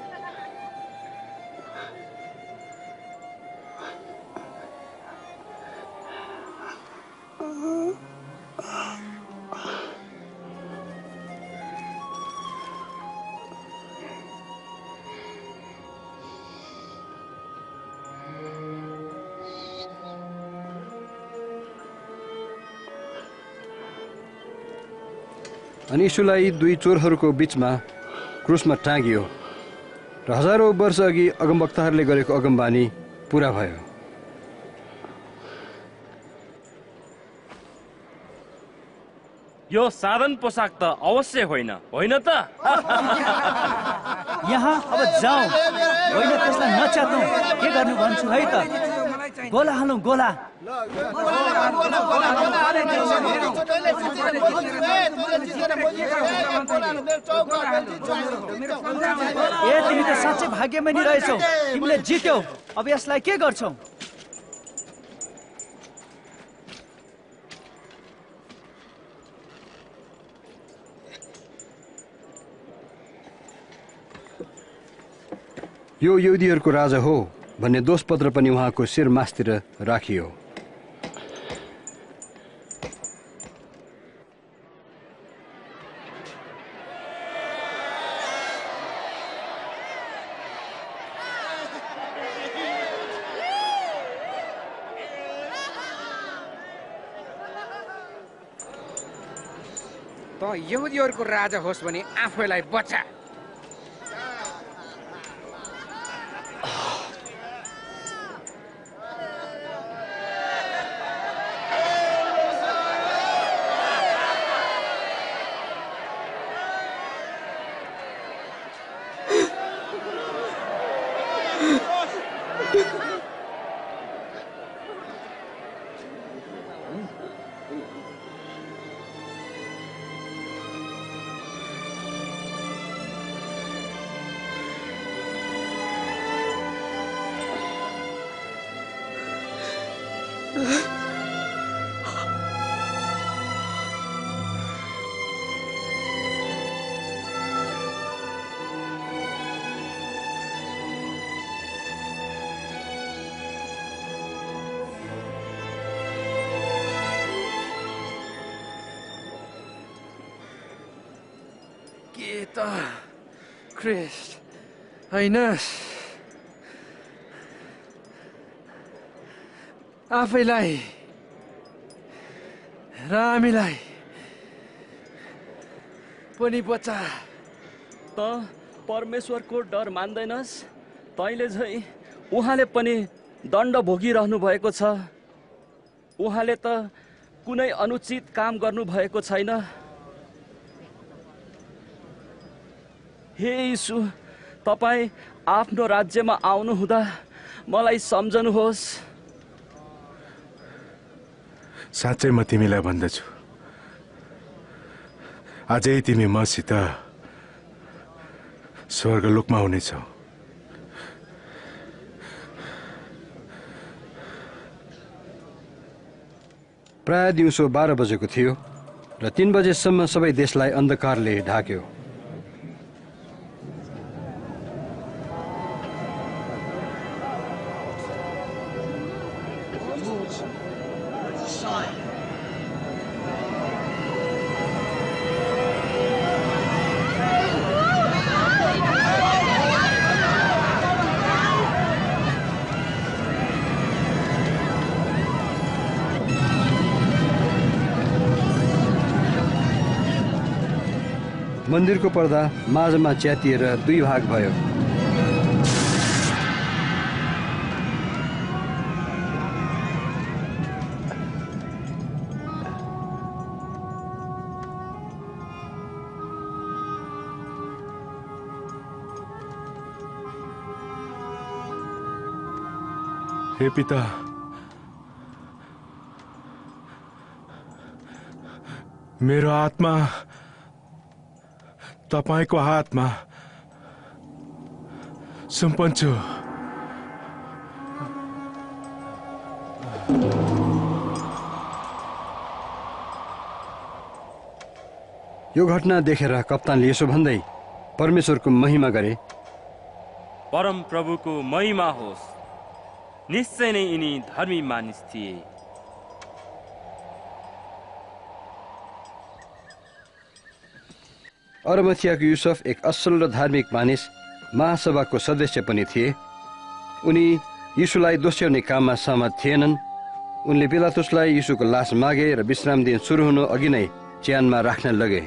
अनि यीशुलाई दुई चोरहरूको बीचमा क्रुसमा टाँगियो र हजारौँ वर्ष अघि अगमवक्ताहरूले गरेको अगमबानी पुरा भयो। यो साधारण पोसाक त अवश्य होइन, होइन त? यहाँ अब जाऊ, होइन त्यसलाई नच्यात्नु। के गर्नु भन्छु है त? गोला हालौँ, गोला। ए तिमी त साँच्चै भाग्यमानी रहेछौ, तिमीले जित्यौ। अब यसलाई के गर्छौ? यो यहुदीहरूको राजा हो भन्ने दोषपत्र पनि उहाँको शिर मासतिर राखियो। त यहुदीहरूको राजा होस् भने आफैलाई बचा। के त ख्रिस्ट हैनस्, आफैलाई र हामीलाई पनि बचा। त परमेश्वरको डर मान्दैनस्? तैँले झै उहाँले पनि दण्ड भोगिरहनु भएको छ। उहाँले त कुनै अनुचित काम गर्नु भएको छैन। हे यीशु, तपाईँ आफ्नो राज्यमा आउनु हुँदा मलाई सम्झनुहोस्। साँच्चै म तिमीलाई भन्दछु, अझै तिमी मसित स्वर्गलोकमा हुनेछौ। प्राय दिउँसो बाह्र बजेको थियो र तीन बजेसम्म सबै देशलाई अन्धकारले ढाक्यो। मन्दिरको पर्दा माझमा च्यातिएर दुई भाग भयो। हे पिता, मेरो आत्मा तपाईको हातमा सुम्पन्छु। यो घटना देखेर कप्तानले यसो भन्दै परमेश्वरको महिमा गरे, परम प्रभुको महिमा होस्। निश्चय नै यिनी धर्मी मानिस थिए। अरमथियाको युसुफ एक असल र धार्मिक मानिस, महासभाको सदस्य पनि थिए। उनी यीशुलाई दोस्याउने काममा सहमत थिएनन्। उनले पिलातुसलाई यीशुको लास मागे र विश्राम दिन सुरु हुनु अघि नै च्यानमा राख्न लगे।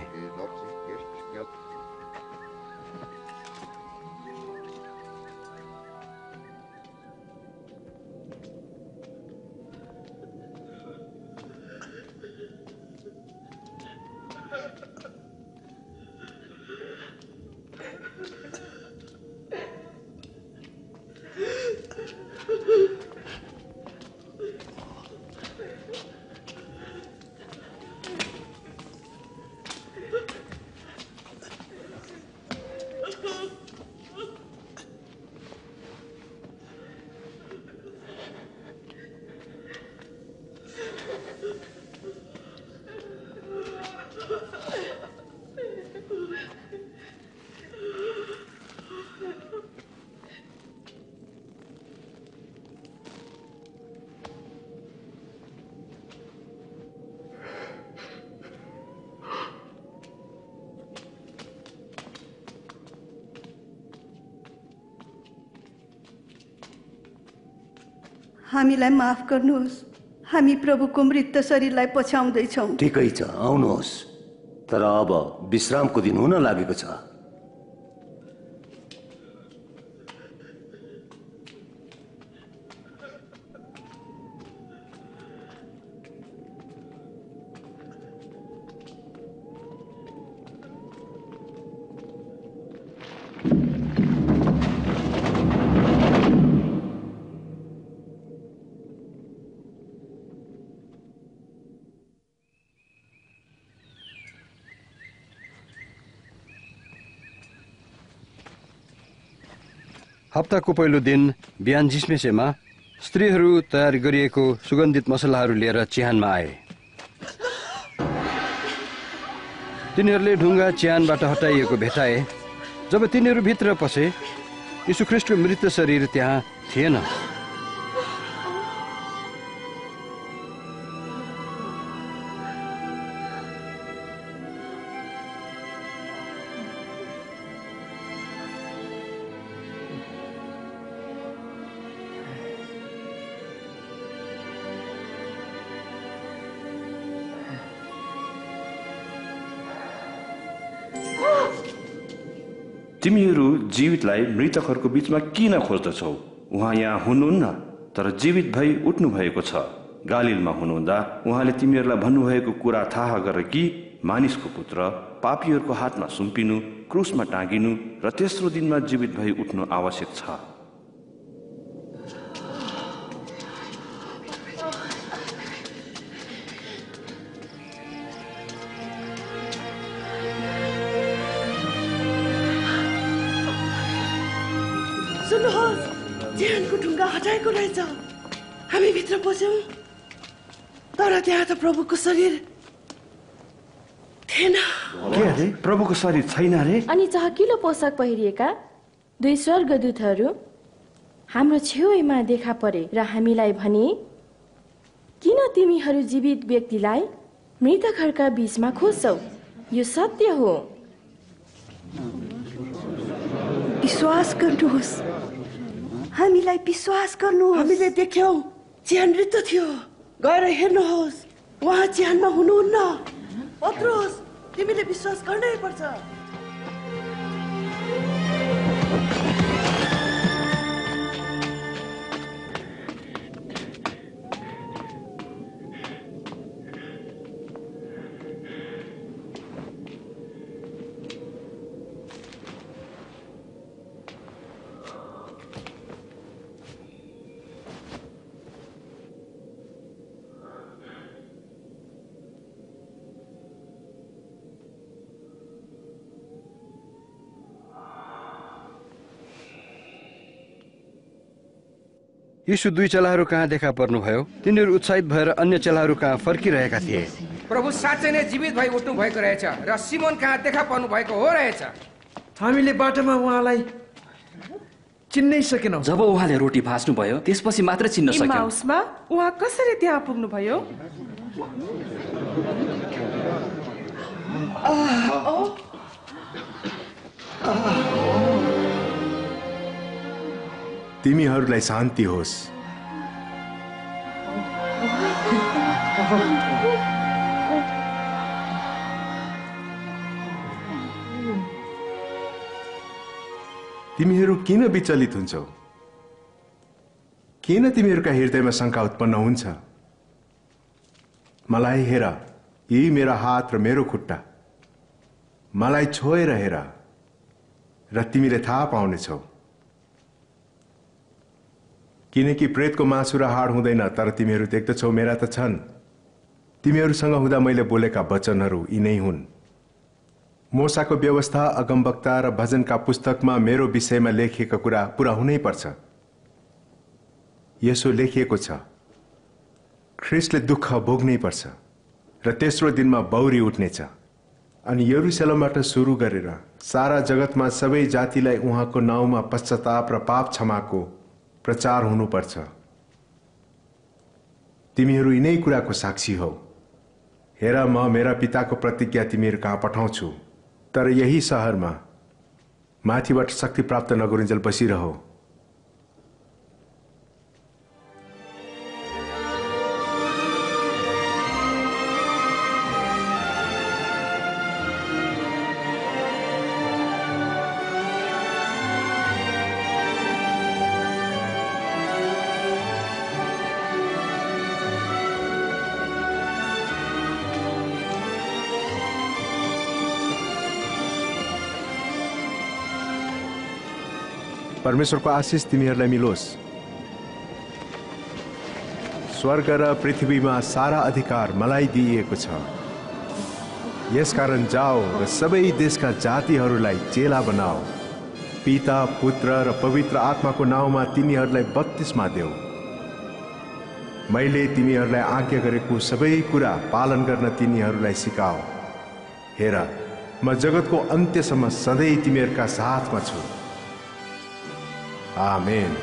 हामीलाई माफ गर्नुहोस्, हामी प्रभुको मृत शरीरलाई पछ्याउँदैछौँ। ठिकै छ, आउनुहोस्। तर अब विश्रामको दिन हुन लागेको छ। हप्ताको पहिलो दिन बिहान झिसमिसेमा स्त्रीहरू तयार गरिएको सुगन्धित मसलाहरू लिएर चिहानमा आए। तिनीहरूले ढुङ्गा चिहानबाट हटाइएको भेटाए। जब तिनीहरू भित्र पसे, यीशु ख्रीष्टको मृत शरीर त्यहाँ थिएन। तिमीहरू जीवितलाई मृतकहरूको बीचमा किन खोज्दछौ? उहाँ यहाँ हुनुहुन्न। तर जीवित भई उठ्नु भएको छ। गालिलमा हुनुहुँदा उहाँले तिमीहरूलाई भन्नुभएको कुरा थाहा गर कि मानिसको पुत्र पापीहरूको हातमा सुम्पिनु, क्रुसमा टाँगिनु र तेस्रो दिनमा जीवित भई उठ्नु आवश्यक छ। सुन्नुहोस्, जेहानको ढुङ्गा हटाएको रहेछ। हामी भित्र पस्यौं तर त्यहाँ त प्रभुको शरीर थिएन। के अरे प्रभुको शरीर छैन रे? अनि चहकिलो पोसाक पहिरिएका दुई स्वर्गदूतहरू हाम्रो छेउमा देखा परे र हामीलाई भने, किन तिमीहरू जीवित व्यक्तिलाई मृतकहरूका बीचमा खोज्छौ? यो सत्य हो। विश्वास गर्नुहोस्, हामीलाई विश्वास गर्नुहोस्। हामीले देख्यौं चिहान मृत थियो। गएर हेर्नुहोस्, उहाँ चिहानमा हुनुहुन्न। पत्रुस, तिमीले विश्वास गर्नै पर्छ। यीशु दुई चेलाहरू कहाँ देखा पर्नुभयो। तिनीहरू उत्साहित भएर अन्य चेलाहरू कहाँ फर्किरहेका थिए। प्रभु साँच्चै नै जीवित भई उठ्नु भएको रहेछ र सिमोन कहाँ देखा पर्नु भएको हो रहेछ। हामीले बाटोमा उहाँलाई चिन्नै सकेनौं। जब उहाँले रोटी भाँच्नु भयो त्यसपछि मात्र चिन्न सक्यौं। इम्माउसमा उहाँ कसरी त्यहाँ पुग्नु भयो? तिमीहरूलाई शान्ति होस्। तिमीहरू किन विचलित हुन्छौ? किन तिमीहरूका हृदयमा शंका उत्पन्न हुन्छ? मलाई हेर, यी मेरा हात र मेरो खुट्टा। मलाई छोएर हेर र तिमीले थाहा पाउनेछौ। किनकि प्रेतको मासु र हाड हुँदैन, तर तिमीहरू देख्दछौ मेरा त छन्। तिमीहरूसँग हुँदा मैले बोलेका वचनहरू यी नै हुन्। मोसाको व्यवस्था, अगमवक्ता र भजनका पुस्तकमा मेरो विषयमा लेखिएका कुरा पूरा हुनै पर्छ। यसो लेखिएको छ, ख्रीष्टले दुःख भोग्नै पर्छ र तेस्रो दिनमा बौरी उठ्नेछ। अनि यरुशलेमबाट सुरु गरेर सारा जगतमा सबै जातिलाई उहाँको नाउँमा पश्चाताप र पाप क्षमाको प्रचार हुनुपर्छ। तिमीहरू यिनै कुराको साक्षी हौ। हेर, म मेरा पिताको प्रतिज्ञा तिमीहरू कहाँ पठाउँछु, तर यही शहरमा माथिबाट शक्ति प्राप्त नगरुन्जेल बसिरहो। परमेश्वरको आशिष तिमीहरूलाई मिलोस्। स्वर्ग र पृथ्वीमा सारा अधिकार मलाई दिइएको छ। यसकारण जाओ र सबै देशका जातिहरूलाई चेला बनाओ। पिता, पुत्र र पवित्र आत्माको नाउँमा तिनीहरूलाई बत्तिस्मा देऊ। मैले तिमीहरूलाई आज्ञा गरेको सबै कुरा पालन गर्न तिनीहरूलाई सिकाओ। हेर, म जगतको अन्त्यसम्म सधैँ तिमीहरूका साथमा छु। आमेन।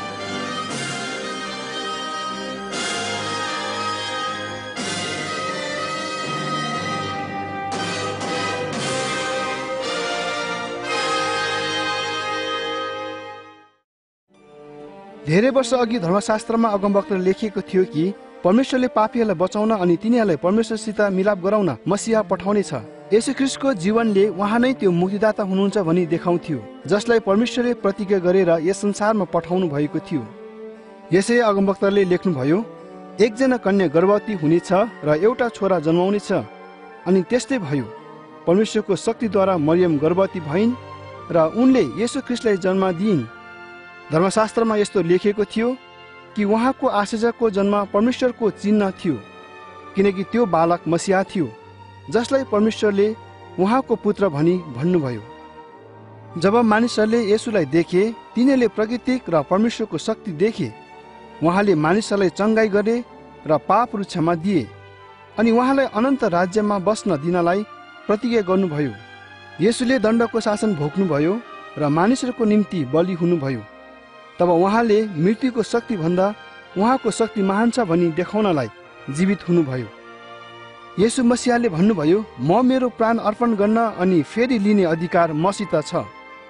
धेरै वर्ष अघि धर्मशास्त्रमा अगमवक्ताले लेखिएको थियो कि परमेश्वरले पापीहरूलाई बचाउन अनि तिनीहरूलाई परमेश्वरसित मिलाप गराउन मसीहा पठाउने छ। येशू ख्रीष्टको जीवनले उहाँ नै त्यो मुक्तिदाता हुनुहुन्छ भनी देखाउँथ्यो, जसलाई परमेश्वरले प्रतिज्ञा गरेर यस संसारमा पठाउनु भएको थियो। यसै अगमवक्ताले लेख्नुभयो, एकजना कन्या गर्भवती हुनेछ र एउटा छोरा जन्माउनेछ, अनि त्यस्तै भयो। परमेश्वरको शक्तिद्वारा मरियम गर्भवती भइन् र उनले येशू ख्रीष्टलाई जन्म दिइन्। धर्मशास्त्रमा यस्तो लेखिएको थियो कि उहाँको आश्चर्यको जन्म परमेश्वरको चिन्ह थियो, किनकि त्यो बालक मसीहा थियो जसलाई परमेश्वरले उहाँको पुत्र भनी भन्नुभयो। जब मानिसहरूले येशूलाई देखे, तिनीहरूले प्राकृतिक र परमेश्वरको शक्ति देखे। उहाँले मानिसहरूलाई चङ्गाई गरे र पापहरू क्षमा दिए, अनि उहाँलाई अनन्त राज्यमा बस्न दिनलाई प्रतिज्ञा गर्नुभयो। येशूले दण्डको शासन भोग्नुभयो र मानिसहरूको निम्ति बलि हुनुभयो। तब उहाँले मृत्युको शक्तिभन्दा उहाँको शक्ति महान छ भनी देखाउनलाई जीवित हुनुभयो। येशू मसीहाले भन्नुभयो, म मेरो प्राण अर्पण गर्न अनि फेरि लिने अधिकार मसित छ।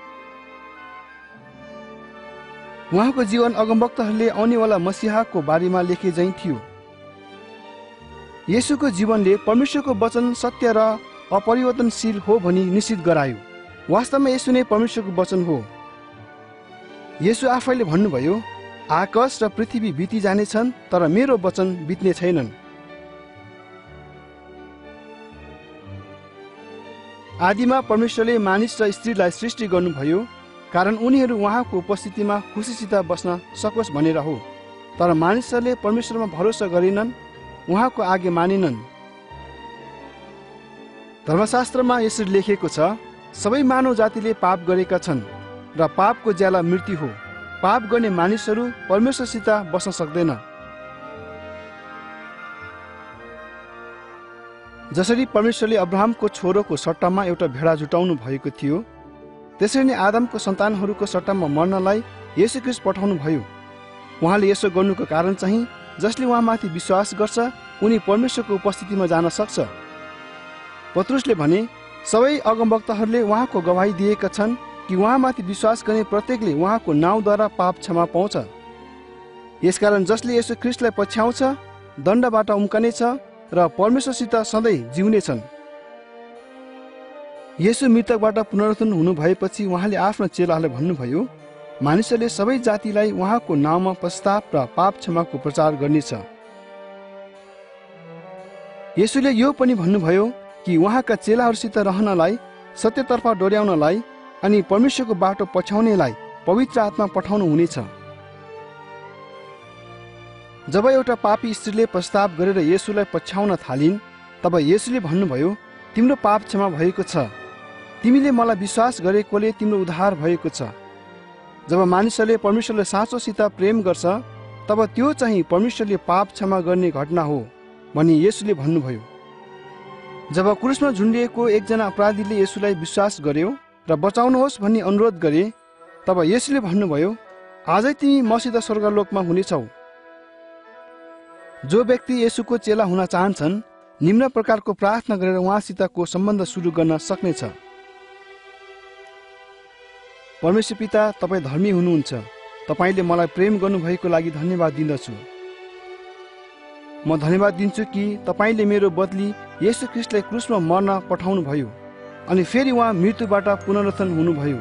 उहाँको जीवन अगमवक्ताहरूले आउनेवाला मसीहाको बारेमा लेखे झैं थियो। येशूको जीवनले परमेश्वरको वचन सत्य र अपरिवर्तनशील हो भनी निश्चित गरायो। वास्तवमा येशू नै परमेश्वरको वचन हो। येशू आफैले भन्नुभयो, आकाश र पृथ्वी बिति जानेछन् तर मेरो वचन बित्ने छैनन्। आदिमा परमेश्वरले मानिस र स्त्रीलाई सृष्टि गर्नुभयो, कारण उनीहरू उहाँको उपस्थितिमा खुसीसित बस्न सकोस् भनेर हो। तर मानिसहरूले परमेश्वरमा भरोसा गरेनन्, उहाँको आज्ञा मानेनन्। धर्मशास्त्रमा यसरी लेखिएको छ, सबै मानव जातिले पाप गरेका छन् र पापको ज्याला मृत्यु हो। पाप गर्ने मानिसहरू परमेश्वरसित बस्न सक्दैन। जसरी परमेश्वरले अब्राहमको छोरोको सट्टामा एउटा भेडा जुटाउनु भएको थियो, त्यसरी नै आदमको सन्तानहरूको सट्टामा मर्नलाई येशू ख्रीष्ट पठाउनु भयो। उहाँले यसो गर्नुको कारण चाहिँ जसले उहाँमाथि विश्वास गर्छ उनी परमेश्वरको उपस्थितिमा जान सक्छ। पत्रुसले भने, सबै अगमवक्ताहरूले उहाँको गवाही दिएका छन् कि उहाँमाथि विश्वास गर्ने प्रत्येकले उहाँको नाउँद्वारा पाप क्षमा पाउँछ। यसकारण जसले येशू ख्रीष्टलाई पछ्याउँछ दण्डबाट उम्कनेछ र परमेश्वरसित सधैँ जिउनेछन्। येशू मृतकबाट पुनरुत्थान हुनु भएपछि उहाँले आफ्नो चेलाहरूलाई भन्नुभयो, मानिसहरूले सबै जातिलाई उहाँको नाममा पश्चाताप र पाप क्षमाको प्रचार गर्नेछ। येशूले यो पनि भन्नुभयो कि उहाँका चेलाहरूसित रहनलाई, सत्यतर्फ डोर्याउनलाई अनि परमेश्वरको बाटो पछ्याउनेलाई पवित्र आत्मा पठाउनु हुनेछ। जब एउटा पापी स्त्रीले पश्चाताप गरेर येशूलाई पछ्याउन थालिन्, तब येशूले भन्नुभयो, तिम्रो पाप क्षमा भएको छ, तिमीले मलाई विश्वास गरेकोले तिम्रो उद्धार भएको छ। जब मानिसहरूले परमेश्वरले साँचोसित प्रेम गर्छ, तब त्यो चाहिँ परमेश्वरले पाप क्षमा गर्ने घटना हो भनी येशूले भन्नुभयो। जब क्रुसमा झुन्डिएको एकजना अपराधीले येशूलाई विश्वास गर्यो र बचाउनुहोस् भन्ने अनुरोध गरे, तब येशूले भन्नुभयो, आजै तिमी मसित स्वर्गलोकमा हुनेछौ। जो व्यक्ति येशूको चेला हुन चाहन्छन्, निम्न प्रकारको प्रार्थना गरेर उहाँसितको सम्बन्ध सुरु गर्न सक्नेछ। परमेश्वर पिता, तपाईँ धर्मी हुनुहुन्छ। तपाईँले मलाई प्रेम गर्नुभएको लागि धन्यवाद दिन्दछु। म धन्यवाद दिन्छु कि तपाईँले मेरो बदली येशू ख्रीष्टलाई क्रुसमा मर्न पठाउनु भयो अनि फेरि उहाँ मृत्युबाट पुनरुत्थान हुनुभयो।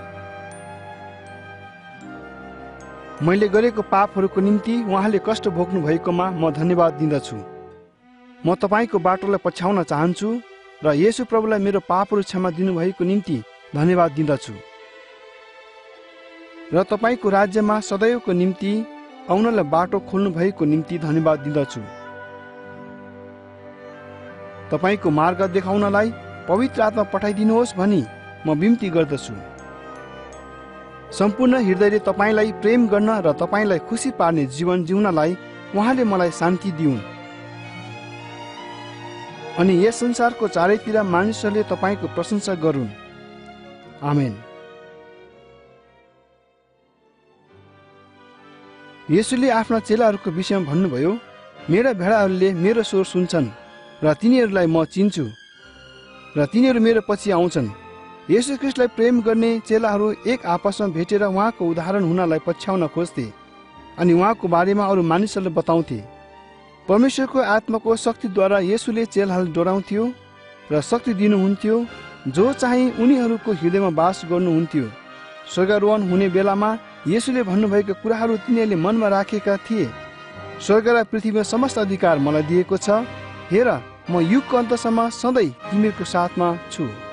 मैले गरेको पापहरूको निम्ति उहाँले कष्ट भोग्नु भएकोमा म धन्यवाद दिन्दछु। म तपाईँको बाटोलाई पछ्याउन चाहन्छु र येशू प्रभुलाई मेरो पापहरू क्षमा दिनुभएको निम्ति धन्यवाद दिन्दछु र तपाईँको राज्यमा सदैवको निम्ति आउनलाई बाटो खोल्नु भएको निम्ति धन्यवाद दिन्दछु। तपाईँको मार्ग देखाउनलाई पवित्र आत्मा पठाइदिनुहोस् भनी म बिन्ती गर्दछु। सम्पूर्ण हृदयले तपाईँलाई प्रेम गर्न र तपाईँलाई खुसी पार्ने जीवन जिउनलाई उहाँले मलाई शान्ति दिउन् अनि यस संसारको चारैतिर मानिसहरूले तपाईँको प्रशंसा गरून्। आमेन। येशूले आफ्ना चेलाहरूको विषयमा भन्नुभयो, मेरा भेडाहरूले मेरो स्वर सुन्छन् र तिनीहरूलाई म चिन्छु र तिनीहरू मेरो पछि आउँछन्। येशू ख्रीष्टलाई प्रेम गर्ने चेलाहरू एक आपसमा भेटेर उहाँको उदाहरण हुनलाई पछ्याउन खोज्थे अनि उहाँको बारेमा अरू मानिसहरूले बताउँथे। परमेश्वरको आत्माको शक्तिद्वारा येशूले चेलाहरूलाई डोराउँथ्यो र शक्ति दिनुहुन्थ्यो, जो चाहिँ उनीहरूको हृदयमा बास गर्नुहुन्थ्यो। स्वर्गारोहण हुने बेलामा येशूले भन्नुभएका कुराहरू तिनीहरूले मनमा राखेका थिए। स्वर्ग र पृथ्वीमा समस्त अधिकार मलाई दिएको छ। हेर, म युगको अन्तसम्म सधैँ तिमीहरूको साथमा छु।